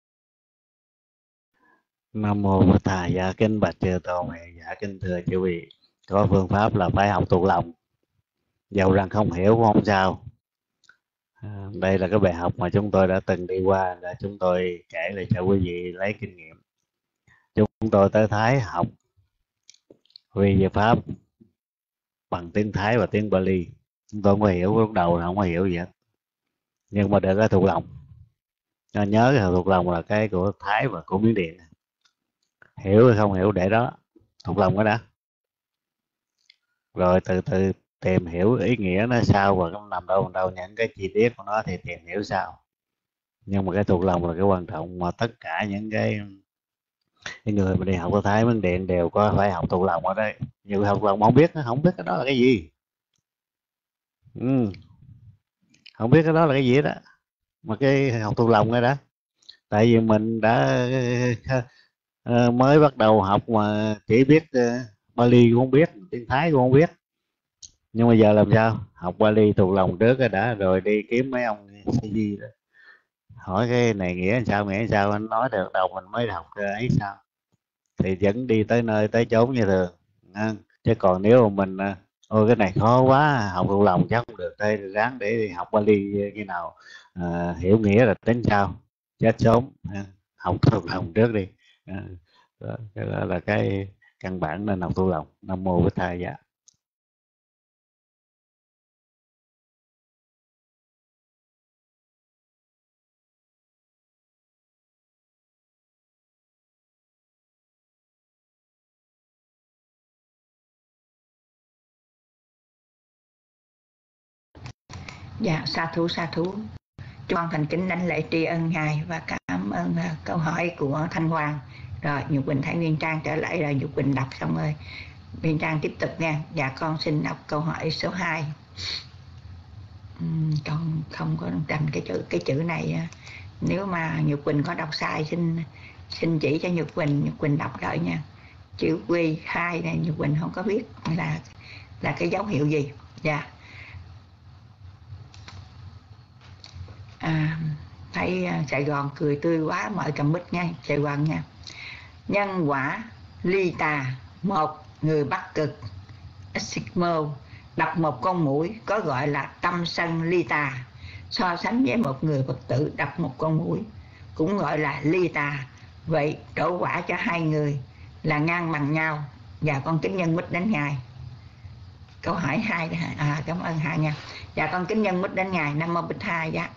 Nam mô Bổn Thầy. Dạ kính bạch chư tôn thầy. Dạ kính thưa chư vị, có phương pháp là phải học thuộc lòng, dầu rằng không hiểu cũng không sao. À, đây là cái bài học mà chúng tôi đã từng đi qua, là chúng tôi kể lại cho quý vị lấy kinh nghiệm. Chúng tôi tới Thái học vi diệu pháp bằng tiếng Thái và tiếng Bali. Chúng tôi không có hiểu, lúc đầu là không có hiểu gì hết, nhưng mà được cái thuộc lòng. Cho nhớ cái thuộc lòng là cái của Thái và của Miến Điện. Hiểu hay không hiểu để đó, thuộc lòng cái đã, rồi từ từ tìm hiểu ý nghĩa nó sao và nó nằm đâu đâu những cái chi tiết của nó thì tìm hiểu sao. Nhưng mà cái thuộc lòng là cái quan trọng, mà tất cả những cái, cái người mà đi học ở Thái Miến Điện đều có phải học thuộc lòng ở đây. Nhiều học lòng mà không biết, không biết cái đó là cái gì. Ừ. Không biết cái đó là cái gì đó, mà cái học thuộc lòng cái đó. Tại vì mình đã uh, mới bắt đầu học mà chỉ biết uh, Bali cũng không biết, tiếng Thái cũng không biết. Nhưng mà giờ làm sao? Học Bali thuộc lòng trước cái đã, rồi đi kiếm mấy ông cái gì đó, hỏi cái này nghĩa làm sao, nghĩa làm sao, anh nói được đầu mình mới học ấy sao, thì vẫn đi tới nơi tới chốn như thường. Chứ còn nếu mà mình ôi cái này khó quá, học thuộc lòng chắc không được, đây ráng để đi học Bali như nào à, hiểu nghĩa là tính sao, chết sớm. Học thuộc lòng trước đi. À, đó, cái đó là cái căn bản nên học thuộc lòng. Nam mô Bích Thầy Giá. Dạ, sa thú sa thú. Chúng con thành kính đảnh lễ tri ân ngài và cảm ơn uh, câu hỏi của Thanh Hoàng. Rồi Nhục Quỳnh thấy Nguyên Trang trở lại rồi, Nhục Quỳnh đọc xong rồi Nguyên Trang tiếp tục nha. Dạ con xin đọc câu hỏi số hai. Uhm, con không có rành cái chữ cái chữ này. Nếu mà Nhục Quỳnh có đọc sai xin xin chỉ cho Nhục Quỳnh, Nhục Quỳnh đọc đợi nha. Chữ quy hai này Nhục Quỳnh không có biết là là cái dấu hiệu gì. Dạ. À, thấy Sài Gòn cười tươi quá, mời cầm mic nha Sài Gòn nha. Nhân quả ly tà, một người Bắc Cực Eskimo đập một con muỗi có gọi là tâm sân ly tà, so sánh với một người Phật tử đập một con muỗi cũng gọi là ly tà. Vậy trổ quả cho hai người là ngang bằng nhau. Và con kính nhân mic đến ngài. Câu hỏi hai. À, cảm ơn hai nha. Dạ con kính nhân mic đến ngài. Nam mô Bích Thầy Giá.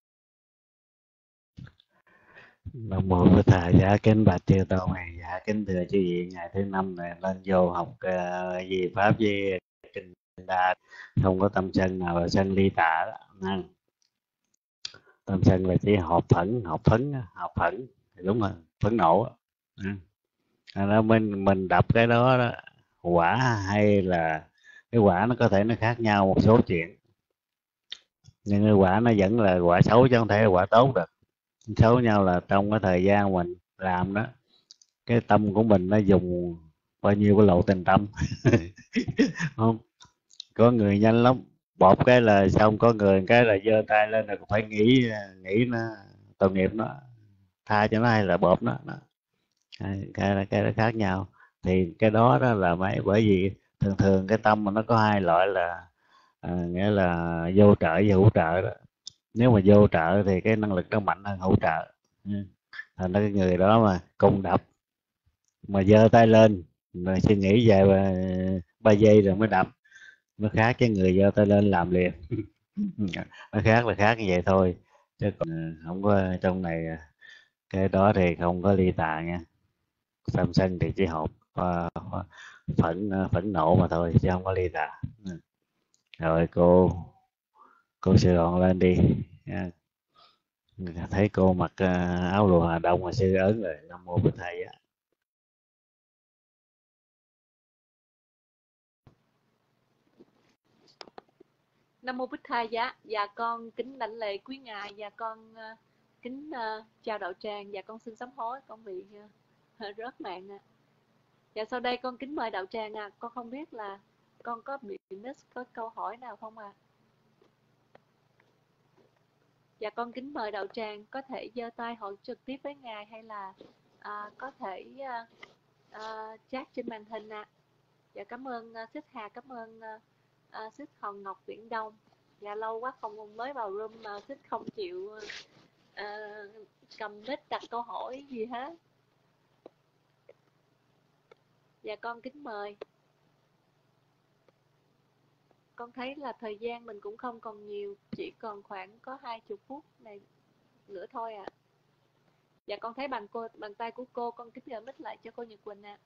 Nam mô Bổn Thầy. Dạ kính bạch chư tôn này. Dạ kính thưa chư vị, ngày thứ năm này lên vô học uh, gì pháp với kinh đa, không có tâm sân nào là sân ly tà đó. Tâm sân là chỉ họp phẫn, họp phấn, họp phẫn, đúng rồi, phẫn nộ. Đó, mình mình đập cái đó, đó quả hay là cái quả nó có thể nó khác nhau một số chuyện. nhưng cái quả nó vẫn là quả xấu chứ không thể là quả tốt được. Xấu nhau là trong cái thời gian mình làm đó, cái tâm của mình nó dùng bao nhiêu cái lộ tình tâm. Không, có người nhanh lắm, bột cái là xong, có người cái là giơ tay lên là phải nghĩ nghĩ nó tội nghiệp nó, tha cho nó hay là bóp nó, nó. Cái, cái cái đó khác nhau. Thì cái đó đó là mấy, bởi vì thường thường cái tâm mà nó có hai loại là à, nghĩa là vô trợ và hỗ trợ đó. Nếu mà vô trợ thì cái năng lực nó mạnh hơn hỗ trợ. Ừ. Thành ra cái người đó mà cùng đập mà giơ tay lên rồi suy nghĩ về ba, ba giây rồi mới đập, nó khác cái người giơ tay lên làm liền. Nó khác là khác như vậy thôi, chứ còn không có trong này. Cái đó thì không có ly tà nha. Tâm sân thì chỉ hộp uh, phẫn phẫn nộ mà thôi, chứ không có ly tà. Ừ. Rồi cô cô Sài Gòn lên đi. À, thấy cô mặc uh, áo lụa Hà Đông mà sư ấn rồi. Nam mô Bích Thầy á. Nam mô Bích Thầy giá. Dạ con kính đảnh lễ quý ngài và con uh, kính uh, chào đạo tràng và con xin sám hối con bị uh, rớt mạng ạ. À. Dạ sau đây con kính mời đạo tràng à, con không biết là con có bị miss có câu hỏi nào không à? Dạ con kính mời đạo tràng có thể giơ tay hỏi trực tiếp với ngài hay là à, có thể à, à, chat trên màn hình ạ. À. Dạ cảm ơn uh, Xích Hà, cảm ơn uh, uh, Xích Hòn Ngọc Viễn Đông. Dạ lâu quá không mới vào room mà Xích không chịu uh, uh, cầm mic đặt câu hỏi gì hết. Dạ con kính mời. Con thấy là thời gian mình cũng không còn nhiều, chỉ còn khoảng có hai mươi phút này nữa thôi ạ. À. Dạ con thấy bàn cô bàn tay của cô, con kính gửi mic lại cho cô Nhật Quỳnh ạ. À.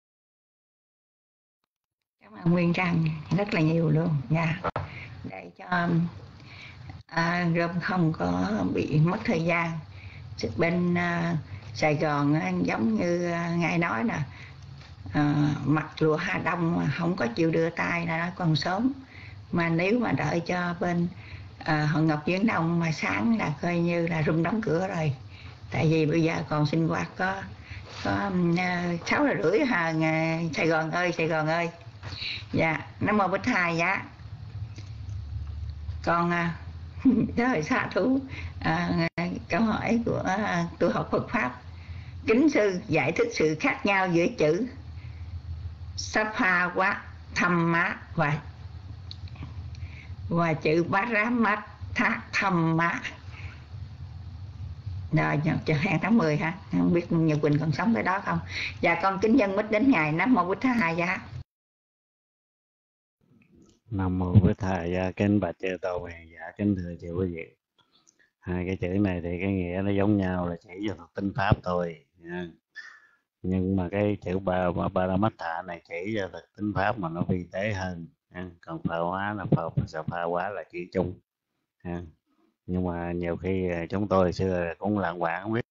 Cảm ơn Nguyên Trang rất là nhiều luôn nha. Để cho à, room không có bị mất thời gian. Bên à, Sài Gòn á, giống như à, ngài nói nè, à, mặc lụa Hà Đông mà không có chịu đưa tay là nó còn sớm. Mà nếu mà đợi cho bên à, Hòn Ngọc Viễn Đông mà sáng là coi như là room đóng cửa rồi. Tại vì bây giờ còn sinh hoạt có có sáu giờ rưỡi hà Sài Gòn ơi, Sài Gòn ơi. Dạ, Nam mô Bích Thầy giá. Con rồi xa thú à, câu hỏi của à, tôi học Phật pháp. Kính sư giải thích sự khác nhau giữa chữ Sapha Thamma và và chữ Paramatha Thamma. Rồi, chờ hẹn tháng mười ha. Không biết Nhật Quỳnh còn sống tới đó không. Dạ con kính dân mít đến ngày Nam mô Bích Thầy giá. Nam mô Bích Thầy giá. Kính bạch chư tôn hiền giả, kính thưa chư quý vị. Hai cái chữ này thì cái nghĩa nó giống nhau, là chỉ cho thuật tinh pháp thôi nha. Nhưng mà cái chữ ba Paramatha này chỉ cho thuật tinh pháp mà nó vi tế hơn nha. Còn phá hóa là phá sa phá hóa là chỉ chung nha. Nhưng mà nhiều khi chúng tôi hồi xưa cũng lạng quạng không biết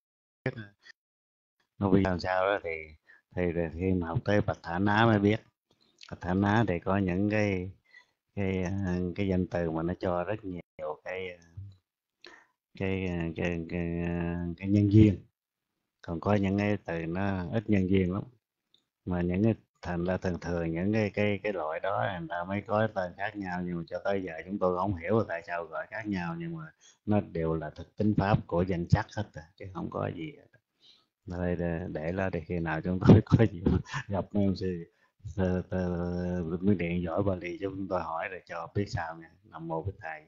nó vi làm sao đó, thì thì khi mà học tới Bạch Thả Ná mới biết. Bạch Thả Ná thì có những cái cái cái danh từ mà nó cho rất nhiều cái cái cái, cái, cái, cái nhân duyên, còn có những cái từ nó ít nhân duyên lắm, mà những cái thành ra thường thường những cái cái cái loại đó người ta mới có tên khác nhau, nhưng mà cho tới giờ chúng tôi không hiểu là tại sao gọi khác nhau, nhưng mà nó đều là thực tính pháp của danh sắc hết rồi, chứ không có gì. Đây để, để là để khi nào chúng tôi có gì gặp em sư Miến Điện giỏi Bali chúng tôi hỏi để cho biết sao nha. Nam mô Bích Thầy.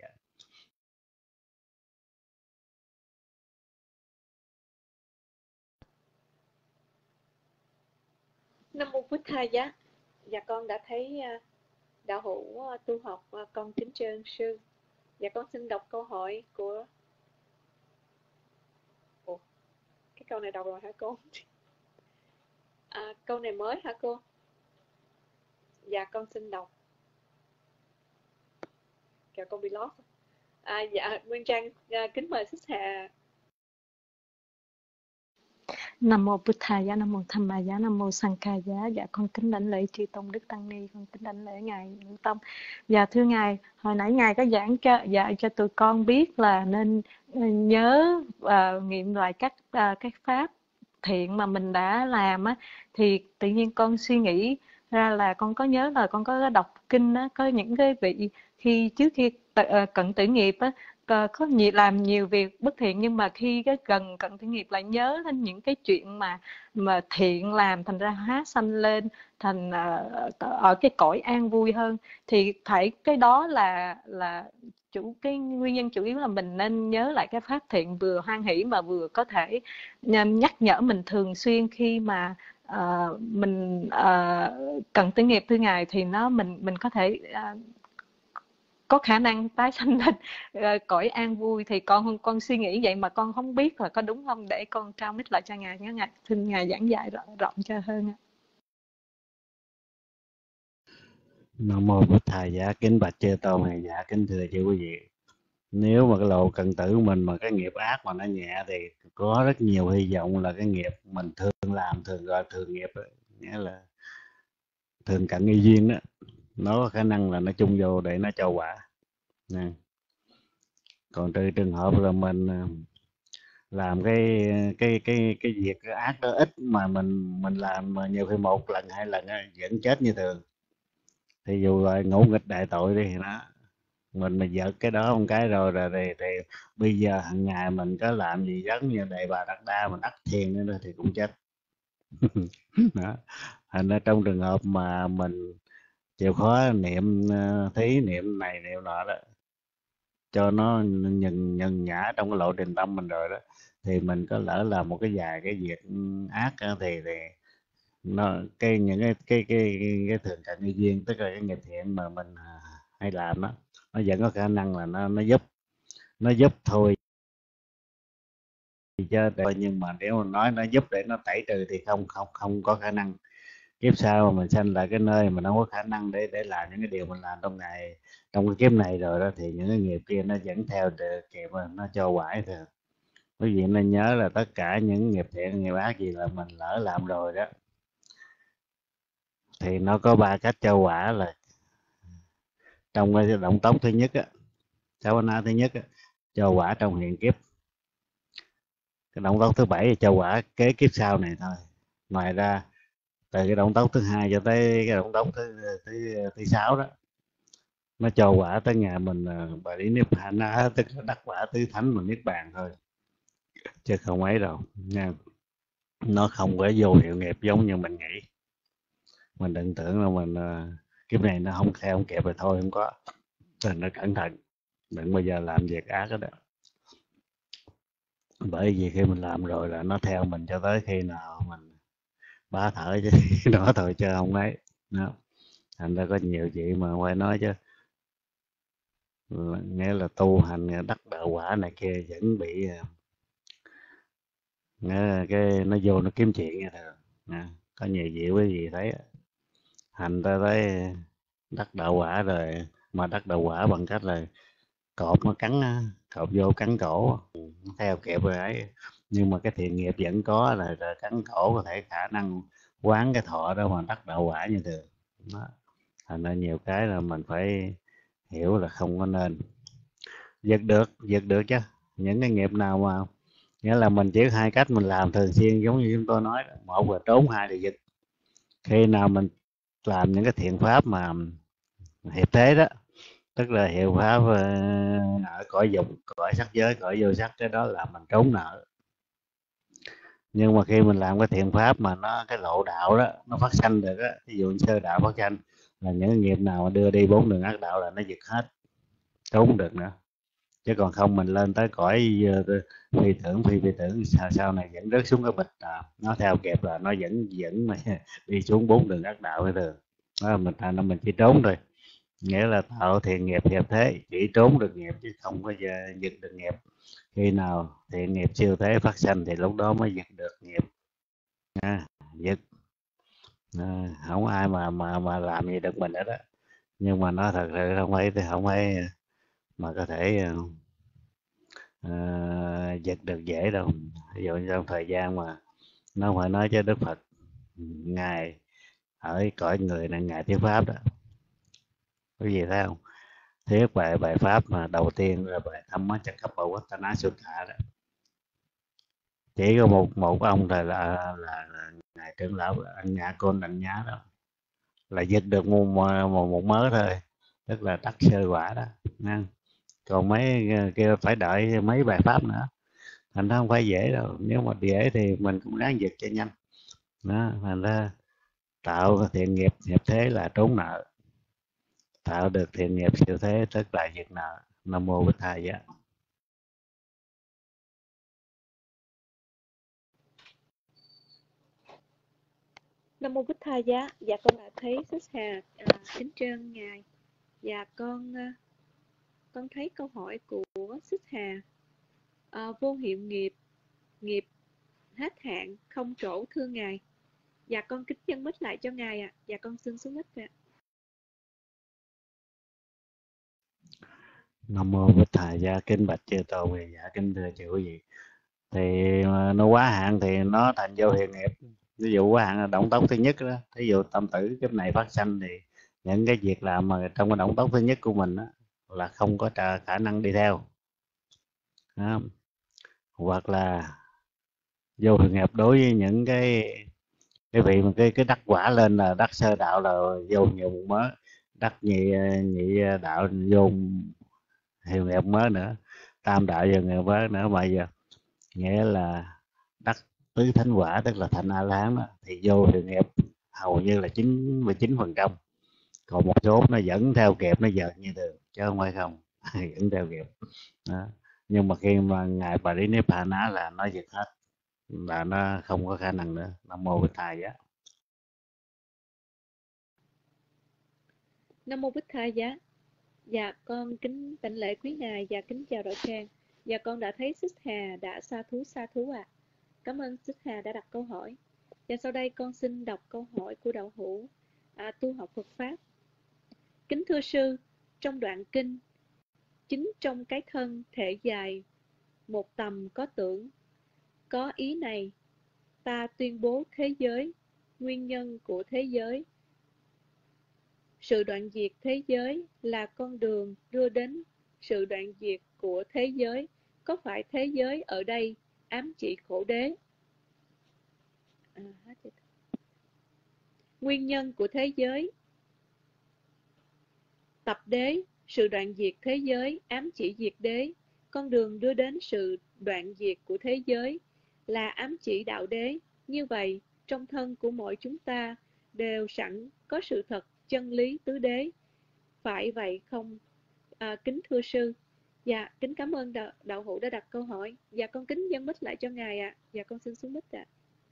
Nam mô Bích Thầy giá. Dạ con đã thấy đạo hữu tu học, con kính tri ân sư. Dạ con xin đọc câu hỏi của Ủa, cái câu này đọc rồi hả cô? À, câu này mới hả cô? Dạ con xin đọc. Kìa con bị lost. À, dạ Nguyên Trang à, kính mời Xích Hà. Nam mô Bụt Thầy giá, Nam mô Tham Ma giá, Nam mô Sang Ca giá. Dạ con kính đảnh lễ chư tôn đức tăng ni, con kính đảnh lễ ngài Lưu Tông. Dạ thưa ngài, hồi nãy ngài có giảng cho dạy cho tụi con biết là nên nhớ và uh, nghiệm lại các uh, các pháp thiện mà mình đã làm á, thì tự nhiên con suy nghĩ ra là con có nhớ là con có đọc kinh á, có những cái vị khi trước khi tự, uh, cận tử nghiệp á, có nhiều làm nhiều việc bất thiện, nhưng mà khi cái gần cận tử nghiệp lại nhớ đến những cái chuyện mà mà thiện làm, thành ra hóa sanh lên thành uh, ở cái cõi an vui hơn. Thì phải cái đó là là chủ cái nguyên nhân chủ yếu là mình nên nhớ lại cái pháp thiện, vừa hoan hỷ mà vừa có thể nhắc nhở mình thường xuyên khi mà uh, mình uh, cận tử nghiệp thưa ngài, thì nó mình mình có thể uh, có khả năng tái sanh lên uh, cõi an vui. Thì con con suy nghĩ vậy mà con không biết là có đúng không, để con trao mic lại cho ngài nhé ngài, xin ngài giảng dạy rộng, rộng cho hơn. Nam mô Bụt Thầy giá, kính bạch chư tôn hàng giả, kính thưa chư quý vị. Nếu mà cái lộ cận tử của mình mà cái nghiệp ác mà nó nhẹ thì có rất nhiều hy vọng là cái nghiệp mình thường làm, thường gọi thường nghiệp đó, nghĩa là thường cận nghi duyên đó, nó có khả năng là nó chung vô để nó cho quả. Nè. Còn trừ trường hợp là mình làm cái cái cái cái việc cái ác đó ít mà mình mình làm mà nhiều khi một lần hai lần vẫn chết như thường, thì dù là ngỗ nghịch đại tội đi thì nó mình mà vợt cái đó một cái rồi rồi thì, thì bây giờ hàng ngày mình có làm gì giống như Đề Bà Đạt Đa mình đắc thiền nữa thì cũng chết. Đó. Thành ra trong trường hợp mà mình chịu khó niệm thí, niệm này niệm nọ đó, cho nó nhân nhân nhã trong cái lộ trình tâm mình rồi đó, thì mình có lỡ làm một cái vài cái việc ác thì thì nó cái những cái cái cái cái, cái thường cận nghi duyên, tức là cái nghiệp thiện mà mình hay làm đó, nó vẫn có khả năng là nó nó giúp nó giúp thôi chứ, nhưng mà nếu mà nói nó giúp để nó tẩy trừ thì không không không có khả năng. Kiếp sau mà mình sanh lại cái nơi mà nó có khả năng để để làm những cái điều mình làm trong ngày trong cái kiếp này rồi đó, thì những cái nghiệp kia nó vẫn theo kịp mà nó cho quả thôi. Quý vị nên nhớ là tất cả những nghiệp thiện nghiệp ác gì là mình lỡ làm rồi đó, thì nó có ba cách cho quả. Là trong cái động tốc thứ nhất á, Savana thứ nhất á, cho quả trong hiện kiếp. Cái động tốc thứ bảy là cho quả kế kiếp sau này thôi. Ngoài ra từ cái động tốc thứ hai cho tới cái động tốc thứ thứ thứ sáu đó, nó cho quả tới ngày mình bà lý niết bàn, tức là đắc quả tứ thánh mà niết bàn thôi, chứ không ấy đâu nha. Nó không có vô hiệu nghiệp giống như mình nghĩ. Mình đừng tưởng là mình uh, kiếp này nó không theo không kịp rồi thôi, không có. Nên nó cẩn thận, đừng bao giờ làm việc ác đó, đó. Bởi vì khi mình làm rồi là nó theo mình cho tới khi nào mình bá thở chứ nó thôi chứ không ấy. Đó. Thành ra có nhiều chị mà quay nói chứ, nghĩa là tu hành đắc đạo quả này kia vẫn bị nghĩa cái nó vô nó kiếm chuyện nghe thôi. À, có nhiều chị quý vị thấy hành ta thấy đắc đạo quả rồi, mà đắc đạo quả bằng cách là cọp nó cắn, cọp vô cắn cổ theo kịp rồi ấy, nhưng mà cái thiện nghiệp vẫn có, là, là cắn cổ có thể khả năng quán cái thọ đó mà đắc đạo quả như thường. Đó. Thành ra nhiều cái là mình phải hiểu là không có nên giật được giật được chứ. Những cái nghiệp nào mà nghĩa là mình chỉ hai cách mình làm thường xuyên giống như chúng tôi nói, một là trốn, hai là giật. Khi nào mình làm những cái thiện pháp mà hiệp thế đó, tức là hiệu pháp ở cõi dục, cõi sắc giới, cõi vô sắc, cái đó là mình trốn nợ. Nhưng mà khi mình làm cái thiện pháp mà nó cái lộ đạo đó nó phát sanh được á, ví dụ như sơ đạo phát sanh, là những cái nghiệp nào mà đưa đi bốn đường ác đạo là nó giật hết, trốn được nữa. Chứ còn không mình lên tới cõi phi tưởng phi phi tưởng sau, sau này vẫn rớt xuống cái bịch, à, nó theo kịp là nó vẫn vẫn đi xuống bốn đường ác đạo hay thường. Đó, mình thành nó mình chỉ trốn thôi, nghĩa là tạo thiện nghiệp hiệp thế, chỉ trốn được nghiệp chứ không có giật được nghiệp. Khi nào thiện nghiệp siêu thế phát sanh thì lúc đó mới giật được nghiệp. À, giật à, không ai mà mà mà làm gì được mình hết đó. Nhưng mà nó thật sự không phải thì không phải mà có thể uh, giật được dễ đâu. Ví dụ trong thời gian mà nó không phải nói cho Đức Phật. Ngài ở cõi người này ngài thuyết pháp đó, quý vị thấy không? Thuyết bài bài pháp mà đầu tiên là bài Dhammacakkappavattana Sutta đó, chỉ có một một ông là là, là, là ngài trưởng lão anh Nhã Côn Đảnh Nhá đó là dịch được một, một, một mớ thôi, tức là đắc sơ quả đó nha. Còn mấy kia phải đợi mấy bài pháp nữa, thành ra không phải dễ đâu. Nếu mà dễ thì mình cũng ráng dịch cho nhanh đó. Thành ra tạo thiện nghiệp nghiệp thế là trốn nợ, tạo được thiện nghiệp siêu thế tức là diệt nợ. Nam mô Bích Thầy Giá. Nam mô Bích Tha Giá. Dạ con đã thấy Thích Hà à, kính trân ngài. Dạ con à, con thấy câu hỏi của Thích Hà. À, vô hiệu nghiệp, nghiệp hết hạn, không trổ thưa ngài. Dạ con kính dân mít lại cho ngài ạ. À. Dạ con xin xuống mít ạ. À. Nam mô Bích Thầy Giá. Kính bạch chư Tổ về dạ kính thưa chư quý vị. Thì nó quá hạn thì nó thành vô hiệu nghiệp. Ví dụ quá hạn là động tốc thứ nhất đó, ví dụ tâm tử kiếp này phát sanh thì những cái việc làm mà trong cái động tốc thứ nhất của mình đó, là không có khả năng đi theo đó. Hoặc là vô hiệu nghiệp đối với những cái cái vị mà cái cái đắc quả lên là đắc sơ đạo là vô nhiều một mớ, đắc nhị nhị đạo vô hiệu nghiệp mới nữa, tam đạo vô nghiệp mới nữa, mà giờ nghĩa là đắc tứ thánh quả tức là thành A La Hán đó, thì vô hiệu nghiệp hầu như là chín mươi chín phần trăm. Còn một số nó vẫn theo kịp, nó dợt như thường chứ không phải không vẫn theo kịp đó. Nhưng mà khi mà ngài Parinibbana là nó diệt hết, là nó không có khả năng nữa. Nam mô Bích Thầy Giá. Nam mô Bích Tha Giá. Dạ con kính đảnh lễ quý ngài và kính chào đạo tràng. Dạ con đã thấy Xích Hà đã sa thú sa thú ạ. À. Cảm ơn Xích Hà đã đặt câu hỏi. Và sau đây con xin đọc câu hỏi của đạo hữu à, tu học Phật pháp. Kính thưa sư, trong đoạn kinh, chính trong cái thân thể dài một tầm có tưởng, có ý này, ta tuyên bố thế giới, nguyên nhân của thế giới. Sự đoạn diệt thế giới là con đường đưa đến sự đoạn diệt của thế giới. Có phải thế giới ở đây ám chỉ khổ đế? À, nguyên nhân của thế giới, tập đế, sự đoạn diệt thế giới ám chỉ diệt đế. Con đường đưa đến sự đoạn diệt của thế giới là ám chỉ đạo đế. Như vậy, trong thân của mỗi chúng ta đều sẵn có sự thật chân lý tứ đế. Phải vậy không? À, kính thưa sư. Dạ, kính cảm ơn đạo, đạo hữu đã đặt câu hỏi. Dạ, con kính dâng mic lại cho ngài ạ. À. Dạ, con xin xuống mic ạ. À.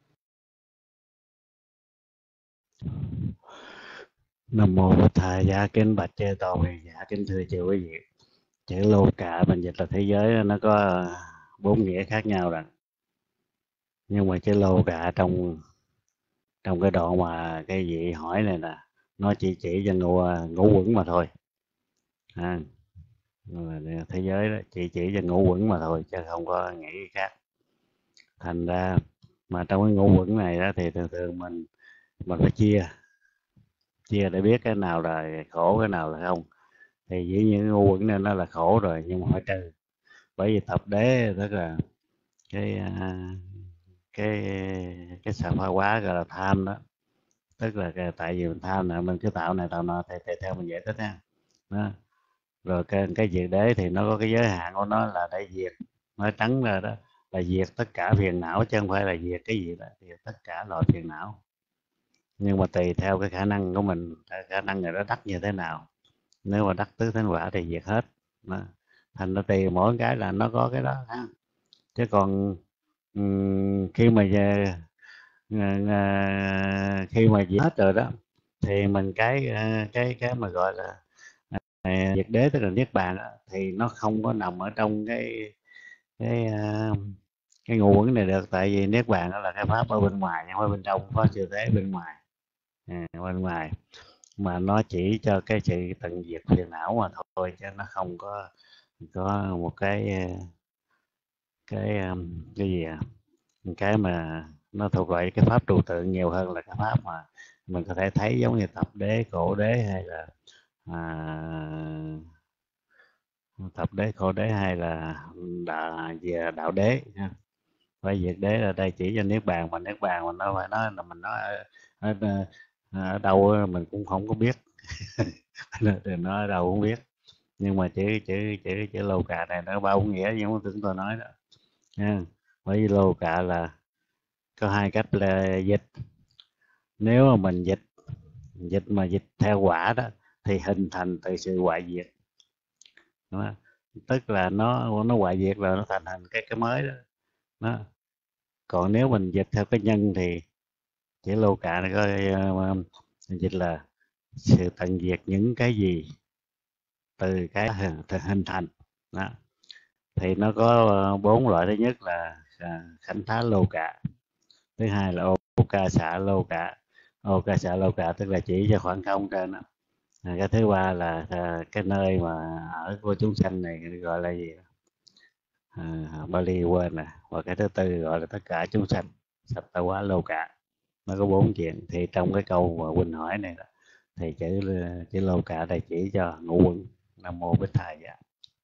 Nam mô Bích Thầy Giá. Kính bạch chư Tôn hiền giả, kính thưa chư quý vị. Chữ lô cả mình dịch là thế giới, nó có bốn nghĩa khác nhau rồi. Nhưng mà chữ lô cả trong trong cái đoạn mà cái vị hỏi này nè, nó chỉ chỉ cho ngũ, ngũ quẩn mà thôi. À, thế giới đó chỉ chỉ cho ngũ quẩn mà thôi, chứ không có nghĩ khác. Thành ra mà trong cái ngũ quẩn này đó thì thường thường mình mình phải chia chia để biết cái nào là khổ, cái nào là không. Thì dĩ nhiên ngũ quẩn nên nó là khổ rồi, nhưng mà phải trừ. Bởi vì thập đế tức là cái cái cái sản phá quá gọi là tham đó, tức là cái, tại vì mình tham này mình cứ tạo này tạo nọ thì, thì theo mình giải thích ha đó. Rồi cái cái diệt đế thì nó có cái giới hạn của nó là để diệt, nói trắng ra đó là diệt tất cả phiền não, chứ không phải là diệt cái gì đó, diệt tất cả loại phiền não. Nhưng mà tùy theo cái khả năng của mình, khả năng người đó đắc như thế nào. Nếu mà đắc tứ thánh quả thì diệt hết đó. Thành ra tùy mỗi cái là nó có cái đó ha. Chứ còn um, khi mà uh, khi mà diệt hết rồi đó thì mình cái cái cái mà gọi là uh, diệt đế tức là niết bàn đó, thì nó không có nằm ở trong cái cái uh, cái ngũ quẩn này được. Tại vì niết bàn đó là cái pháp ở bên ngoài, không phải bên trong, có siêu thế bên ngoài à, bên ngoài mà nó chỉ cho cái sự tận diệt phiền não mà thôi, chứ nó không có có một cái cái cái gì à cái mà nó thuộc loại cái pháp trừu tượng nhiều hơn là cái pháp mà mình có thể thấy giống như tập đế, cổ đế hay là à, tập đế, khổ đế hay là đạo, về đạo đế ha. Phải diệt đế ở đây chỉ cho niết bàn, mà niết bàn mà nó phải nói là mình nói ở, ở, ở đâu mình cũng không có biết thì nói ở đâu không biết, nhưng mà chữ chữ chữ chữ lô cạ này nó bao nghĩa giống chúng tôi nói đó nha. Bởi vì lô cạ là có hai cách là dịch. Nếu mà mình dịch dịch mà dịch theo quả đó thì hình thành từ sự hoại diệt đó. Tức là nó nó hoại diệt rồi nó thành thành cái cái mới đó. đó Còn nếu mình dịch theo cái nhân thì chữ lô cạ này có uh, dịch là sự tận diệt những cái gì từ cái hình, hình thành đó. Thì nó có bốn loại. Thứ nhất là khánh thá lô cạ, thứ hai là ô ca xạ lô cạ. Ô ca xạ lô cạ tức là chỉ cho khoảng không trên đó. Cái thứ ba là cái nơi mà ở của chúng sanh này gọi là gì, à, Bali quên nè. Và cái thứ tư gọi là tất cả chúng sanh, sạch ta quá lô cạ. Nó có bốn chuyện. Thì trong cái câu mà Quỳnh hỏi này đó, thì chữ chữ lô cạ đây chỉ cho ngũ uẩn. Nam mô Bích Thầy Giá.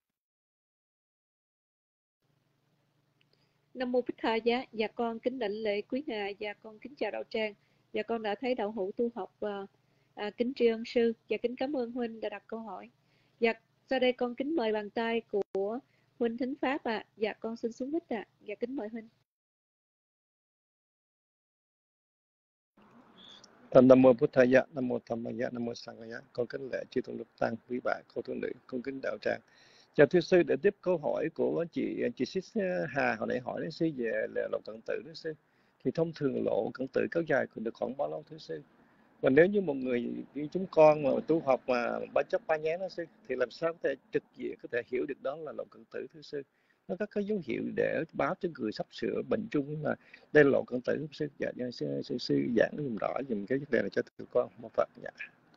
Nam mô Bích Tha Giá. Dạ con kính đảnh lễ quý ngài. Dạ con kính chào đạo tràng. Dạ con đã thấy đạo hữu tu học và à, kính tri ân sư. Dạ kính cảm ơn huynh đã đặt câu hỏi. Dạ sau đây con kính mời bàn tay của huynh Thính Pháp ạ. À. Dạ con xin xuống mic ạ. À. Dạ kính mời huynh. Nam mô Bụt Thầy Giá, Nam mô Tham Ma Giá, Nam mô Sang Giá. Con kính lễ chư tôn đức tăng, quý bà, cô tu nữ, con kính đạo tràng. Chào thưa sư, để tiếp câu hỏi của chị chị Sít Hà hồi nãy hỏi đến sư về lộ cận tử đó sư. Thì thông thường lộ cận tử kéo dài được khoảng bao lâu thưa sư? Và nếu như một người như chúng con mà tu học mà ba chấp ba nhán đó sư, thì làm sao có thể trực diện có thể hiểu được đó là lộ cận tử thưa sư? Nó có cái dấu hiệu để báo cho người sắp sửa bệnh chung là đây là lộ cận tử không sư? Dạ, dạ sư, sư, sư giảng dùm rõ dùm cái vấn đề này cho tụi con một Phật. Dạ.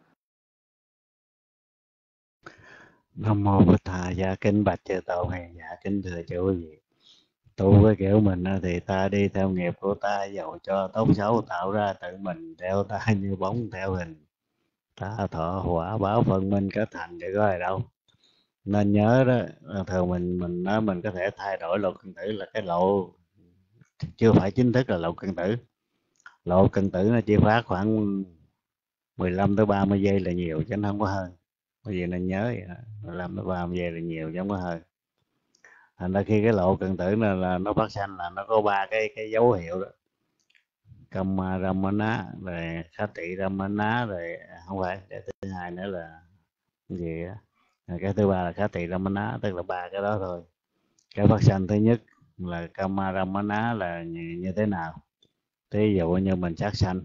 Nam mô Bụt Thầy Giá. Kính bạch chư tôn hiền. Dạ kính thưa chú quý vị, tu với kiểu mình thì ta đi theo nghiệp của ta, dầu cho tốt xấu tạo ra tự mình, theo ta như bóng theo hình, ta thọ hỏa báo phân minh kết thành, để có gì đâu. Nên nhớ đó, thường mình mình nói mình có thể thay đổi lộ cận tử là cái lộ chưa phải chính thức là lộ cận tử. Lộ cận tử nó chỉ phát khoảng mười lăm tới ba mươi giây là nhiều chứ nó không có hơn. Cái gì nên nhớ vậy đó. mười lăm tới ba mươi giây là nhiều chứ không có hơn. Thành ra khi cái lộ cận tử là, là nó phát sanh là nó có ba cái cái dấu hiệu đó. Kama Ramana, rồi Khati Ramana, rồi không phải, cái thứ hai nữa là cái gì đó. Rồi cái thứ ba là Khati Ramana, tức là ba cái đó thôi. Cái phát sanh thứ nhất là Kama Ramana là như, như thế nào? Ví dụ như mình sát sanh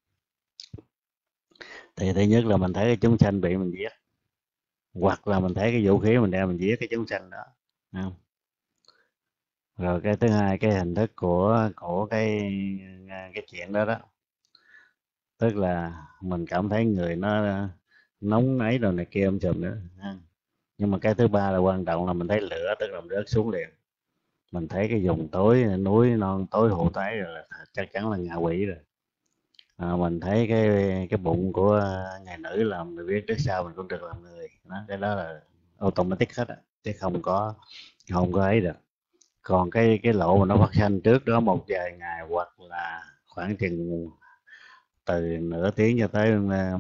thì thứ nhất là mình thấy cái chúng sanh bị mình giết, hoặc là mình thấy cái vũ khí mình đem mình giết cái chúng sanh đó, không? Rồi cái thứ hai, cái hình thức của của cái cái chuyện đó đó, tức là mình cảm thấy người nó nóng ấy rồi này kia, ông chùm nữa. Nhưng mà cái thứ ba là quan trọng là mình thấy lửa, tức là mình rớt xuống liền. Mình thấy cái vùng tối, núi non tối hụ tái rồi là chắc chắn là ngạ quỷ rồi. À, mình thấy cái cái bụng của ngài nữ là mình biết trước sau mình cũng được làm người đó. Cái đó là automatic hết á, chứ không có không có ấy được. Còn cái cái lộ mà nó phát sanh trước đó một vài ngày, hoặc là khoảng chừng từ nửa tiếng cho tới uh,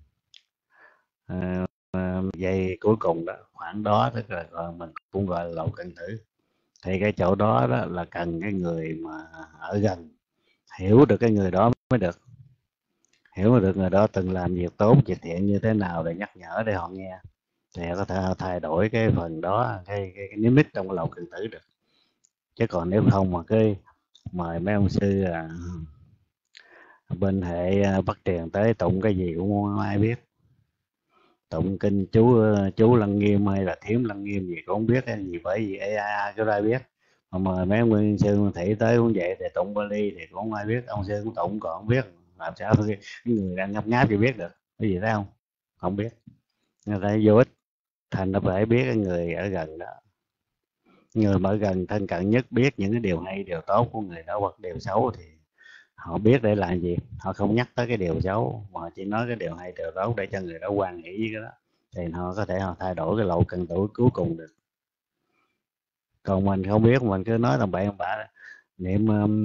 uh, uh, giây cuối cùng đó, khoảng đó tức là gọi, mình cũng gọi là lộ cận tử. Thì cái chỗ đó đó là cần cái người mà ở gần, hiểu được cái người đó mới được, hiểu được người đó từng làm việc tốt việc thiện như thế nào để nhắc nhở để họ nghe, thì họ có thể thay đổi cái phần đó, cái cái, cái nimitz trong cái lộ cận tử được. Chứ còn nếu không mà cái mời mấy ông sư à, bên hệ Bắc Truyền tới tụng cái gì cũng không ai biết, tụng kinh chú chú Lăng Nghiêm hay là Thiếm Lăng Nghiêm gì cũng không biết cái gì, bởi vì a i có ai biết. Mà mời mấy nguyên sư Nguyên Thủy tới cũng vậy, thì tụng Bali thì cũng không ai biết, ông sư cũng tụng còn không biết, làm sao cái người đang ngáp ngáp chỉ biết được cái gì thấy không? Không biết, người ta vô ích. Thành nó phải biết cái người ở gần đó, người mà ở gần thân cận nhất, biết những cái điều hay điều tốt của người đó hoặc điều xấu thì họ biết để làm gì, họ không nhắc tới cái điều xấu mà họ chỉ nói cái điều hay điều tốt để cho người đó hoan hỷ với cái đó, thì họ có thể họ thay đổi cái lộ cần tuổi cuối cùng được. Còn mình không biết, mình cứ nói tầm bậy tầm bạ, niệm um,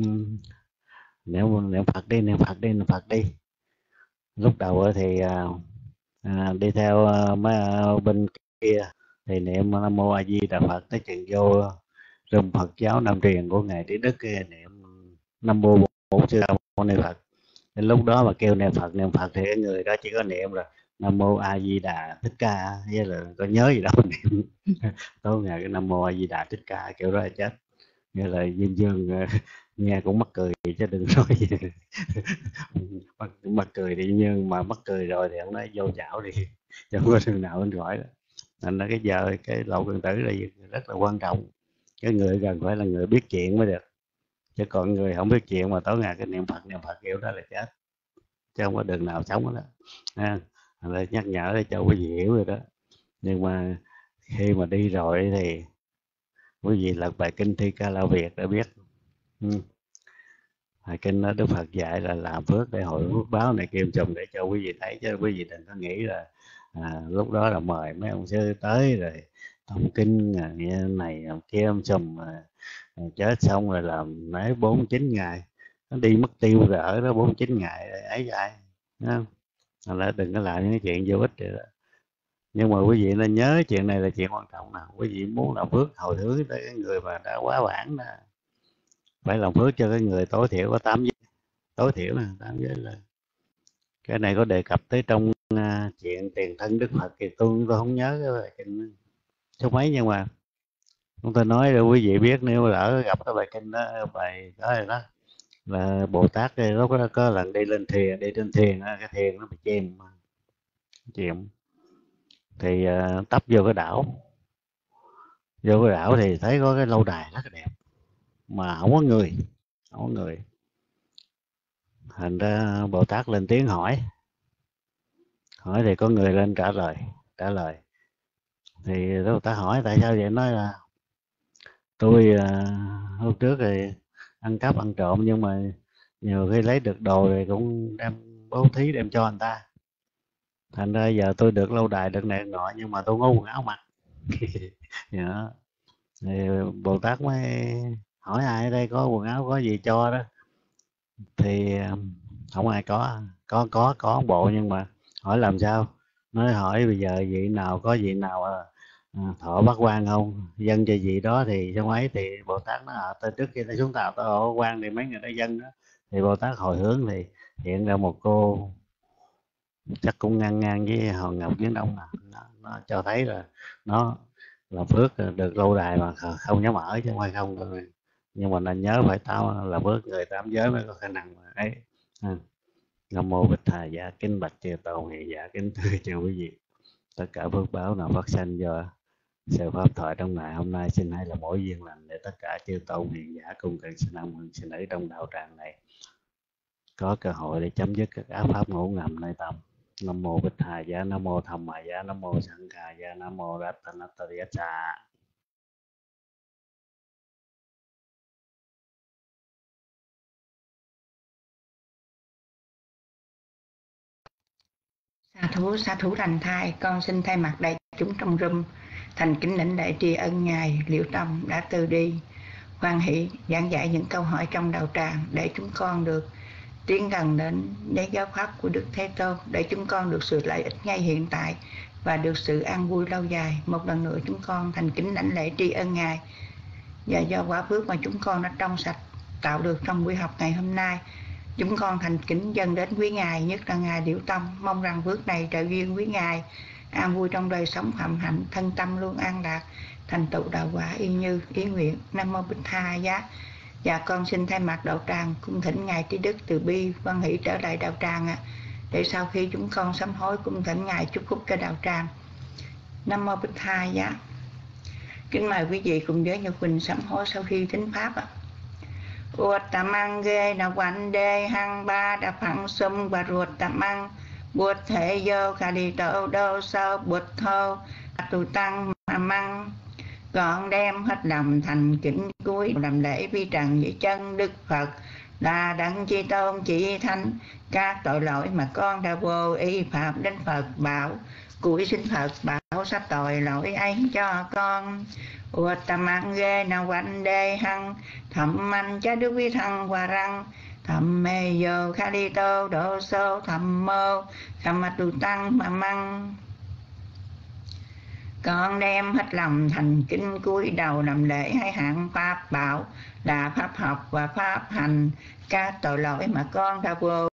niệm niệm Phật đi, niệm Phật đi, niệm Phật đi. Lúc đầu thì à, à, đi theo à, mấy à, bên kia thì niệm Nam Mô A Di Đà Phật, tới chừng vô rừng Phật giáo Nam truyền của ngài Trí Đức kia niệm Nam Mô Bổn Sư Mâu Ni Phật. Đến lúc đó mà kêu niệm Phật niệm Phật thì cái người đó chỉ có niệm là Nam Mô A Di Đà Thích Ca, với là có nhớ gì đâu niệm tối ngày cái Nam Mô A Di Đà Thích Ca kiểu đó là chết. Như là Diêm Dương nghe cũng mắc cười chứ đừng nói gì. mắc, mắc cười đi, nhưng mà mắc cười rồi thì ông nói vô chảo đi, chẳng có đường nào anh gọi đó. Nên là cái giờ cái lộ cần tử là rất là quan trọng. Cái người cần phải là người biết chuyện mới được, chứ còn người không biết chuyện mà tối ngày cái niệm Phật niệm Phật kiểu đó là chết, chứ không có đường nào sống đó. Ha, là nhắc nhở để cho quý vị hiểu rồi đó. Nhưng mà khi mà đi rồi thì quý vị lật bài kinh Thi Ca La Việt để biết. Ừ. Bài kinh đó Đức Phật dạy là làm phước để hội phước báo này kim trùng để cho quý vị thấy, chứ quý vị đừng có nghĩ là à, lúc đó là mời mấy ông sư tới rồi tụng kinh à, nghe này làm kia ông sùm à, chết xong rồi làm nấy bốn chín ngày nó đi mất tiêu rồi ở đó bốn chín ngày ấy ai không? Là đừng có làm những cái chuyện vô ích rồi đó. Nhưng mà quý vị nên nhớ chuyện này là chuyện quan trọng nào. Quý vị muốn làm phước hồi hướng tới cái người mà đã quá bản đó, phải làm phước cho cái người tối thiểu có tám giới, tối thiểu là tám giới. Là cái này có đề cập tới trong uh, chuyện tiền thân Đức Phật thì tôi tôi không nhớ cái bài kinh số mấy, nhưng mà chúng tôi nói để quý vị biết, nếu lỡ gặp cái bài kinh đó, bài đó rồi đó, là Bồ Tát lúc đó có lần đi lên thuyền, đi trên thuyền cái thuyền nó bị chìm chìm thì uh, tấp vô cái đảo, vô cái đảo thì thấy có cái lâu đài rất là đẹp mà không có người, không có người. Thành ra Bồ Tát lên tiếng hỏi, hỏi thì có người lên trả lời, trả lời thì Bồ Tát hỏi tại sao vậy, nói là tôi uh, hôm trước thì ăn cắp ăn trộm, nhưng mà nhiều khi lấy được đồ rồi cũng đem bố thí đem cho người ta, thành ra giờ tôi được lâu đài được này nọ, nhưng mà tôi có quần áo mặc. Dạ. Thì Bồ Tát mới hỏi ai ở đây có quần áo có gì cho đó, thì không ai có, có có có bộ, nhưng mà hỏi làm sao, nói hỏi bây giờ vị nào có vị nào à, thọ bát quan không, dân cho vị đó thì trong ấy, thì Bồ Tát nói à, tôi trước khi tôi xuống tàu tôi thọ quan thì mấy người đó dân đó, thì Bồ Tát hồi hướng thì hiện ra một cô chắc cũng ngang ngang với Hòn Ngọc Viễn Đông, nào nó, nó cho thấy là nó làm phước được lâu đài mà không dám ở, chứ không phải không rồi. Nhưng mà nên nhớ phải tao là phước người tám giới mới có khả năng mà ấy. À. Nam Mô Bích Thầy Dạ, kính bạch chư Tôn Hiền Dạ, kính thưa chào quý vị. Tất cả phước báo nào phát sinh do sự pháp thoại trong ngày hôm nay xin hãy là mỗi duyên lành để tất cả chư Tôn Hiền Giả cùng cần sinh âm hưởng sinh ở trong đạo tràng này có cơ hội để chấm dứt các ác pháp ngủ ngầm nơi tâm. Nam Mô Bích Thầy Dạ, Nam Mô Tham Mà Dạ, Nam Mô Sanh Ca Dạ, Nam Mô Rattanatariya. Sa thú, sa thú lành thai, con xin thay mặt đại chúng trong room thành kính lãnh lễ tri ân Ngài Liễu Tông đã từ đi hoan hỷ giảng dạy những câu hỏi trong đạo tràng để chúng con được tiến gần đến nét giáo pháp của Đức Thế Tôn, để chúng con được sự lợi ích ngay hiện tại và được sự an vui lâu dài. Một lần nữa chúng con thành kính lãnh lễ tri ân Ngài, và do quả phước mà chúng con đã trong sạch tạo được trong buổi học ngày hôm nay, chúng con thành kính dâng đến quý Ngài, nhất là Ngài Liễu Tông, mong rằng phước này trợ duyên quý Ngài an vui trong đời sống phạm hạnh, thân tâm luôn an lạc, thành tựu đạo quả y như ý nguyện. Nam Mô Bích Tha Giá. Và con xin thay mặt đạo tràng cung thỉnh Ngài Trí Đức từ bi hoan hỷ trở lại đạo tràng à, để sau khi chúng con sám hối cung thỉnh Ngài chúc phúc cho đạo tràng. Nam Mô Bích Tha Giá. Kính mời quý vị cùng với Như Quỳnh sám hối sau khi thính pháp ạ. Uột tạm ăn ghê là quanh đê hăng ba đã phẳng xung và ruột tạm ăn buộc thể vô khả đi tổ đô sâu buộc thô tù tăng mà măng gọn đem hết lòng thành kính cuối làm lễ vi trần với chân Đức Phật là đấng chi tôn chỉ thánh, các tội lỗi mà con đã vô ý phạm đến Phật bảo, cuối xin Phật bảo sắp tội lỗi ấy cho con. Uttamang ghê na quanh đê hăng, thầm anh cha đức vi thăng hòa răng, thầm mê vô kha đi tô độ sô thầm mô, thầm mạch tu tăng mà măng. Con đem hết lòng thành kính cúi đầu làm lễ hai hạng pháp bảo là pháp học và pháp hành, các tội lỗi mà con đã vô